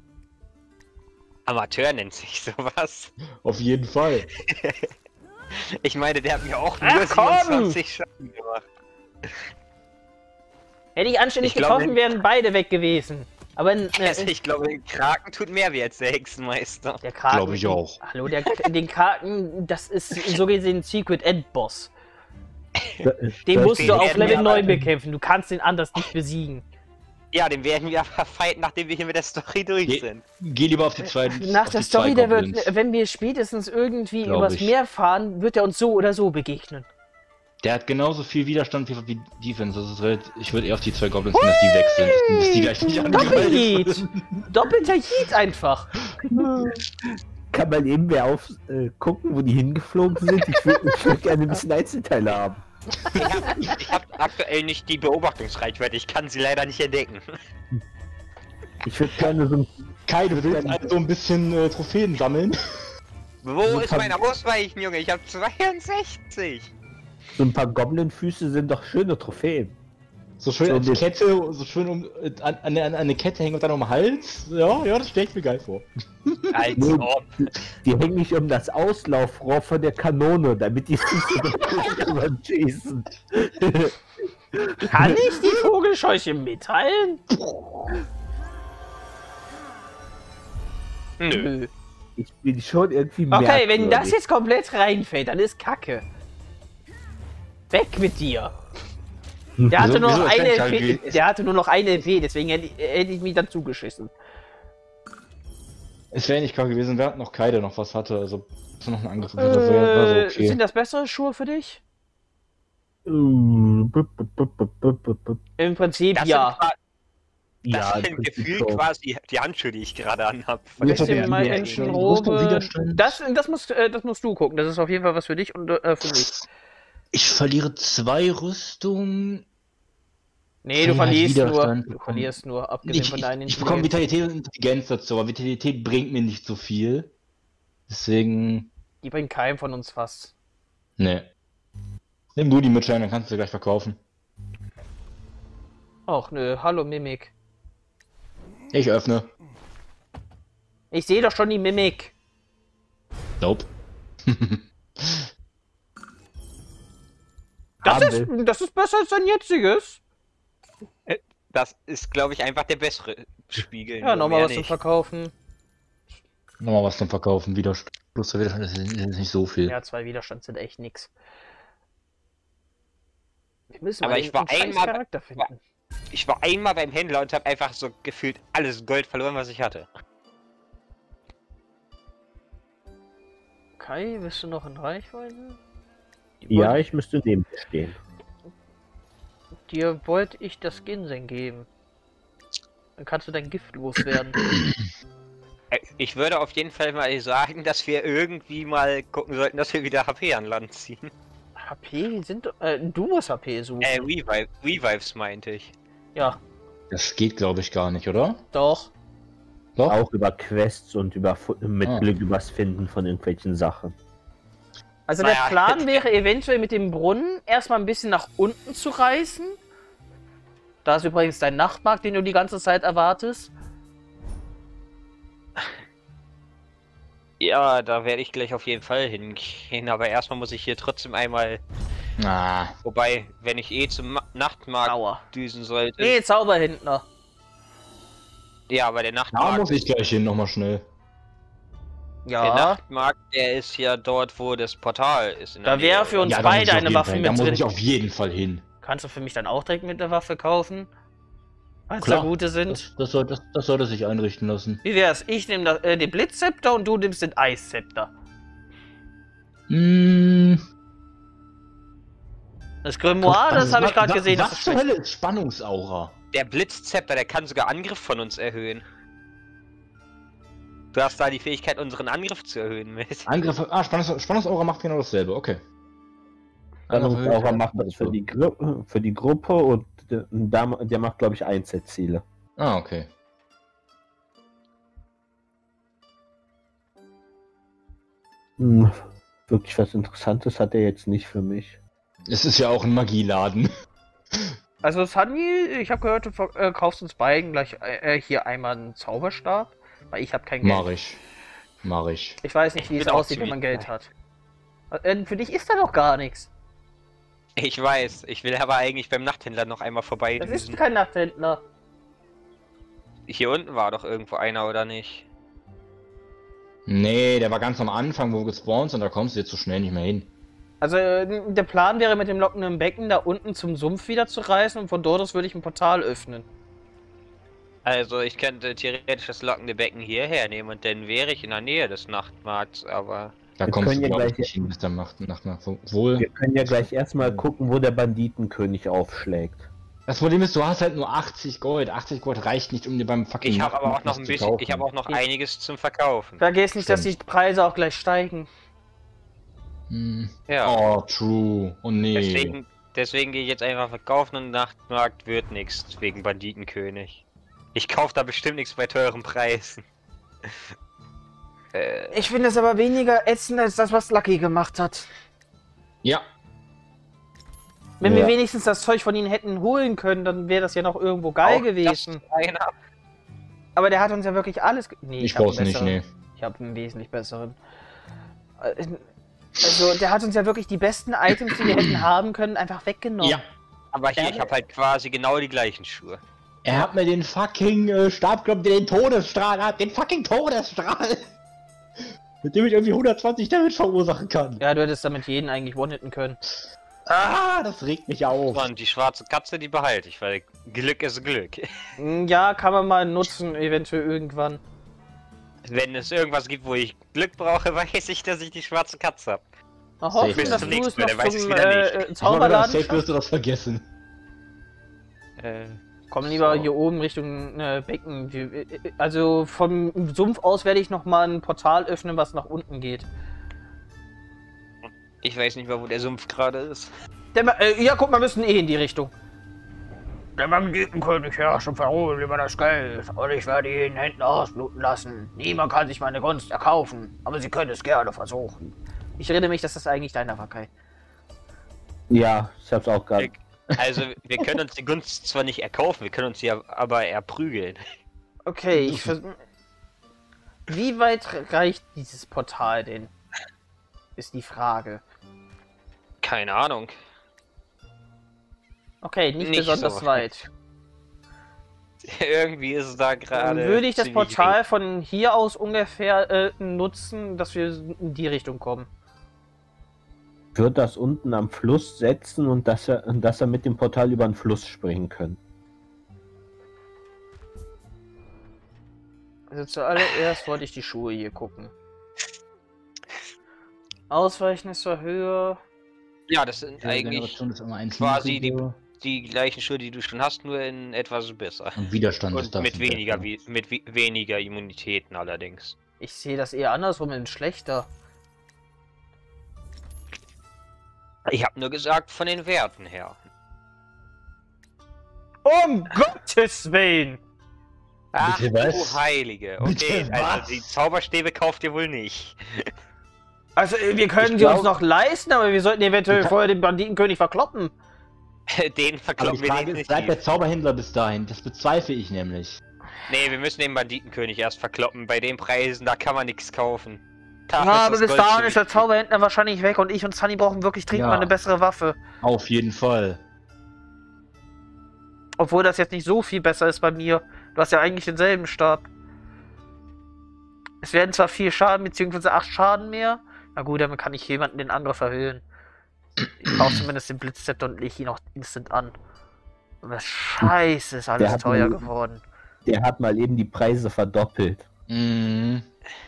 Amateur nennt sich sowas. Auf jeden Fall. Ich meine, der hat mir auch Ach, nur komm! siebenundzwanzig Schaden gemacht. Hätte ich anständig Ich glaube, getroffen, wären beide weg gewesen. Aber äh, Also ich glaube, der Kraken tut mehr wie als der Hexenmeister. der Kraken. Glaube ich auch. Hallo, der, den Kraken, das ist so gesehen ein Secret Endboss. Den musst den du auf werden Level wir neun aber- bekämpfen. Du kannst den anders nicht besiegen. Ja, den werden wir aber fighten, nachdem wir hier mit der Story durch Je- sind. Geh lieber auf die zweiten. Nach auf der die Story, zwei der Goblins. wird, wenn wir spätestens irgendwie Glaub übers ich. Meer fahren, wird er uns so oder so begegnen. Der hat genauso viel Widerstand wie, wie Defense. Das ist relativ, ich würde eher auf die zwei Goblins gehen, dass die weg sind. Dass die gleich nicht angreifen. Doppeljeet! Doppelter Jeet einfach! Kann man eben mehr auf äh, gucken, wo die hingeflogen sind? Ich würde ich würd gerne ein bisschen Einzelteile haben. Ich habe ich hab aktuell nicht die Beobachtungsreichweite, ich kann sie leider nicht entdecken. Ich würde gerne so ein, Kai, du willst also so ein bisschen äh, Trophäen sammeln? Wo Also ist kann- mein Ausweichen, Junge? Ich habe zweiundsechzig. so ein paar Goblin-Füße sind doch schöne Trophäen. So schön So an die mit- Kette, so schön um, äh, an, an, an eine Kette hängen und dann um den Hals. Ja, ja, das stelle ich mir geil vor. Als Nee. ob. Die hängen nicht um das Auslaufrohr von der Kanone, damit die Füße beim Schießen. Kann ich die Vogelscheuche mitteilen? Nö. Ich bin schon irgendwie Okay, wenn das merkwürdig. jetzt komplett reinfällt, dann ist Kacke. Weg mit dir. Der hatte Wieso- nur wieso noch ist eine denn L P, Kacke? der hatte nur noch eine L P, deswegen hätte ich, hätte ich mich dann zugeschissen. Es wäre nicht klar gewesen, wer noch Kai, der noch was hatte. Also, so noch ein Angriff. Das wär, war so Äh, okay. Sind das bessere Schuhe für dich? Uh, bup, bup, bup, bup, bup, bup, bup. Im Prinzip Das ja. sind, qua- das Ja, sind im Prinzip gefühlt schon. quasi die Handschuhe, die ich gerade anhab. Ja, Bisschen der- mal der- Menschenrobe. Rüstung, Widerstand. Das, das, musst, äh, das musst du gucken. Das ist auf jeden Fall was für dich und äh, für mich. Ich verliere zwei Rüstungen. Nee, Kann du ich halt verlierst nur. Widerstand Du bekommen? verlierst nur, abgesehen Ich, von ich, deinen ich bekomme Intelligenz. Vitalität und Intelligenz dazu, aber Vitalität bringt mir nicht so viel. Deswegen. Die bringt keinem von uns was. Ne. Nimm du die mit, Schein, dann kannst du sie gleich verkaufen. Ach nö, hallo Mimik. Ich öffne. Ich sehe doch schon die Mimik. Nope. Das ist, Abel. das ist besser als dein jetziges. Das ist, glaube ich, einfach der bessere Spiegel. Ja, nur nochmal mehr was zum nicht. Verkaufen. Nochmal was zum Verkaufen. Widerstand. Plus der Widerstand ist ist nicht so viel. Ja, zwei Widerstand sind echt nix. Wir müssen Aber mal ich war einen scheiß einmal- Charakter finden. Ich war einmal beim Händler und habe einfach so gefühlt alles Gold verloren, was ich hatte. Kai, bist du noch in Reichweite? Ja, ich müsste neben dir stehen. Dir wollte ich das Ginseng geben. Dann kannst du dein Gift loswerden. Äh, Ich würde auf jeden Fall mal sagen, dass wir irgendwie mal gucken sollten, dass wir wieder H P an Land ziehen. H P sind doch- äh, du musst H P suchen. Äh, Revive, Revives meinte ich. Ja, Das geht, glaube ich, gar nicht, oder? doch. Doch? Auch über Quests und über Fu- mit Ah. Glück übers Finden von irgendwelchen Sachen. Also Naja, der Plan wäre eventuell mit dem Brunnen erstmal ein bisschen nach unten zu reißen. Da ist übrigens dein Nachtmarkt, den du die ganze Zeit erwartest. Ja, da werde ich gleich auf jeden Fall hingehen, aber erstmal muss ich hier trotzdem einmal. Ah, Wobei, wenn ich eh zum Ma Nachtmarkt Aua. düsen sollte. Nee, Zauberhändler. Ja, aber der da Nachtmarkt. muss ich gleich hin, nochmal schnell. Der Ja, Nachtmarkt, der ist ja dort, wo das Portal ist. in der da wäre Nähe, für oder? uns Ja, da muss beide ich auf eine jeden Waffe Fall, mit da muss drin. ich auf jeden Fall hin. Kannst du für mich dann auch direkt mit der Waffe kaufen? Falls Klar. da gute sind. Das, das, soll, das, das sollte sich einrichten lassen. Wie wär's? Ich nehme das- äh, den Blitzzepter und du nimmst den Eiszepter. Hm. Das Grimoire, das habe ich gerade Wa- gesehen. Das Was ist zur schlecht. Hölle ist Spannungsaura? Der Blitzzepter, der kann sogar Angriff von uns erhöhen. Du hast da die Fähigkeit, unseren Angriff zu erhöhen mit. Angriffe. Ah, Spannungs Spannungsaura macht genau dasselbe, okay. Angriff erhöht Spannungsaura ja. macht das für die, Gru für die Gruppe und der, der der macht, glaube ich, Einzelziele. Ah, okay. Hm, wirklich was Interessantes hat er jetzt nicht für mich. Es ist ja auch ein Magieladen. Also Sunny, ich habe gehört, du ver- äh, kaufst uns beiden gleich äh, hier einmal einen Zauberstab, weil ich habe kein Geld. Mach ich. Mach ich. Ich weiß nicht, wie Ich es bin auch aussieht, wenn man ziemlich- Geld hat. Äh, für dich ist da doch gar nichts. Ich weiß, ich will aber eigentlich beim Nachthändler noch einmal Das vorbeidüsen. ist kein Nachthändler. Hier unten war doch irgendwo einer, oder nicht? Nee, der war ganz am Anfang, wo wir gespawnt sind, da kommst du jetzt so schnell nicht mehr hin. Also äh, der Plan wäre mit dem lockenden Becken da unten zum Sumpf wieder zu reißen und von dort aus würde ich ein Portal öffnen. Also ich könnte theoretisch das lockende Becken hierher nehmen und dann wäre ich in der Nähe des Nachtmarkts, aber... Da Wir kommst können du ja glaub ich gleich- nicht hin, bis der Nacht, Nacht, Nacht, wohl. Wir können ja gleich erstmal gucken, wo der Banditenkönig aufschlägt. Das Problem ist, du hast halt nur achtzig Gold. achtzig Gold reicht nicht, um dir beim fucking Ich habe aber auch Nachtmarkt noch was ein zu bisschen, kaufen. ich habe auch noch Ja. einiges zum Verkaufen. Vergiss nicht, dass die Stimmt. Preise auch gleich steigen. Hm. Ja. Oh, true. Oh nee. Deswegen, deswegen gehe ich jetzt einfach verkaufen und Nachtmarkt wird nichts wegen Banditenkönig. Ich kaufe da bestimmt nichts bei teuren Preisen. äh, Ich finde es aber weniger ätzend als das, was Lucky gemacht hat. Ja. Wenn Ja. wir wenigstens das Zeug von ihnen hätten holen können, dann wäre das ja noch irgendwo geil auch gewesen. das einer. Aber der hat uns ja wirklich alles... ge- Nee, Ich hab einen brauch's nicht, besseren. nee. Ich habe einen wesentlich besseren. Äh, Also, der hat uns ja wirklich die besten Items, die wir hätten haben können, einfach weggenommen. Ja. Aber hier, ich habe halt quasi genau die gleichen Schuhe. Er hat mir den fucking äh, Stab genommen, der den Todesstrahl hat. Den fucking Todesstrahl. Mit dem ich irgendwie hundertzwanzig Damage verursachen kann. Ja, du hättest damit jeden eigentlich one-hitten können. Ah, das regt mich auf. So, und die schwarze Katze, die behalte ich, weil Glück ist Glück. Hm, Ja, kann man mal nutzen, eventuell irgendwann. Wenn es irgendwas gibt, wo ich Glück brauche, weiß ich, dass ich die schwarze Katze habe. Mal Safe. hoffen, Bis dass zum du es nächsten Mal, noch dann weiß zum ich's wieder nicht. äh, äh, Ich war mir ganz Zauberladen safe, schaffst. wirst du das vergessen. Äh, Komm lieber So. hier oben Richtung äh, Becken. Wir- äh, Also vom Sumpf aus werde ich nochmal ein Portal öffnen, was nach unten geht. ich weiß nicht mal, wo der Sumpf gerade ist. Der, Ma- äh, ja, guck mal, wir müssen eh in die Richtung. Der Banditenkönig herrscht und verholen über das Geld. Und ich werde ihn Händler ausbluten lassen. Niemand kann sich meine Gunst erkaufen. Aber sie können es gerne versuchen. Ich erinnere mich, dass das eigentlich deiner war, Kai. Ja, ich hab's auch gerade. Also, wir können uns die Gunst zwar nicht erkaufen, wir können uns sie aber erprügeln. Okay, ich vers... Wie weit reicht dieses Portal denn? Ist die Frage. Keine Ahnung. Okay, nicht, Nicht besonders so weit. Irgendwie ist es da Dann gerade. würde ich das ziemlich Portal von hier aus ungefähr äh, nutzen, dass wir in die Richtung kommen. Wird das unten am Fluss setzen und dass er, dass er mit dem Portal über den Fluss springen können. Also zuallererst wollte ich die Schuhe hier gucken. Ausweichen ist zur Höhe. Ja, das sind Die eigentlich Generation ist immer ein quasi die, Risiko. die gleichen Schuhe, die du schon hast, nur in etwas besser. Und Widerstand ist Und das. mit weniger, wie, mit we weniger Immunitäten allerdings. Ich sehe das eher andersrum, in schlechter. Ich habe nur gesagt, von den Werten her. Um Gottes Willen! Ach Bitte du was? Heilige. Okay, Bitte also was? die Zauberstäbe kauft ihr wohl nicht. Also, äh, wir können Ich sie uns glaub- noch leisten, aber wir sollten eventuell Ich hab- vorher den Banditenkönig verkloppen. Den Aber verkloppen die wir Frage ist, bleibt der definitiv. Zauberhändler bis dahin? Das bezweifle ich nämlich. Nee, wir müssen den Banditenkönig erst verkloppen. Bei den Preisen, da kann man nichts kaufen. Dafür Ja, ist aber das bis Gold dahin zu ist der wichtig. Zauberhändler wahrscheinlich weg und ich und Sunny brauchen wirklich dringend Ja. mal eine bessere Waffe. Auf jeden Fall. Obwohl das jetzt nicht so viel besser ist bei mir. Du hast ja eigentlich denselben Stab. Es werden zwar vier Schaden bzw. acht Schaden mehr. Na gut, damit kann ich jemanden den Angriff erhöhen. Ich brauche zumindest den Blitzzepter und lege ihn auch instant an. Aber scheiße, ist Der alles hat teuer mal- geworden. Der hat mal eben die Preise verdoppelt. Mhm.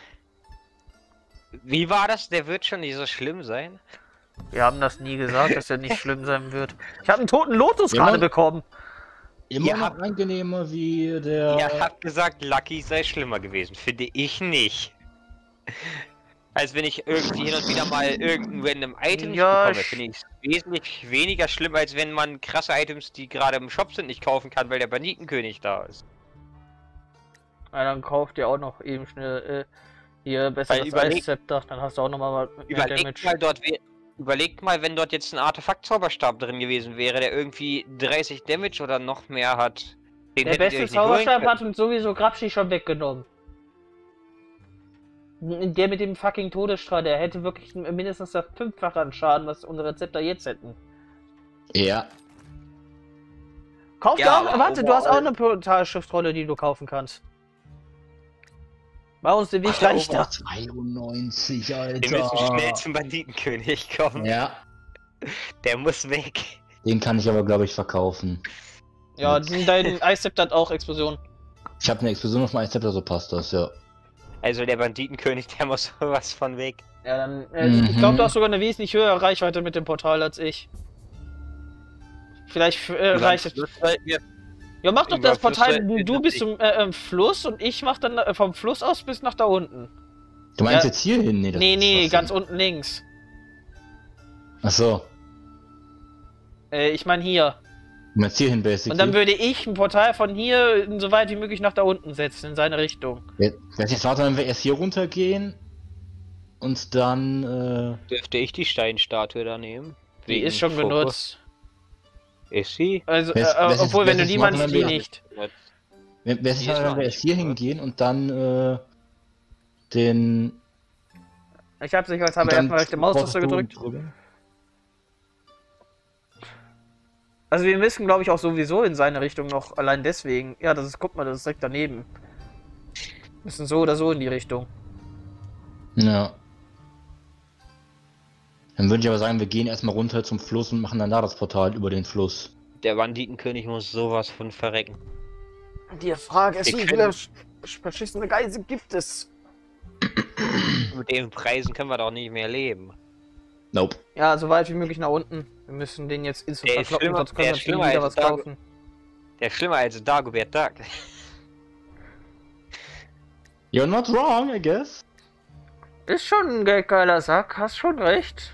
Wie war das? Der wird schon nicht so schlimm sein? Wir haben das nie gesagt, dass er nicht schlimm sein wird. Ich habe einen toten Lotus Ja, gerade Mann. bekommen. Immer Ihr noch habt- angenehmer wie der. Ihr habt gesagt, Lucky sei schlimmer gewesen. Finde ich nicht. Als wenn ich irgendwie hin und wieder mal irgendein random Item nicht Ja, bekomme, sch- finde ich es wesentlich weniger schlimm, als wenn man krasse Items, die gerade im Shop sind, nicht kaufen kann, weil der Banditenkönig da ist. Ja, dann kauft ihr auch noch eben schnell äh, hier besser Weil das überleg- Eiszepter. Dann hast du auch noch mal was mehr Überlegt mal, dort we- überlegt mal, wenn dort jetzt ein Artefakt-Zauberstab drin gewesen wäre, der irgendwie dreißig Damage oder noch mehr hat. Den Der hättet ihr beste euch nicht holen Zauberstab können. hat uns sowieso Grabschi schon weggenommen. Der mit dem fucking Todesstrahl, der hätte wirklich mindestens das Fünffache an Schaden, was unsere Rezepter jetzt hätten. Ja. Kauf Ja, dir auch, aber warte, du hast auch overall- eine Portalschriftrolle, die du kaufen kannst. Bei uns den Weg Ach, leichter. zweiundneunzig, Alter. Wir müssen schnell zum Banditenkönig kommen. Ja. Der muss weg. Den kann ich aber, glaube ich, verkaufen. Ja, dein Eiszepter hat auch Explosion. Ich habe eine Explosion auf meinem Zepter, so passt das, ja. Also der Banditenkönig, der muss sowas von weg. Ja, dann. Äh, Mhm. Ich glaube, du hast sogar eine wesentlich höhere Reichweite mit dem Portal als ich. Vielleicht äh, reicht es. Das sollten wir- Ja, mach doch Über das Fluss Portal, sollten du, wir du das bis nicht. zum äh, ähm, Fluss und ich mach dann äh, vom Fluss aus bis nach da unten. Du meinst Ja. jetzt hier hin? Nee, das Nee, ist nee, was ganz denn? unten links. Achso. Äh, ich meine hier. Du meinst hier hin, basically? Und dann würde ich ein Portal von hier so weit wie möglich nach da unten setzen, in seine Richtung. Ja, weiß nicht, warte, wenn wir erst hier runtergehen und dann, äh... Dürfte ich die Steinstatue da nehmen? Die Wegen ist schon Fokus. benutzt. Ist sie? Also, Wer ist- äh, wer ist- obwohl, wer wenn du ist die Martin meinst, die Lambert? nicht. Wer, wer ist Die es, ist wenn noch wir nicht erst hier gut. hingehen und dann, äh... den... Ich habe sicherheitshalber und dann erstmal rechte Maustaste brauchst du gedrückt. drüber? Also wir müssen, glaube ich, auch sowieso in seine Richtung noch, allein deswegen. Ja, das ist, guck mal, das ist direkt daneben. Müssen so oder so in die Richtung. Ja. Dann würde ich aber sagen, wir gehen erstmal runter zum Fluss und machen dann da das Portal über den Fluss. Der Banditenkönig muss sowas von verrecken. Die Frage ist, Wir wie können- viele verschissene Geise gibt es? Mit den Preisen können wir doch nicht mehr leben. Nope. Ja, so weit wie möglich nach unten. Wir müssen den jetzt instant Der ist verkloppen, schlimmer- sonst können der wir ist uns nie schlimmer wieder als was Dark- kaufen. Der ist schlimmer als Dagobert Duck. You're not wrong, I guess. Ist schon ein geldgeiler Sack, hast schon recht.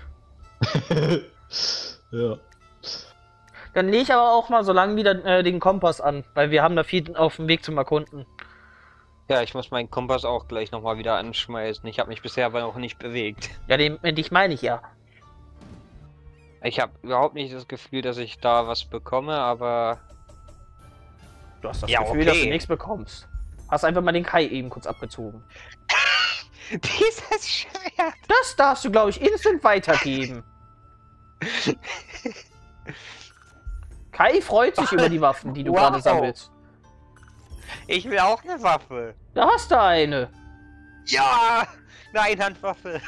Ja. Dann lege ich aber auch mal so lange wieder äh, den Kompass an, weil wir haben da viel auf dem Weg zum Erkunden. Ja, ich muss meinen Kompass auch gleich nochmal wieder anschmeißen. Ich habe mich bisher aber noch nicht bewegt. Ja, den, dich meine ich ja. Ich habe überhaupt nicht das Gefühl, dass ich da was bekomme, aber... Du hast das Ja, Gefühl, dass du okay. nichts bekommst. Hast einfach mal den Kai eben kurz abgezogen. Dieses Schwert! Das darfst du, glaube ich, instant weitergeben. Kai freut sich über die Waffen, die du Wow. gerade sammelst. Ich will auch eine Waffe. Da hast du eine. Ja! Eine Einhandwaffe.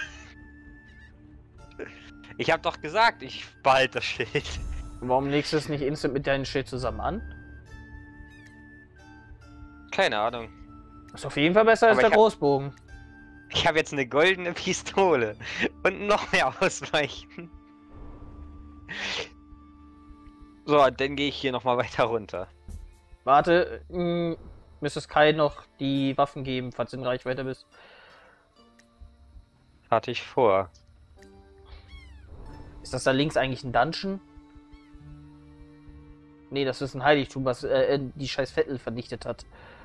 Ich habe doch gesagt, ich behalte das Schild. Warum legst du es nicht instant mit deinem Schild zusammen an? Keine Ahnung. Ist auf jeden Fall besser als Aber der ich hab- Großbogen. Ich habe jetzt eine goldene Pistole. Und noch mehr Ausweichen. So, dann gehe ich hier nochmal weiter runter. Warte, mh, müsstest Kai noch die Waffen geben, falls du in Reichweite bist. Hatte ich vor. Ist das da links eigentlich ein Dungeon? Nee, das ist ein Heiligtum, was äh, äh, die scheiß Vettel vernichtet hat.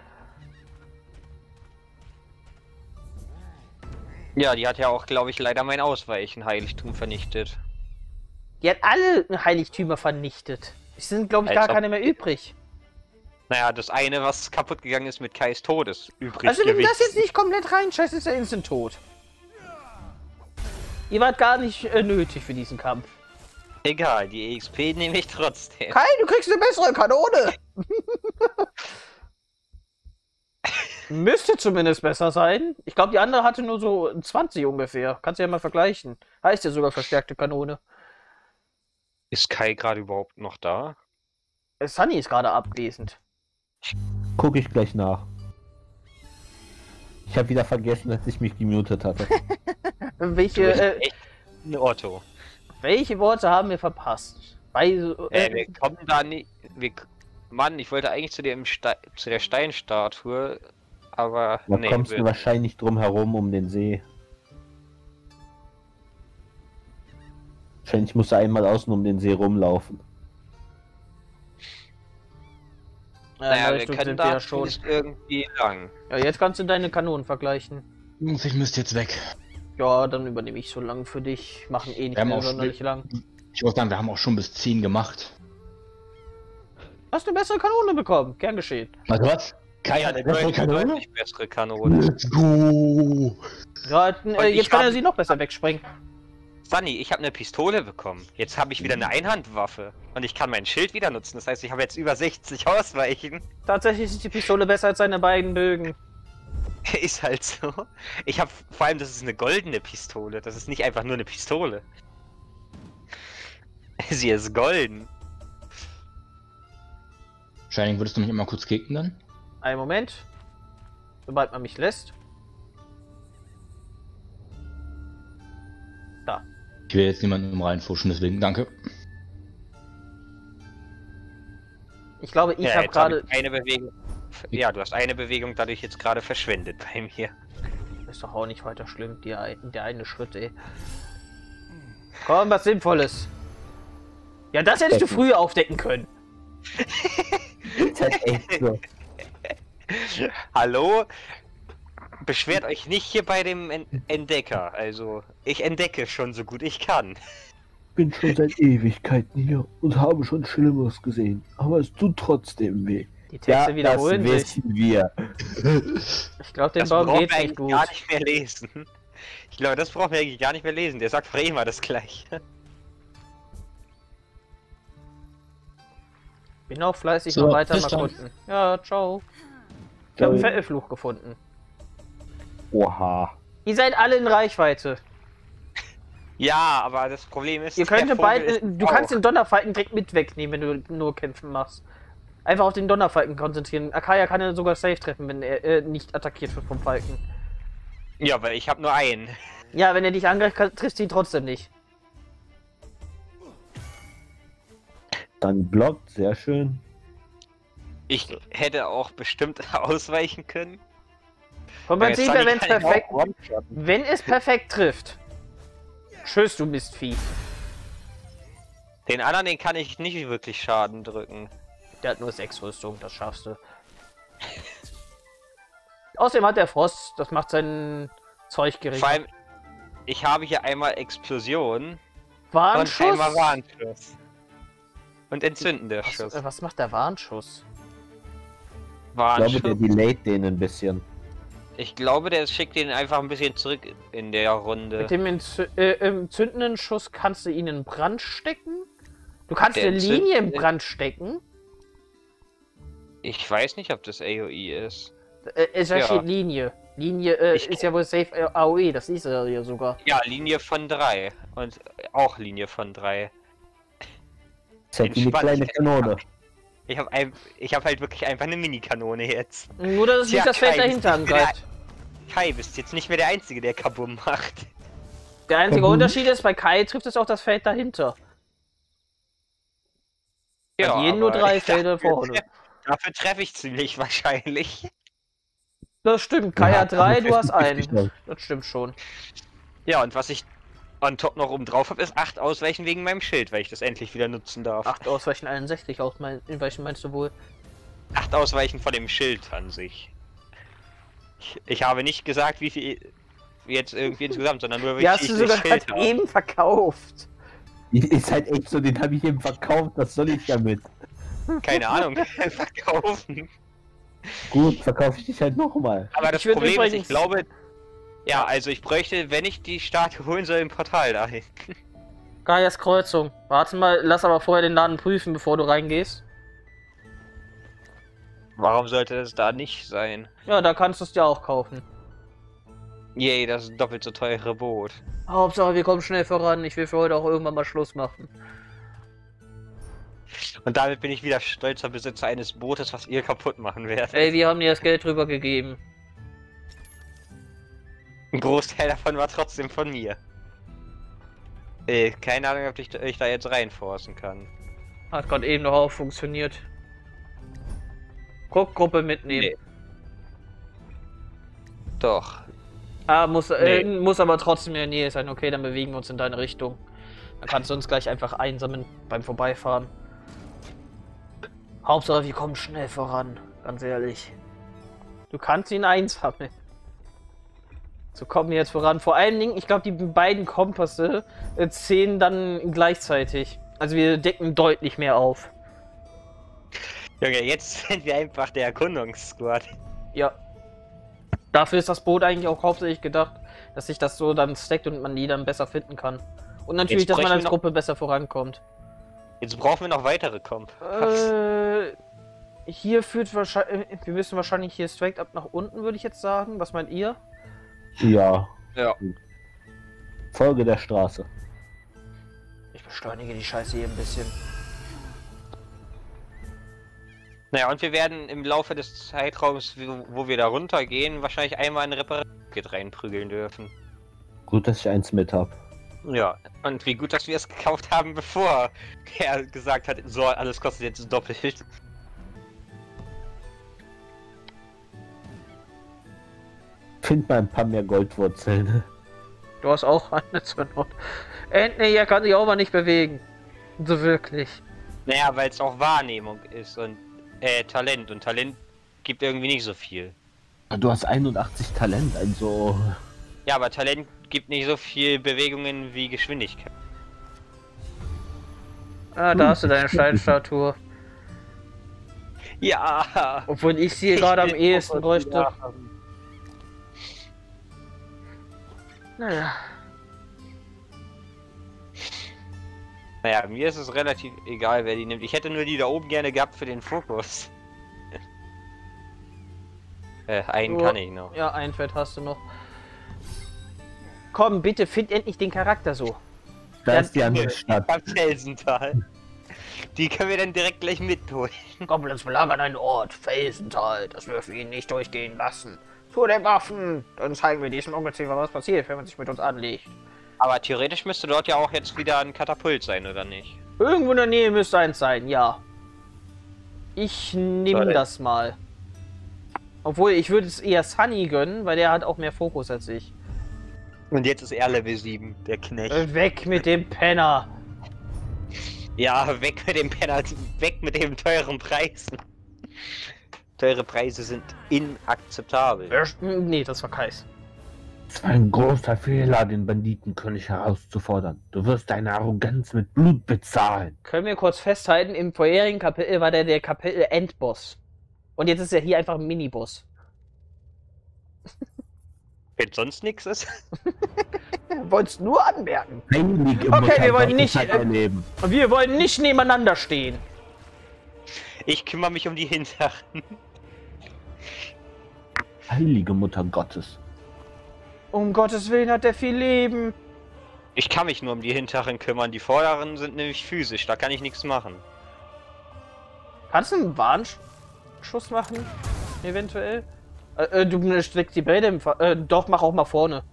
Ja, die hat ja auch, glaube ich, leider mein Ausweichen Heiligtum vernichtet. Die hat alle Heiligtümer vernichtet. Es sind, glaube ich, Als gar ob- keine mehr übrig. Naja, das eine, was kaputt gegangen ist mit Kais Todes, übrig Also wenn du das gewesen. jetzt nicht komplett reinscheißt, ist er instant tot. Ihr wart gar nicht äh, nötig für diesen Kampf. Egal, die E X P nehme ich trotzdem. Kai, du kriegst eine bessere Kanone! Müsste zumindest besser sein. Ich glaube, die andere hatte nur so zwanzig ungefähr. Kannst du ja mal vergleichen. Heißt ja sogar verstärkte Kanone. Ist Kai gerade überhaupt noch da? Äh, Sunny ist gerade abwesend. Gucke ich gleich nach. Ich habe wieder vergessen, dass ich mich gemutet hatte. Welche, äh, Echt ein Otto. welche Worte haben wir verpasst? Bei, Äh, äh, wir kommen da nicht. Wir, Mann, ich wollte eigentlich zu, dem Ste zu der Steinstatue, aber Da nee, kommst wir- du wahrscheinlich drum herum um den See. Wahrscheinlich musst du einmal außen um den See rumlaufen. äh, naja, wir Richtung können sind wir da ja schon. zumindest irgendwie lang. Ja, jetzt kannst du deine Kanonen vergleichen. Jungs, ich müsste jetzt weg. Ja, dann übernehme ich so lang für dich. Machen eh nicht Wir haben mehr auch sonderlich Spiel- lang. Ich muss sagen, wir haben auch schon bis zehn gemacht. Hast du eine bessere Kanone bekommen? Gern geschehen. Also was? Kai hat eine bessere Deutlich, Kanone? deutlich bessere Kanone. Let's go! Ja, äh, ich jetzt kann hab- er sie noch besser wegsprengen. Sunny, ich habe eine Pistole bekommen. Jetzt habe ich wieder eine Einhandwaffe. Und ich kann mein Schild wieder nutzen. Das heißt, ich habe jetzt über sechzig Ausweichen. Tatsächlich ist die Pistole besser als seine beiden Bögen. Ist halt so. Ich habe vor allem, das ist eine goldene Pistole. Das ist nicht einfach nur eine Pistole. Sie ist golden. Shining, würdest du mich immer kurz kicken dann? Einen Moment. Sobald man mich lässt. Da. Ich will jetzt niemanden reinfuschen, deswegen danke. Ich glaube, ich ja, habe jetzt hab gerade. ich eine Bewegung. Ja, du hast eine Bewegung dadurch jetzt gerade verschwendet bei mir. Ist doch auch nicht weiter schlimm, die, ein- der eine Schritt, ey. Komm, was Sinnvolles. Ja, das hättest du früher aufdecken können. Ist halt echt so. Hallo? Beschwert euch nicht hier bei dem En- Entdecker. Also, ich entdecke schon so gut ich kann. Bin schon seit Ewigkeiten hier und habe schon Schlimmeres gesehen, aber es tut trotzdem weh. Die Texte wiederholen das sich. wissen wir. Ich glaube, den Das Baum brauchen geht wir nicht eigentlich gut. gar nicht mehr lesen. Ich glaube, das brauchen wir eigentlich gar nicht mehr lesen. Der sagt doch immer das Gleiche. Bin auch fleißig So, noch weiter bis mal dann. erkunden. Ja, ciao. Ich habe einen Ciao. Vettelfluch gefunden. Oha. Ihr seid alle in Reichweite. Ja, aber das Problem ist, Ihr der könnt Vogel beide. ist Du auch- kannst den Donnerfalken direkt mit wegnehmen, wenn du nur kämpfen machst. Einfach auf den Donnerfalken konzentrieren. Akaya kann er sogar safe treffen, wenn er äh, nicht attackiert wird vom Falken. Ja, weil ich habe nur einen. Ja, wenn er dich angreift, kann- triffst du ihn trotzdem nicht. Dann blockt, sehr schön. Ich hätte auch bestimmt ausweichen können. Vom Weil Prinzip Sunny her, wenn es kann ich auch perfekt, one-shotten. wenn es perfekt trifft. Tschüss, du Mistvieh. Den anderen, den kann ich nicht wirklich Schaden drücken. Der hat nur sechs Rüstung, das schaffst du. Außerdem hat der Frost, das macht sein Zeug Vor geringer. allem, ich habe hier einmal Explosion Warnschuss? Und einmal Warnschuss. Und entzündender Was, Schuss. äh, was macht der Warnschuss? Ich glaube, Warnschuss. der delayt den ein bisschen. Ich glaube, der schickt den einfach ein bisschen zurück in der Runde. Mit dem entzü äh, entzündenden Schuss kannst du ihn in Brand stecken? Du kannst Der eine Linie in entzündende- Brand stecken? Ich weiß nicht, ob das A O E ist. Äh, es Ja. steht Linie. Linie äh, Ich- ist ja wohl safe äh, A O E, das siehst du ja hier sogar. Ja, Linie von drei. Und auch Linie von drei. Das ist halt wie eine Entspannt. kleine Kanone. Ich habe ein, ich hab halt wirklich einfach eine Mini-Kanone jetzt. Nur, dass es nicht Tja, das Feld Kai, dahinter bist nicht mehr angreift. Kai, bist jetzt nicht mehr der Einzige, der Kabum macht. Der einzige Kabum. Unterschied ist, bei Kai trifft es auch das Feld dahinter. Ja, jeden nur aber drei ich Felder dafür vorne. treff- Dafür treffe ich ziemlich wahrscheinlich. Das stimmt, Kai Ja, hat drei, du hast fünfzig einen. noch. Das stimmt schon. Ja, und was ich on top noch oben drauf habe, ist acht Ausweichen wegen meinem Schild, weil ich das endlich wieder nutzen darf. acht Ausweichen, einundsechzig Ausweichen meinst du wohl? Acht Ausweichen von dem Schild an sich. Ich, ich habe nicht gesagt, wie viel jetzt irgendwie insgesamt, sondern nur wie Die hast viel du ich sogar das Schild gerade habe. eben verkauft. Ist halt echt so, den habe ich eben verkauft, was soll ich damit? Keine Ahnung, verkaufen. Gut, verkaufe ich dich halt nochmal. Aber das Ich würd Problem ist, übrigens- ich glaube, ja, also ich bräuchte, wenn ich die Statue holen soll, im Portal dahin. Gaias Kreuzung. Warte mal, lass aber vorher den Laden prüfen, bevor du reingehst. Warum sollte das da nicht sein? Ja, da kannst du es dir auch kaufen. Yay, das ist ein doppelt so teure Boot. Hauptsache, wir kommen schnell voran. Ich will für heute auch irgendwann mal Schluss machen. Und damit bin ich wieder stolzer Besitzer eines Bootes, was ihr kaputt machen werdet. Ey, wir haben dir das Geld drüber gegeben. Ein Großteil davon war trotzdem von mir. Äh, keine Ahnung, ob ich, ich da jetzt reinforcen kann. Hat gerade eben noch auch funktioniert. Guck, Gruppe mitnehmen. Nee. Doch. Ah, muss, äh, Nee. muss aber trotzdem in der Nähe sein. Okay, dann bewegen wir uns in deine Richtung. Dann kannst du uns gleich einfach einsammeln beim Vorbeifahren. Hauptsache, wir kommen schnell voran. Ganz ehrlich. Du kannst ihn einsammeln. So kommen wir jetzt voran. Vor allen Dingen, ich glaube, die beiden Kompasse äh, zählen dann gleichzeitig. Also wir decken deutlich mehr auf. Junge, jetzt sind wir einfach der Erkundungssquad. Ja. Dafür ist das Boot eigentlich auch hauptsächlich gedacht, dass sich das so dann stackt und man die dann besser finden kann. Und natürlich, Jetzt dass man bräuchten als wir noch- Gruppe besser vorankommt. Jetzt brauchen wir noch weitere Komp. Äh, hier führt wahrscheinlich, wir müssen wahrscheinlich hier straight up nach unten, würde ich jetzt sagen. Was meint ihr? Ja. Ja. Folge der Straße. Ich beschleunige die Scheiße hier ein bisschen. Naja, und wir werden im Laufe des Zeitraums, wo, wo wir da runtergehen, wahrscheinlich einmal ein Reparaturkit reinprügeln dürfen. Gut, dass ich eins mit hab. Ja, und wie gut, dass wir es gekauft haben, bevor er gesagt hat, so, alles kostet jetzt doppelt. Find mal ein paar mehr Goldwurzeln. Du hast auch eine zur Not. Endlich, er kann sich auch mal nicht bewegen. So wirklich. Naja, weil es auch Wahrnehmung ist und äh, Talent. Und Talent gibt irgendwie nicht so viel. Du hast einundachtzig Talent, also. Ja, aber Talent gibt nicht so viel Bewegungen wie Geschwindigkeit. Ah, da Hm, hast du deine stimmt. Steinstatue. Ja! Obwohl ich sie Ich gerade am will ehesten auch bräuchte. was haben. Naja. Naja, mir ist es relativ egal, wer die nimmt. Ich hätte nur die da oben gerne gehabt für den Fokus. äh, einen Oh. kann ich noch. Ja, ein Feld hast du noch. Komm, bitte, find endlich den Charakter so. Da Ja, ist die andere Stadt. Am Felsental. Die können wir dann direkt gleich mitholen. Goblins belagern einen Ort, Felsental. Das dürfen wir ihnen nicht durchgehen lassen. Zu den Waffen! Dann zeigen wir diesem Ungeziefer, was passiert, wenn man sich mit uns anlegt. Aber theoretisch müsste dort ja auch jetzt wieder ein Katapult sein, oder nicht? Irgendwo in der Nähe müsste eins sein, ja. Ich nehme Soll ich? das mal. Obwohl, ich würde es eher Sunny gönnen, weil der hat auch mehr Fokus als ich. Und jetzt ist er Level sieben, der Knecht. Äh, Weg mit dem Penner! Ja, weg mit dem Penner, weg mit den teuren Preisen. Teure Preise sind inakzeptabel. Wer- Nee, das war Kais. Es war ein großer Fehler, den Banditenkönig herauszufordern. Du wirst deine Arroganz mit Blut bezahlen. Können wir kurz festhalten, im vorherigen Kapitel war der der Kapitel-Endboss. Und jetzt ist er hier einfach ein Miniboss. Wenn sonst nichts ist. Wollt's nur anmerken. Heilige Okay, Mutter wir wollen Gottes nicht, hat äh, erleben. Wir wollen nicht nebeneinander stehen. Ich kümmere mich um die Hinteren. Heilige Mutter Gottes. Um Gottes Willen hat er viel Leben. Ich kann mich nur um die Hinteren kümmern. Die Vorderen sind nämlich physisch. Da kann ich nichts machen. Kannst du einen Warnschuss machen? Eventuell? Äh, äh, du steckst die Bälle im Fa äh, doch, mach auch mal vorne.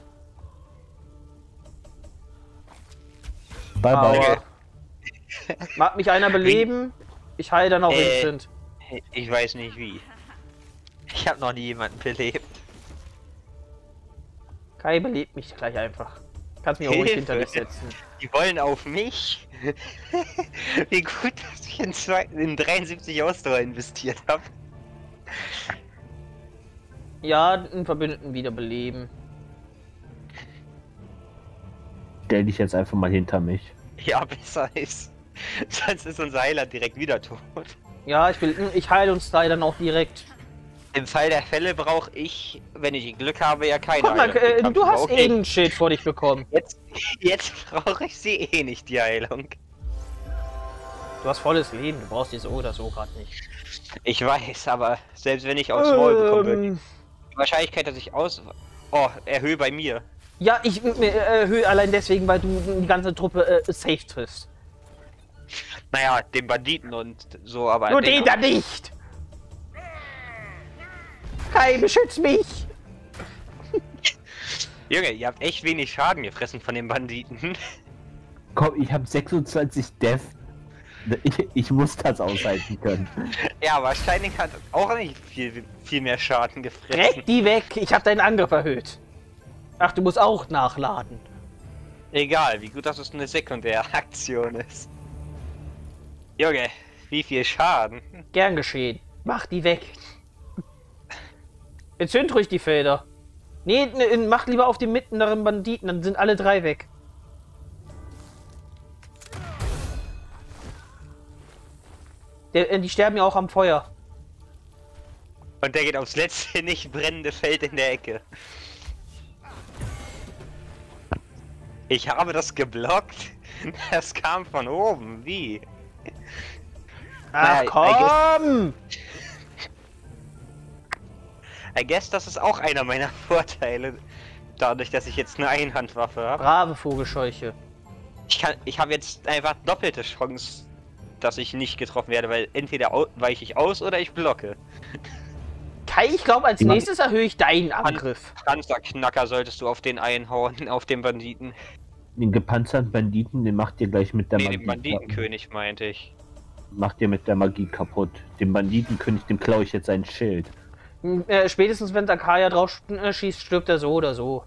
Bye bye. Aua. Mag mich einer beleben? Ich heile dann auch Äh. instant. Ich weiß nicht wie. Ich habe noch nie jemanden belebt. Kai belebt mich gleich einfach. Kannst mich auch ruhig hinter dich setzen. Die wollen auf mich. Wie gut, dass ich in, zwei, in dreiundsiebzig Ausdauer investiert habe. Ja, einen Verbündeten wiederbeleben. Stell dich jetzt einfach mal hinter mich. Ja, besser ist. Sonst ist unser Heiler direkt wieder tot. Ja, ich will, ich heile uns da dann auch direkt. Im Fall der Fälle brauche ich, wenn ich Glück habe, ja keine Guck mal, Heilung. äh, Ich hab du hast okay. eh ein Schild vor dich bekommen. Jetzt, jetzt brauche ich sie eh nicht, die Heilung. Du hast volles Leben, du brauchst die so oder so gerade nicht. Ich weiß, aber selbst wenn ich aufs Maul bekomme, Ähm, die Wahrscheinlichkeit, dass ich aus... Oh, erhöhe bei mir. ja, ich äh, erhöhe allein deswegen, weil du die ganze Truppe äh, safe triffst. Naja, den Banditen und so, aber... Nur den da nicht! Kai, beschütz mich! Junge, ihr habt echt wenig Schaden gefressen von den Banditen. Komm, ich habe sechsundzwanzig Death. Ich, ich muss das aushalten können. Ja, wahrscheinlich hat auch nicht viel, viel mehr Schaden gefressen. Reck die weg, ich habe deinen Angriff erhöht. Ach, du musst auch nachladen. Egal, wie gut, dass es eine Sekundäraktion ist. Junge, wie viel Schaden. Gern geschehen. Mach die weg. Entzünd ruhig die Felder. Nee, ne, mach lieber auf den mittleren Banditen, dann sind alle drei weg. Der, äh, die sterben ja auch am Feuer. Und der geht aufs letzte nicht brennende Feld in der Ecke. Ich habe das geblockt. Das kam von oben. Wie? Ach Naja, komm! I guess das ist auch einer meiner Vorteile. Dadurch, dass ich jetzt eine Einhandwaffe habe. Brave Vogelscheuche. Ich kann, ich habe jetzt einfach doppelte Chance, dass ich nicht getroffen werde, weil entweder au weiche ich aus oder ich blocke. Kai, ich glaube, als Ja. nächstes erhöhe ich deinen Angriff. Panzerknacker solltest du auf den einhauen, auf den Banditen. Den gepanzerten Banditen, den macht ihr gleich mit der Nee, Magie. den Banditenkönig meinte ich. Macht ihr mit der Magie kaputt. Dem Banditenkönig, dem klaue ich jetzt sein Schild. Äh, spätestens wenn Takaya drauf äh, schießt, stirbt er so oder so.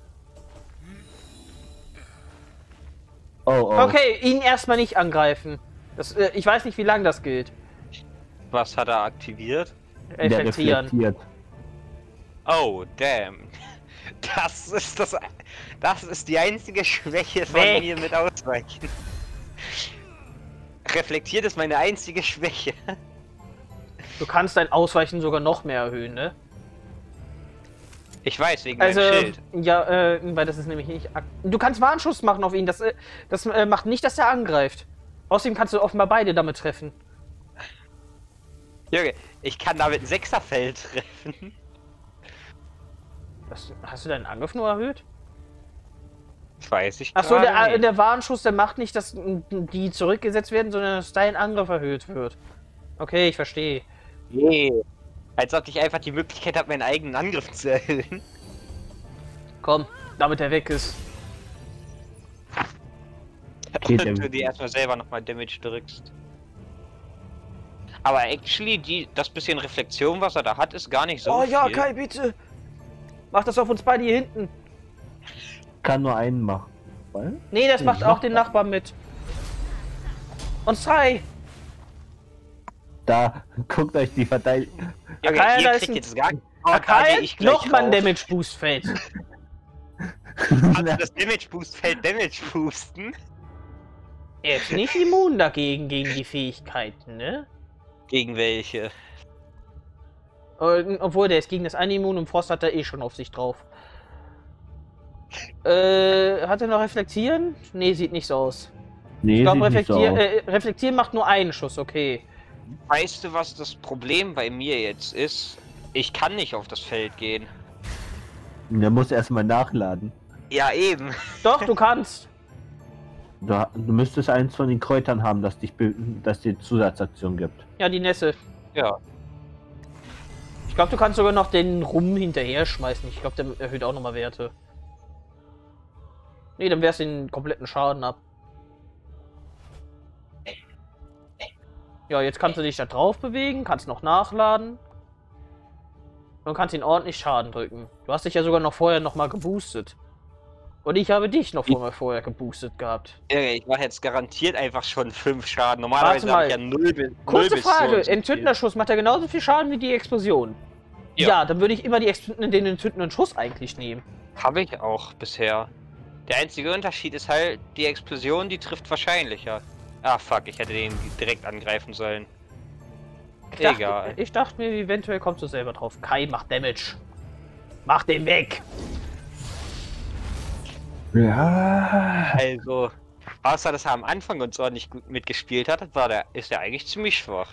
Oh, oh. Okay, ihn erstmal nicht angreifen. Das, äh, ich weiß nicht, wie lange das gilt. Was hat er aktiviert? Der Effektieren. reflektiert. Oh, damn. Das ist das. Das ist die einzige Schwäche von Weg. mir mit Ausweichen. Reflektiert ist meine einzige Schwäche. Du kannst dein Ausweichen sogar noch mehr erhöhen, ne? Ich weiß, wegen Also, meinem Schild. ja, äh, weil das ist nämlich nicht... ak- Du kannst Warnschuss machen auf ihn, das, äh, das äh, macht nicht, dass er angreift. Außerdem kannst du offenbar beide damit treffen. Junge, ich kann damit ein Sechserfeld treffen. Was, hast du deinen Angriff nur erhöht? Das weiß ich Achso, gerade der, äh, nicht. der Warnschuss, der macht nicht, dass äh, die zurückgesetzt werden, sondern dass dein Angriff erhöht wird. Okay, ich verstehe. Nee. Als ob ich einfach die Möglichkeit habe, meinen eigenen Angriff zu erhöhen. Komm, damit er weg ist. Okay, Und der- du dir erstmal selber nochmal Damage drückst. Aber actually, die, das bisschen Reflexion, was er da hat, ist gar nicht so Oh ja, viel. Kai, bitte. Mach das auf uns beide hier hinten. Kann nur einen machen. Was? Nee, das Den macht auch den Nachbarn mit. Uns drei. Da, guckt euch die Verteidigung. Junge, Akai, ihr da ist kriegt ein- jetzt gar Akai, ich gleich noch mal ein drauf. Damage Boost Feld. Kannst du das Damage Boost Feld Damage boosten? Er ist nicht immun dagegen, gegen die Fähigkeiten, ne? Gegen welche? Äh, Obwohl, der ist gegen das eine immun und Frost hat er eh schon auf sich drauf. Äh, hat er noch Reflektieren? Nee, sieht nicht so aus. Nee, Ich glaube, sieht nicht so Reflektier, aus. äh, Reflektieren macht nur einen Schuss, okay. Weißt du, was das Problem bei mir jetzt ist? Ich kann nicht auf das Feld gehen. Der muss erstmal nachladen. Ja, eben. Doch, du kannst. Du, du müsstest eins von den Kräutern haben, das dich be- das dir Zusatzaktion gibt. Ja, die Nässe. Ja. Ich glaube, du kannst sogar noch den Rum hinterher schmeißen. Ich glaube, der erhöht auch nochmal Werte. Nee, dann wär's den kompletten Schaden ab. Ja, jetzt kannst du dich da drauf bewegen, kannst noch nachladen. Und kannst ihn ordentlich Schaden drücken. Du hast dich ja sogar noch vorher nochmal geboostet. Und ich habe dich noch vorher, vorher geboostet gehabt. Ja, ich mache jetzt garantiert einfach schon fünf Schaden. Normalerweise habe ich ja null bis Kurze Frage, so entzündender Schuss macht er genauso viel Schaden wie die Explosion? Ja, Ja. dann würde ich immer die Expl- den entzündenden Schuss eigentlich nehmen. Habe ich auch bisher. Der einzige Unterschied ist halt, die Explosion, die trifft wahrscheinlicher. Ah, fuck, ich hätte den direkt angreifen sollen. Ich dachte, Egal. ich dachte mir, eventuell kommst du selber drauf. Kai macht Damage. Mach den weg! Ja. Also, außer dass er am Anfang uns ordentlich gut mitgespielt hat, war der, ist er eigentlich ziemlich schwach.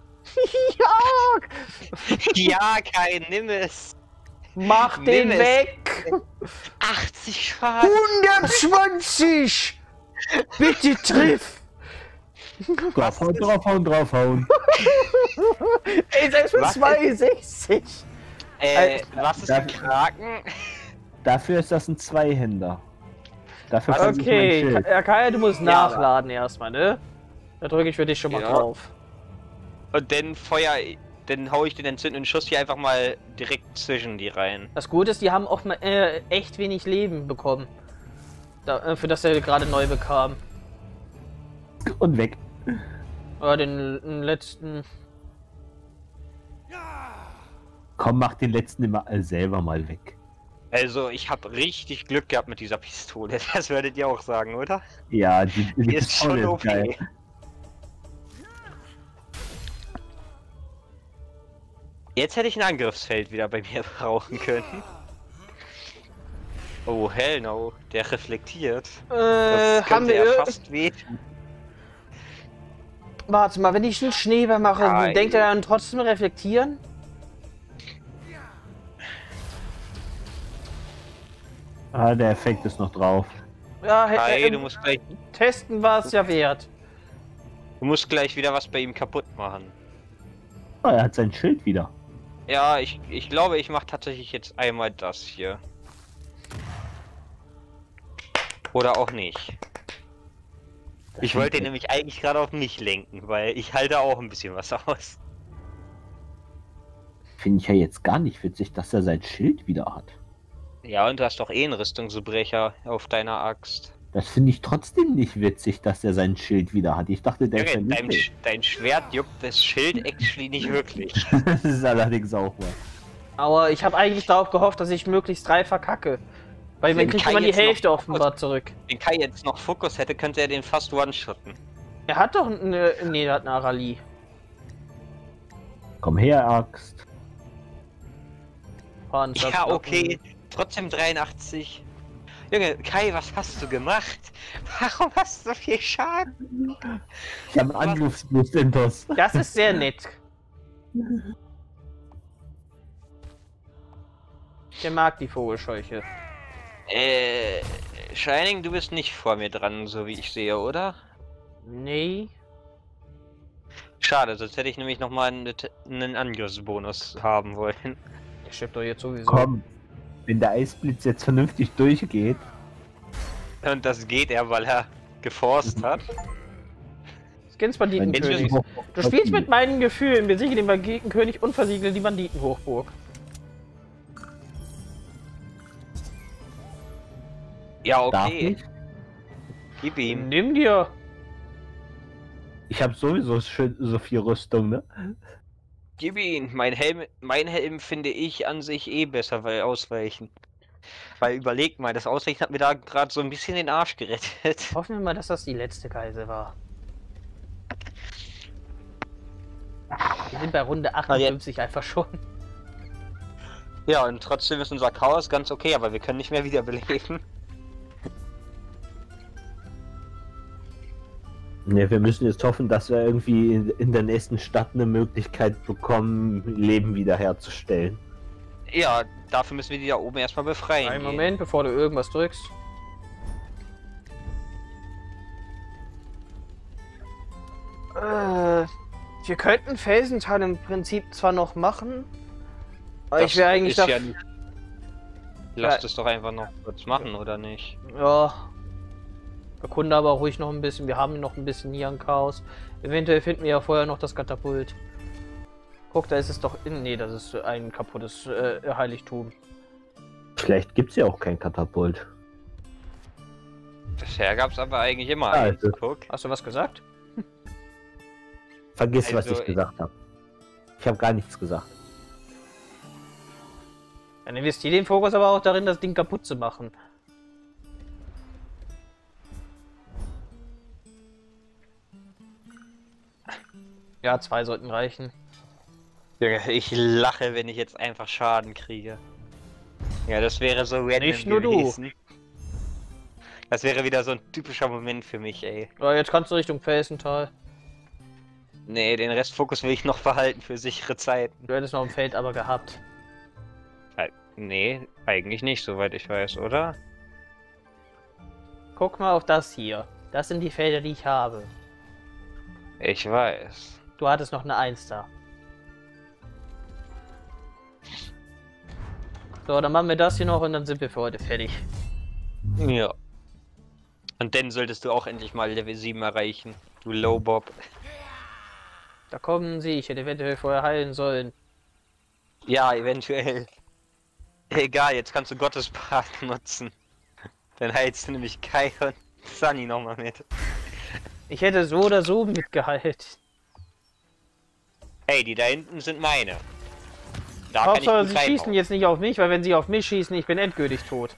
Ja! Ja, Kai, nimm es! Mach den Nimm es. weg! achtzig Schaden! hundertzwanzig! Bitte triff! Draufhauen, draufhauen, draufhauen. Ey, selbst mit Was? zweiundsechzig! Äh, Äh, was ist da- ein Kraken? Dafür ist das ein Zweihänder. Dafür Was? kann ich mein Okay, Schild. Ka- Kai, du musst Ja, nachladen erstmal, ne? Da drücke ich für dich schon mal Ja. drauf. Und dann Feuer, dann hau ich den entzündenden Schuss hier einfach mal direkt zwischen die rein. Das Gute ist, die haben auch mal äh, echt wenig Leben bekommen. Da, äh, für das er gerade neu bekam. Und weg. Oder den, den letzten. Komm, mach den letzten immer äh, selber mal weg. Also, ich habe richtig Glück gehabt mit dieser Pistole. Das würdet ihr auch sagen, oder? Ja, die, die, Die ist Pistole schon okay. Jetzt hätte ich ein Angriffsfeld wieder bei mir brauchen können. Oh, hell no. Der reflektiert. Äh, Das haben könnte wir. ja fast wehtun. Warte mal, wenn ich einen Schneeball mache, Nein. denkt er dann trotzdem reflektieren? Ah, der Effekt ist noch drauf. Ja, äh, Kai, äh, du musst gleich, testen war es ja wert. du musst gleich wieder was bei ihm kaputt machen. Oh, er hat sein Schild wieder. Ja, ich, ich glaube, ich mache tatsächlich jetzt einmal das hier. Oder auch nicht. Ich wollte ihn nämlich eigentlich gerade auf mich lenken, weil ich halte auch ein bisschen was aus. Finde ich ja jetzt gar nicht witzig, dass er sein Schild wieder hat. Ja, und du hast doch eh einen Rüstungsbrecher auf deiner Axt. Das finde ich trotzdem nicht witzig, dass er sein Schild wieder hat. Ich dachte, der ist ja Junge, dein, nicht. Sch- dein Schwert juckt das Schild actually nicht wirklich. Das ist allerdings auch was. Aber ich habe eigentlich darauf gehofft, dass ich möglichst drei verkacke. Weil man Wenn kriegt Kai immer die jetzt noch- Hälfte offenbar zurück. Wenn Kai jetzt noch Fokus hätte, könnte er den fast one-shotten. Er hat doch eine. Nee, er hat eine Arali. Komm her, Axt. Panzer- Ja, okay. Trotzdem dreiundachtzig. Junge, Kai, was hast du gemacht? Warum hast du so viel Schaden? Ich habe einen Angriffsboost intus. Das ist sehr nett. Der mag die Vogelscheuche. Äh, Shining, du bist nicht vor mir dran, so wie ich sehe, oder? Nee. Schade, sonst hätte ich nämlich nochmal einen, einen Angriffsbonus haben wollen. Der stirbt doch jetzt sowieso. Komm, wenn der Eisblitz jetzt vernünftig durchgeht. Und das geht er, weil er geforst hat. Skins dann Banditenkönig. ist- Du spielst mit meinen Gefühlen. Besiege den Banditenkönig und versiegle die Banditenhochburg. Ja, Darf okay. nicht. Gib ihm. Nimm dir. Ich habe sowieso schön, so viel Rüstung, ne? Gib ihn. Mein Helm, mein Helm finde ich an sich eh besser, weil ausweichen. Weil überlegt mal, das Ausrichten hat mir da gerade so ein bisschen den Arsch gerettet. Hoffen wir mal, dass das die letzte Geisel war. Wir sind bei Runde achtundfünfzig einfach schon. Ja, und trotzdem ist unser Chaos ganz okay, aber wir können nicht mehr wiederbeleben. Ne, wir müssen jetzt hoffen, dass wir irgendwie in, in der nächsten Stadt eine Möglichkeit bekommen, Leben wiederherzustellen. Ja, dafür müssen wir die da oben erstmal befreien. Einen gehen. Moment, bevor du irgendwas drückst. Äh, wir könnten Felsental im Prinzip zwar noch machen, aber Das ich wäre eigentlich ist da. ja nicht- Lass Ja. das doch einfach noch kurz machen, oder nicht? Ja. Erkunde aber ruhig noch ein bisschen. Wir haben noch ein bisschen hier an Chaos. Eventuell finden wir ja vorher noch das Katapult. Guck, da ist es doch in. Nee, das ist ein kaputtes äh, Heiligtum. Vielleicht gibt's ja auch kein Katapult. Bisher gab's aber eigentlich immer Ah, eins. also- Guck. Hast du was gesagt? Vergiss, was Also, ich gesagt habe. Ich habe gar nichts gesagt. Dann investier den Fokus aber auch darin, das Ding kaputt zu machen. Ja, zwei sollten reichen. Junge, ich lache, wenn ich jetzt einfach Schaden kriege. Ja, das wäre so random Nicht nur du. gewesen. Das wäre wieder so ein typischer Moment für mich, ey. Ja, jetzt kannst du Richtung Felsental. Nee, den Restfokus will ich noch behalten für sichere Zeiten. Du hättest noch ein Feld aber gehabt. Äh, Nee, eigentlich nicht, soweit ich weiß, oder? Guck mal auf das hier. Das sind die Felder, die ich habe. Ich weiß. Du hattest noch eine Eins da. So, dann machen wir das hier noch und dann sind wir für heute fertig. Ja. Und dann solltest du auch endlich mal Level sieben erreichen, du Lowbob. Da kommen sie. Ich hätte eventuell vorher heilen sollen. Ja, eventuell. Egal, jetzt kannst du Gottesbad nutzen. Dann heilst du nämlich Kai und Sunny nochmal mit. Ich hätte so oder so mitgeheilt. Hey, die da hinten sind meine. Da Hauptsache, kann ich sie gut schießen reinhauen. jetzt nicht auf mich, weil wenn sie auf mich schießen, ich bin endgültig tot.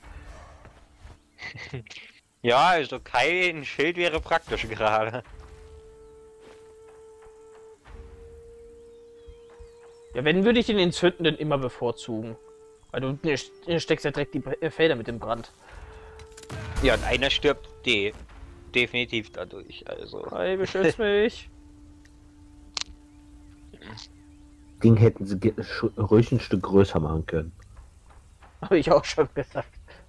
Ja, also Kai ein Schild wäre praktisch gerade. Ja, wenn, würde ich den Entzündenden immer bevorzugen. Weil du ne, st- steckst ja direkt die Bre- äh, Felder mit dem Brand. Ja, und einer stirbt de definitiv dadurch, also. Hey, beschütz mich. Ding hätten sie ge- sch- ruhig ein Stück größer machen können. Habe ich auch schon gesagt.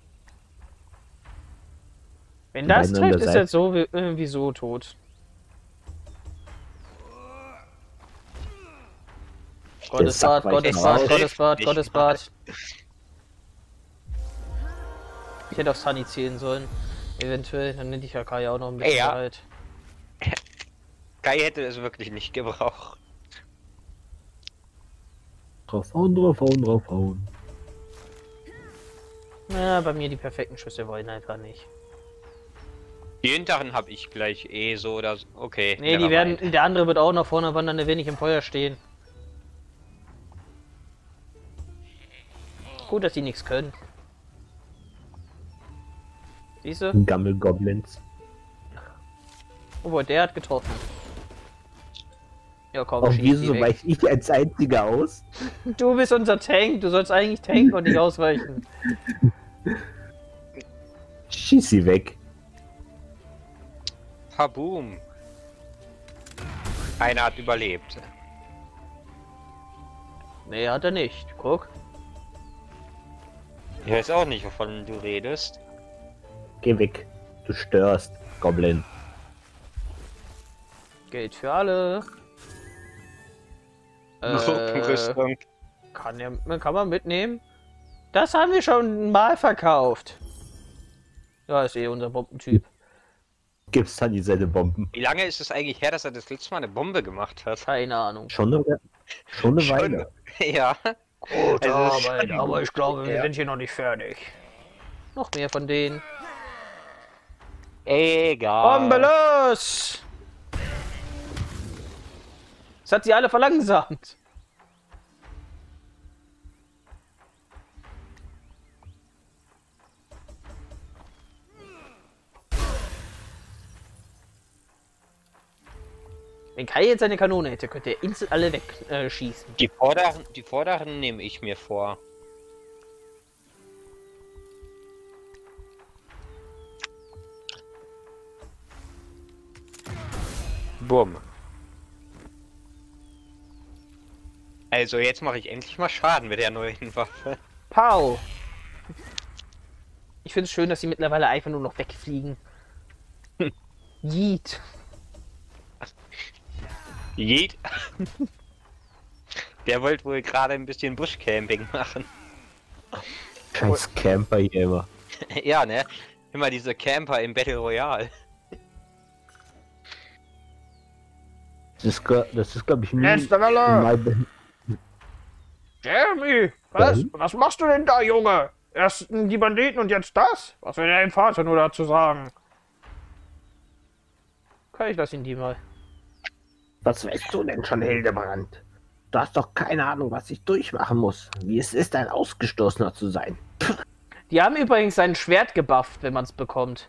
Wenn Die das beiden an trifft, der ist Seite. er so wie- irgendwie so tot. Gottesbad, Sack weicht Gottesbad, raus. Gottesbad, Nicht Gottesbad. Ich hätte auf Sunny zählen sollen. Eventuell, dann hätte ich ja Kai auch noch ein bisschen Ja. halt. Kai hätte es wirklich nicht gebraucht. Draufhauen, draufhauen, draufhauen. Ja, bei mir die perfekten Schüsse wollen einfach nicht. Die hinteren habe ich gleich eh so oder so. Okay. Nee, die never werden. mind. Der andere wird auch nach vorne wandern, der will nicht im Feuer stehen. Gut, dass die nichts können. Siehst du? Gammel-Goblins. Obwohl, der hat getroffen. Ja, komm, Auch schieß wieso die weg. weiche ich als einziger aus? Du bist unser Tank, du sollst eigentlich tanken und nicht ausweichen. Schieß sie weg. Haboom. Einer hat überlebt. Nee, hat er nicht. Guck. Ich weiß auch nicht, wovon du redest. Geh weg. Du störst, Goblin. Geld für alle. Äh, Rüstung. kann, ja, kann man mitnehmen. Das haben wir schon mal verkauft. Ja, ist eh unser Bombentyp. Gib Sunny seine Bomben. Wie lange ist es eigentlich her, dass er das letzte Mal eine Bombe gemacht hat? Keine Ahnung. Schon eine, schon eine Schon. Weile. Ja. Gute Also, Arbeit, aber ich glaube, wir Ja. sind hier noch nicht fertig. Noch mehr von denen. Egal. Bombe los! Das hat sie alle Wenn Kai jetzt seine Kanone hätte, könnte er instant alle wegschießen. Äh, schießen. Die vorderen, die vorderen nehme ich mir vor. Bumm. Also jetzt mache ich endlich mal Schaden mit der neuen Waffe. Pau! Ich finde es schön, dass sie mittlerweile einfach nur noch wegfliegen. Yeet. Yeet. Der wollte wohl gerade ein bisschen Buschcamping machen. Scheiß Camper hier immer. Ja, ne? Immer diese Camper im Battle Royale. Das ist, gl- das ist glaube ich, nie Letzte Welle! mein- Jeremy! Was? Mhm. Was machst du denn da, Junge? Erst die Banditen und jetzt das? Was will dein Vater nur dazu sagen? Kai, ich lass ihn die mal. Was weißt du denn schon, Hildebrand? Du hast doch keine Ahnung, was ich durchmachen muss. Wie es ist, ein Ausgestoßener zu sein. Die haben übrigens sein Schwert gebufft, wenn man es bekommt.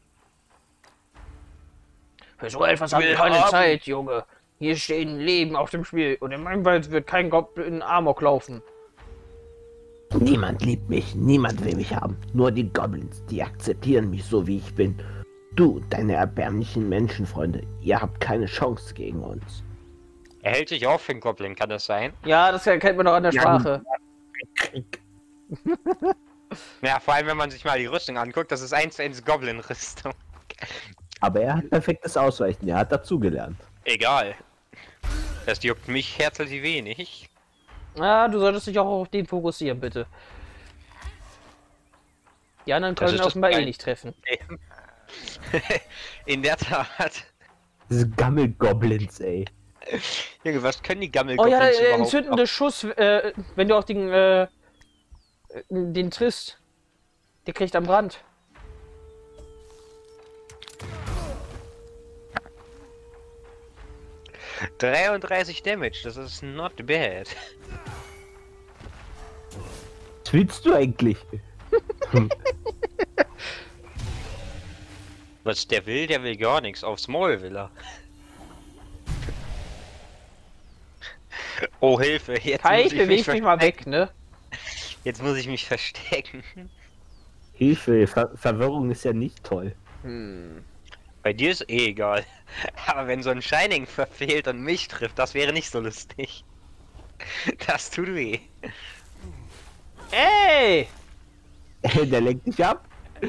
Für so etwas haben wir Wir keine haben- Zeit, Junge. Hier stehen Leben auf dem Spiel und in meinem Wald wird kein Goblin Amok laufen. Niemand liebt mich, niemand will mich haben. Nur die Goblins, die akzeptieren mich so, wie ich bin. Du, deine erbärmlichen Menschenfreunde, ihr habt keine Chance gegen uns. Er hält sich auf für einen Goblin, kann das sein? Ja, das kennt man doch an der Ja, Sprache. Krieg. Ja, vor allem wenn man sich mal die Rüstung anguckt, das ist eins zu eins Goblin-Rüstung. Aber er hat perfektes Ausweichen, er hat dazugelernt. Egal. Das juckt mich herzlich wenig. Ja, du solltest dich auch auf den fokussieren, bitte. Die anderen Das können ist das offenbar eh Geil. nicht treffen. In der Tat. Diese Gammel-Goblins, ey. Junge, was können die gammel Oh ja, Goblins äh, überhaupt entzündende Schuss, äh, wenn du auch den, äh, den triffst. Der kriegt am Brand. dreiunddreißig Damage, das ist not bad. Was willst du eigentlich? Was der will, der will gar nichts. Aufs Maul will er. Oh, Hilfe. Jetzt Kai, muss ich ich mich beweg mich mal verstecken. weg, ne? Jetzt muss ich mich verstecken. Hilfe, Ver Verwirrung ist ja nicht toll. Hm. Bei dir ist eh egal. Aber wenn so ein Shining verfehlt und mich trifft, das wäre nicht so lustig. Das tut weh. Ey! Der lenkt dich ab.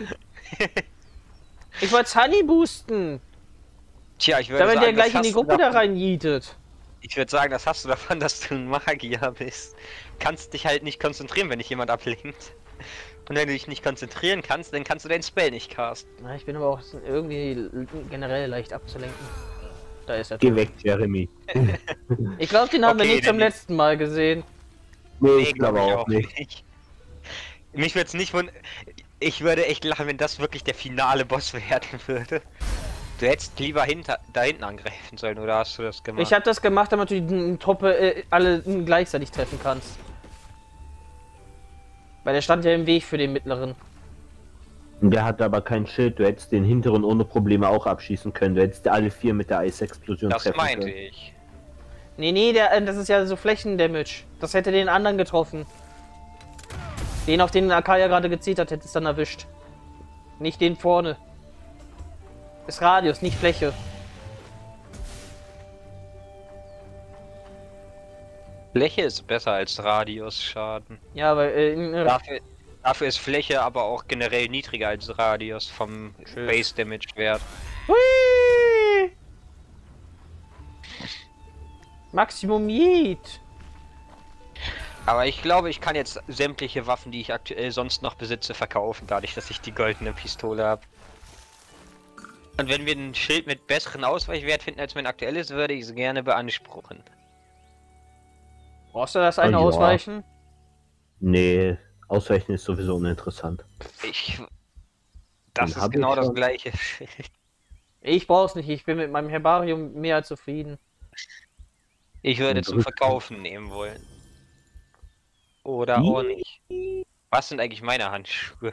Ich wollte Sunny boosten. Tja, ich würde Damit der sagen, gleich das in die hast du Gruppe da davon- rein jietet. Ich würde sagen, das hast du davon, dass du ein Magier bist. Kannst dich halt nicht konzentrieren, wenn dich jemand ablenkt. Und wenn du dich nicht konzentrieren kannst, dann kannst du dein Spell nicht casten. Na, ich bin aber auch irgendwie generell leicht abzulenken. Da ist er. Geh weg, Jeremy. Ich glaube, den haben wir Okay, nicht zum dann- letzten Mal gesehen. Nee, ich glaube glaub auch nicht. Mich würde es nicht wundern. Ich würde echt lachen, wenn das wirklich der finale Boss werden würde. Du hättest lieber hinter, da hinten angreifen sollen, oder hast du das gemacht? Ich habe das gemacht, damit du die Truppe äh, alle gleichzeitig treffen kannst. Weil der stand ja im Weg für den mittleren. Der hat aber kein Schild, du hättest den hinteren ohne Probleme auch abschießen können. Du hättest alle vier mit der Eisexplosion Das treffen meinte können. ich. Nee, nee, der, äh, das ist ja so Flächendamage. Das hätte den anderen getroffen. Den, auf den Akaya gerade gezielt hat, hätte es dann erwischt. Nicht den vorne. Ist Radius, nicht Fläche. Fläche ist besser als Radiusschaden. Ja, aber äh, in- äh, Dafür, dafür ist Fläche aber auch generell niedriger als Radius vom Tschüss. Base Damage Wert. Hui! Maximum Yeet. Aber ich glaube, ich kann jetzt sämtliche Waffen, die ich aktuell sonst noch besitze, verkaufen, dadurch, dass ich die goldene Pistole habe. Und wenn wir ein Schild mit besseren Ausweichwert finden als mein aktuelles, würde ich es gerne beanspruchen. Brauchst du das eine Ah, ja. ausweichen? Nee, Ausweichen ist sowieso uninteressant. Ich. Das Den ist hab ich genau das schon. gleiche Schild. Ich brauch's nicht, ich bin mit meinem Herbarium mehr als zufrieden. Ich würde Und zum Rüstung. Verkaufen nehmen wollen. Oder auch nicht. Was sind eigentlich meine Handschuhe?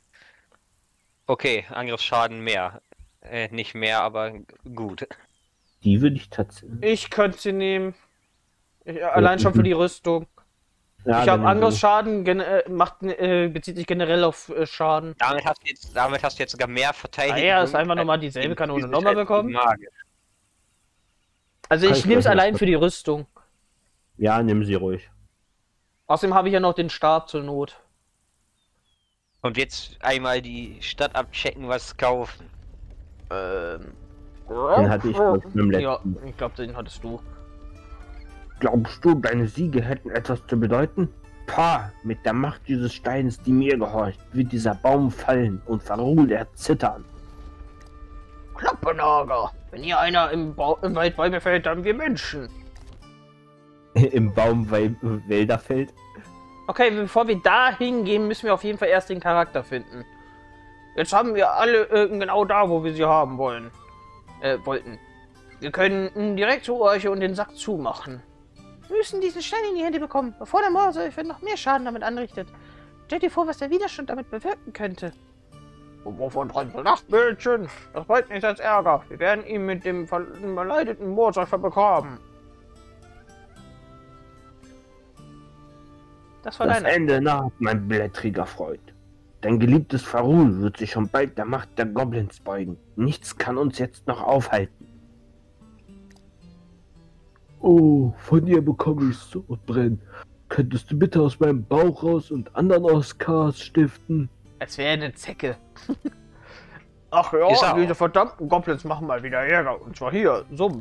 Okay, Angriffsschaden mehr. Äh, nicht mehr, aber gut. Die würde ich tatsächlich. Ich könnte sie nehmen. Ich, allein schon für die Rüstung. Ja, ich habe dann- Angriffsschaden, gen äh, macht, äh, bezieht sich generell auf äh, Schaden. Damit hast, du jetzt, damit hast du jetzt sogar mehr Verteidigung. Ah ja, ist einfach nochmal dieselbe gegen Kanone physisch nochmal als bekommen. gegen magisch. Also Kann ich ich nehme es gleich allein was- für die Rüstung. Ja, nimm sie ruhig. Außerdem habe ich ja noch den Stab zur Not. Und jetzt einmal die Stadt abchecken, was kaufen. Ähm. Den hatte ich glaub ich, beim Ja, letzten. ich glaube, den hattest du. Glaubst du, deine Siege hätten etwas zu bedeuten? Pah, mit der Macht dieses Steins, die mir gehorcht, wird dieser Baum fallen und Farul erzittern. Klappenager! Wenn hier einer im, Bau im Wald bei mir fällt, dann wir Menschen. Im Baum weil Wälder fällt? Okay, bevor wir da hingehen, müssen wir auf jeden Fall erst den Charakter finden. Jetzt haben wir alle äh, genau da, wo wir sie haben wollen. Äh, wollten. Wir können direkt zu euch und den Sack zumachen. Wir müssen diesen Stein in die Hände bekommen, bevor der Moorsäufer noch mehr Schaden damit anrichtet. Stell dir vor, was der Widerstand damit bewirken könnte. Und wovon träumt das Nachtbildchen? Das bringt nichts als Ärger. Wir werden ihn mit dem verleideten Moorsäufer bekommen. Das war Das deine. Ende naht, mein blättriger Freund. Dein geliebtes Farul wird sich schon bald der Macht der Goblins beugen. Nichts kann uns jetzt noch aufhalten. Oh, von ihr bekomme ich Sodbrennen. Könntest du bitte aus meinem Bauch raus und anderen Oscars stiften? Als wäre eine Zecke. Ach Ist er ja, auch. diese verdammten Goblins machen mal wieder Ärger. Und zwar hier, Sumpf.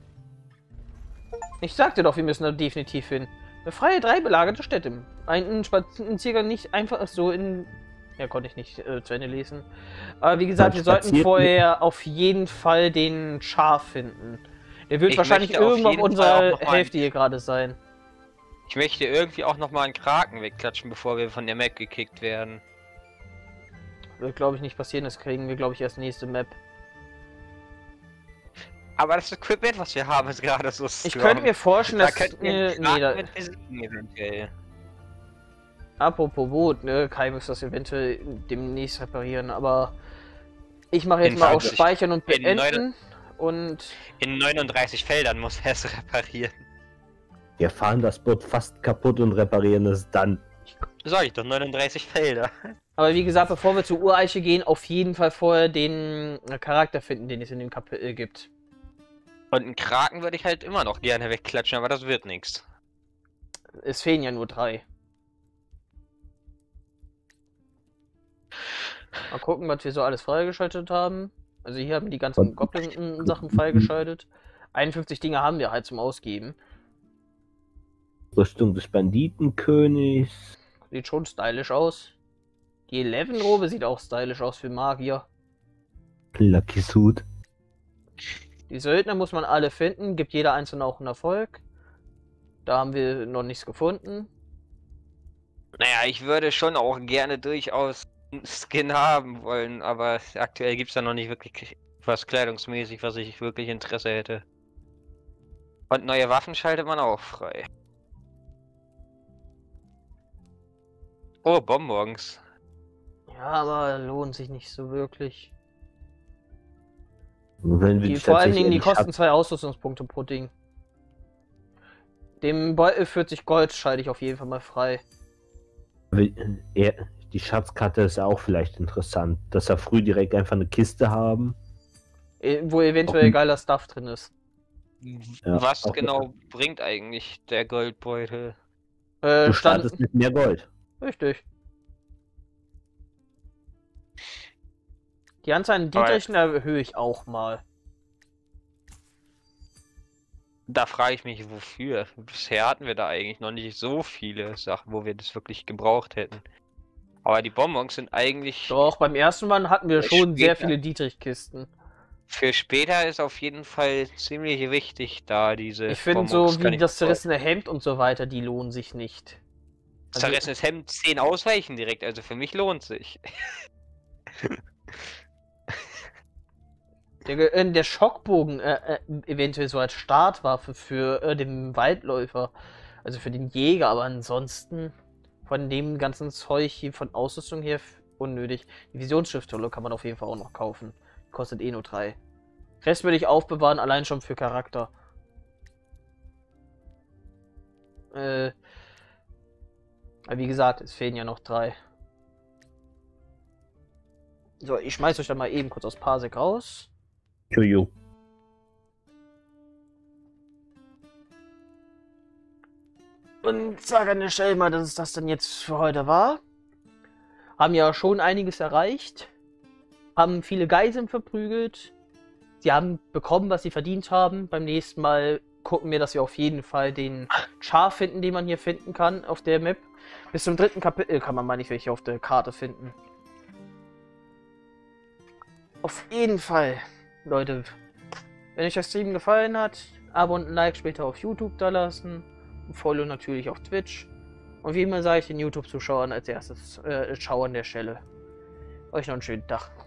Ich sagte doch, wir müssen da definitiv hin. Befreie drei belagerte Städte. Einen Spaziergang nicht einfach so in... Ja, konnte ich nicht äh, zu Ende lesen. Aber wie gesagt, Man wir sollten spaziert vorher auf jeden Fall den Schaf finden. Der wird Ich wahrscheinlich möchte auf irgendwo auf jeden Fall unserer auch noch mal- Hälfte hier gerade sein. Ich möchte irgendwie auch nochmal einen Kraken wegklatschen, bevor wir von der Map gekickt werden. Wird, glaube ich, nicht passieren. Das kriegen wir, glaube ich, erst nächste Map. Aber das Equipment, was wir haben, ist gerade so Ich strong. könnte mir vorstellen, Da dass... könnten wir Äh, einen nee, da, Kraken mit besiegen eventuell. apropos Boot, ne? Kai muss das eventuell demnächst reparieren, aber ich mache jetzt In mal auf fünfzig Speichern und in Beenden und In neununddreißig Feldern muss er es reparieren. Wir fahren das Boot fast kaputt und reparieren es dann. Sag ich doch, neununddreißig Felder. aber wie gesagt, bevor wir zur Ureiche gehen, auf jeden Fall vorher den äh, Charakter finden, den es in dem Kapitel gibt. Und einen Kraken würde ich halt immer noch gerne wegklatschen, aber das wird nichts. Es fehlen ja nur drei. Mal gucken, was wir so alles freigeschaltet haben. Also hier haben die ganzen Goblin-Sachen freigeschaltet. einundfünfzig Dinge haben wir halt zum Ausgeben. Rüstung des Banditenkönigs. Sieht schon stylisch aus. Die Eleven-Robe sieht auch stylisch aus für Magier. Lucky Suit. Die Söldner muss man alle finden, gibt jeder einzelne auch einen Erfolg. Da haben wir noch nichts gefunden. Naja, ich würde schon auch gerne durchaus einen Skin haben wollen, aber aktuell gibt es da noch nicht wirklich was kleidungsmäßig, was ich wirklich Interesse hätte. Und neue Waffen schaltet man auch frei. Oh, Bonbons. Ja, aber lohnt sich nicht so wirklich. Wenn wir Die, die vor allen Dingen, die tatsächlich kosten zwei Ausrüstungspunkte pro Ding. Dem Beutel vierzig Gold schalte ich auf jeden Fall mal frei. haben- er, die Schatzkarte ist auch vielleicht interessant, dass er früh direkt einfach eine Kiste haben. Eh, Wo eventuell Auch- geiler Stuff drin ist. Ja, Was auch- genau bringt eigentlich der Goldbeutel? Äh, Du stand... startest mit mehr Gold. Richtig. Die Anzahl an Aber- Dietrichen erhöhe ich auch mal. Da frage ich mich, wofür? Bisher hatten wir da eigentlich noch nicht so viele Sachen, wo wir das wirklich gebraucht hätten. Aber die Bonbons sind eigentlich... Doch, beim ersten Mal hatten wir Für schon sehr später. viele Dietrich-Kisten. Für später ist auf jeden Fall ziemlich wichtig, da diese Ich finde Bonbons so kann wie ich das gebrauchen. zerrissene Hemd und so weiter, die lohnen sich nicht. Also- Zerrissenes Hemd zehn ausweichen direkt, also für mich lohnt sich. Der, Ge- äh, der Schockbogen äh, äh, eventuell so als Startwaffe für äh, den Waldläufer, also für den Jäger, aber ansonsten von dem ganzen Zeug hier von Ausrüstung her f- unnötig. Die Visionsschriftrolle kann man auf jeden Fall auch noch kaufen. Kostet eh nur drei. Rest würde ich aufbewahren, allein schon für Charakter. Äh, aber wie gesagt, es fehlen ja noch drei. So, ich schmeiß euch dann mal eben kurz aus Parsec raus. Jojo. Und sage an der Stelle mal, dass es das dann jetzt für heute war. Haben ja schon einiges erreicht. Haben viele Geiseln verprügelt. Sie haben bekommen, was sie verdient haben. Beim nächsten Mal gucken wir, dass wir auf jeden Fall den Char finden, den man hier finden kann auf der Map. Bis zum dritten Kapitel kann man mal nicht welche auf der Karte finden. Auf jeden Fall, Leute, wenn euch der Stream gefallen hat, Abo und ein Like später auf YouTube da lassen. Und Follow natürlich auf Twitch. Und wie immer sage ich den YouTube-Zuschauern als erstes, äh, Schau an der Stelle. Euch noch einen schönen Tag.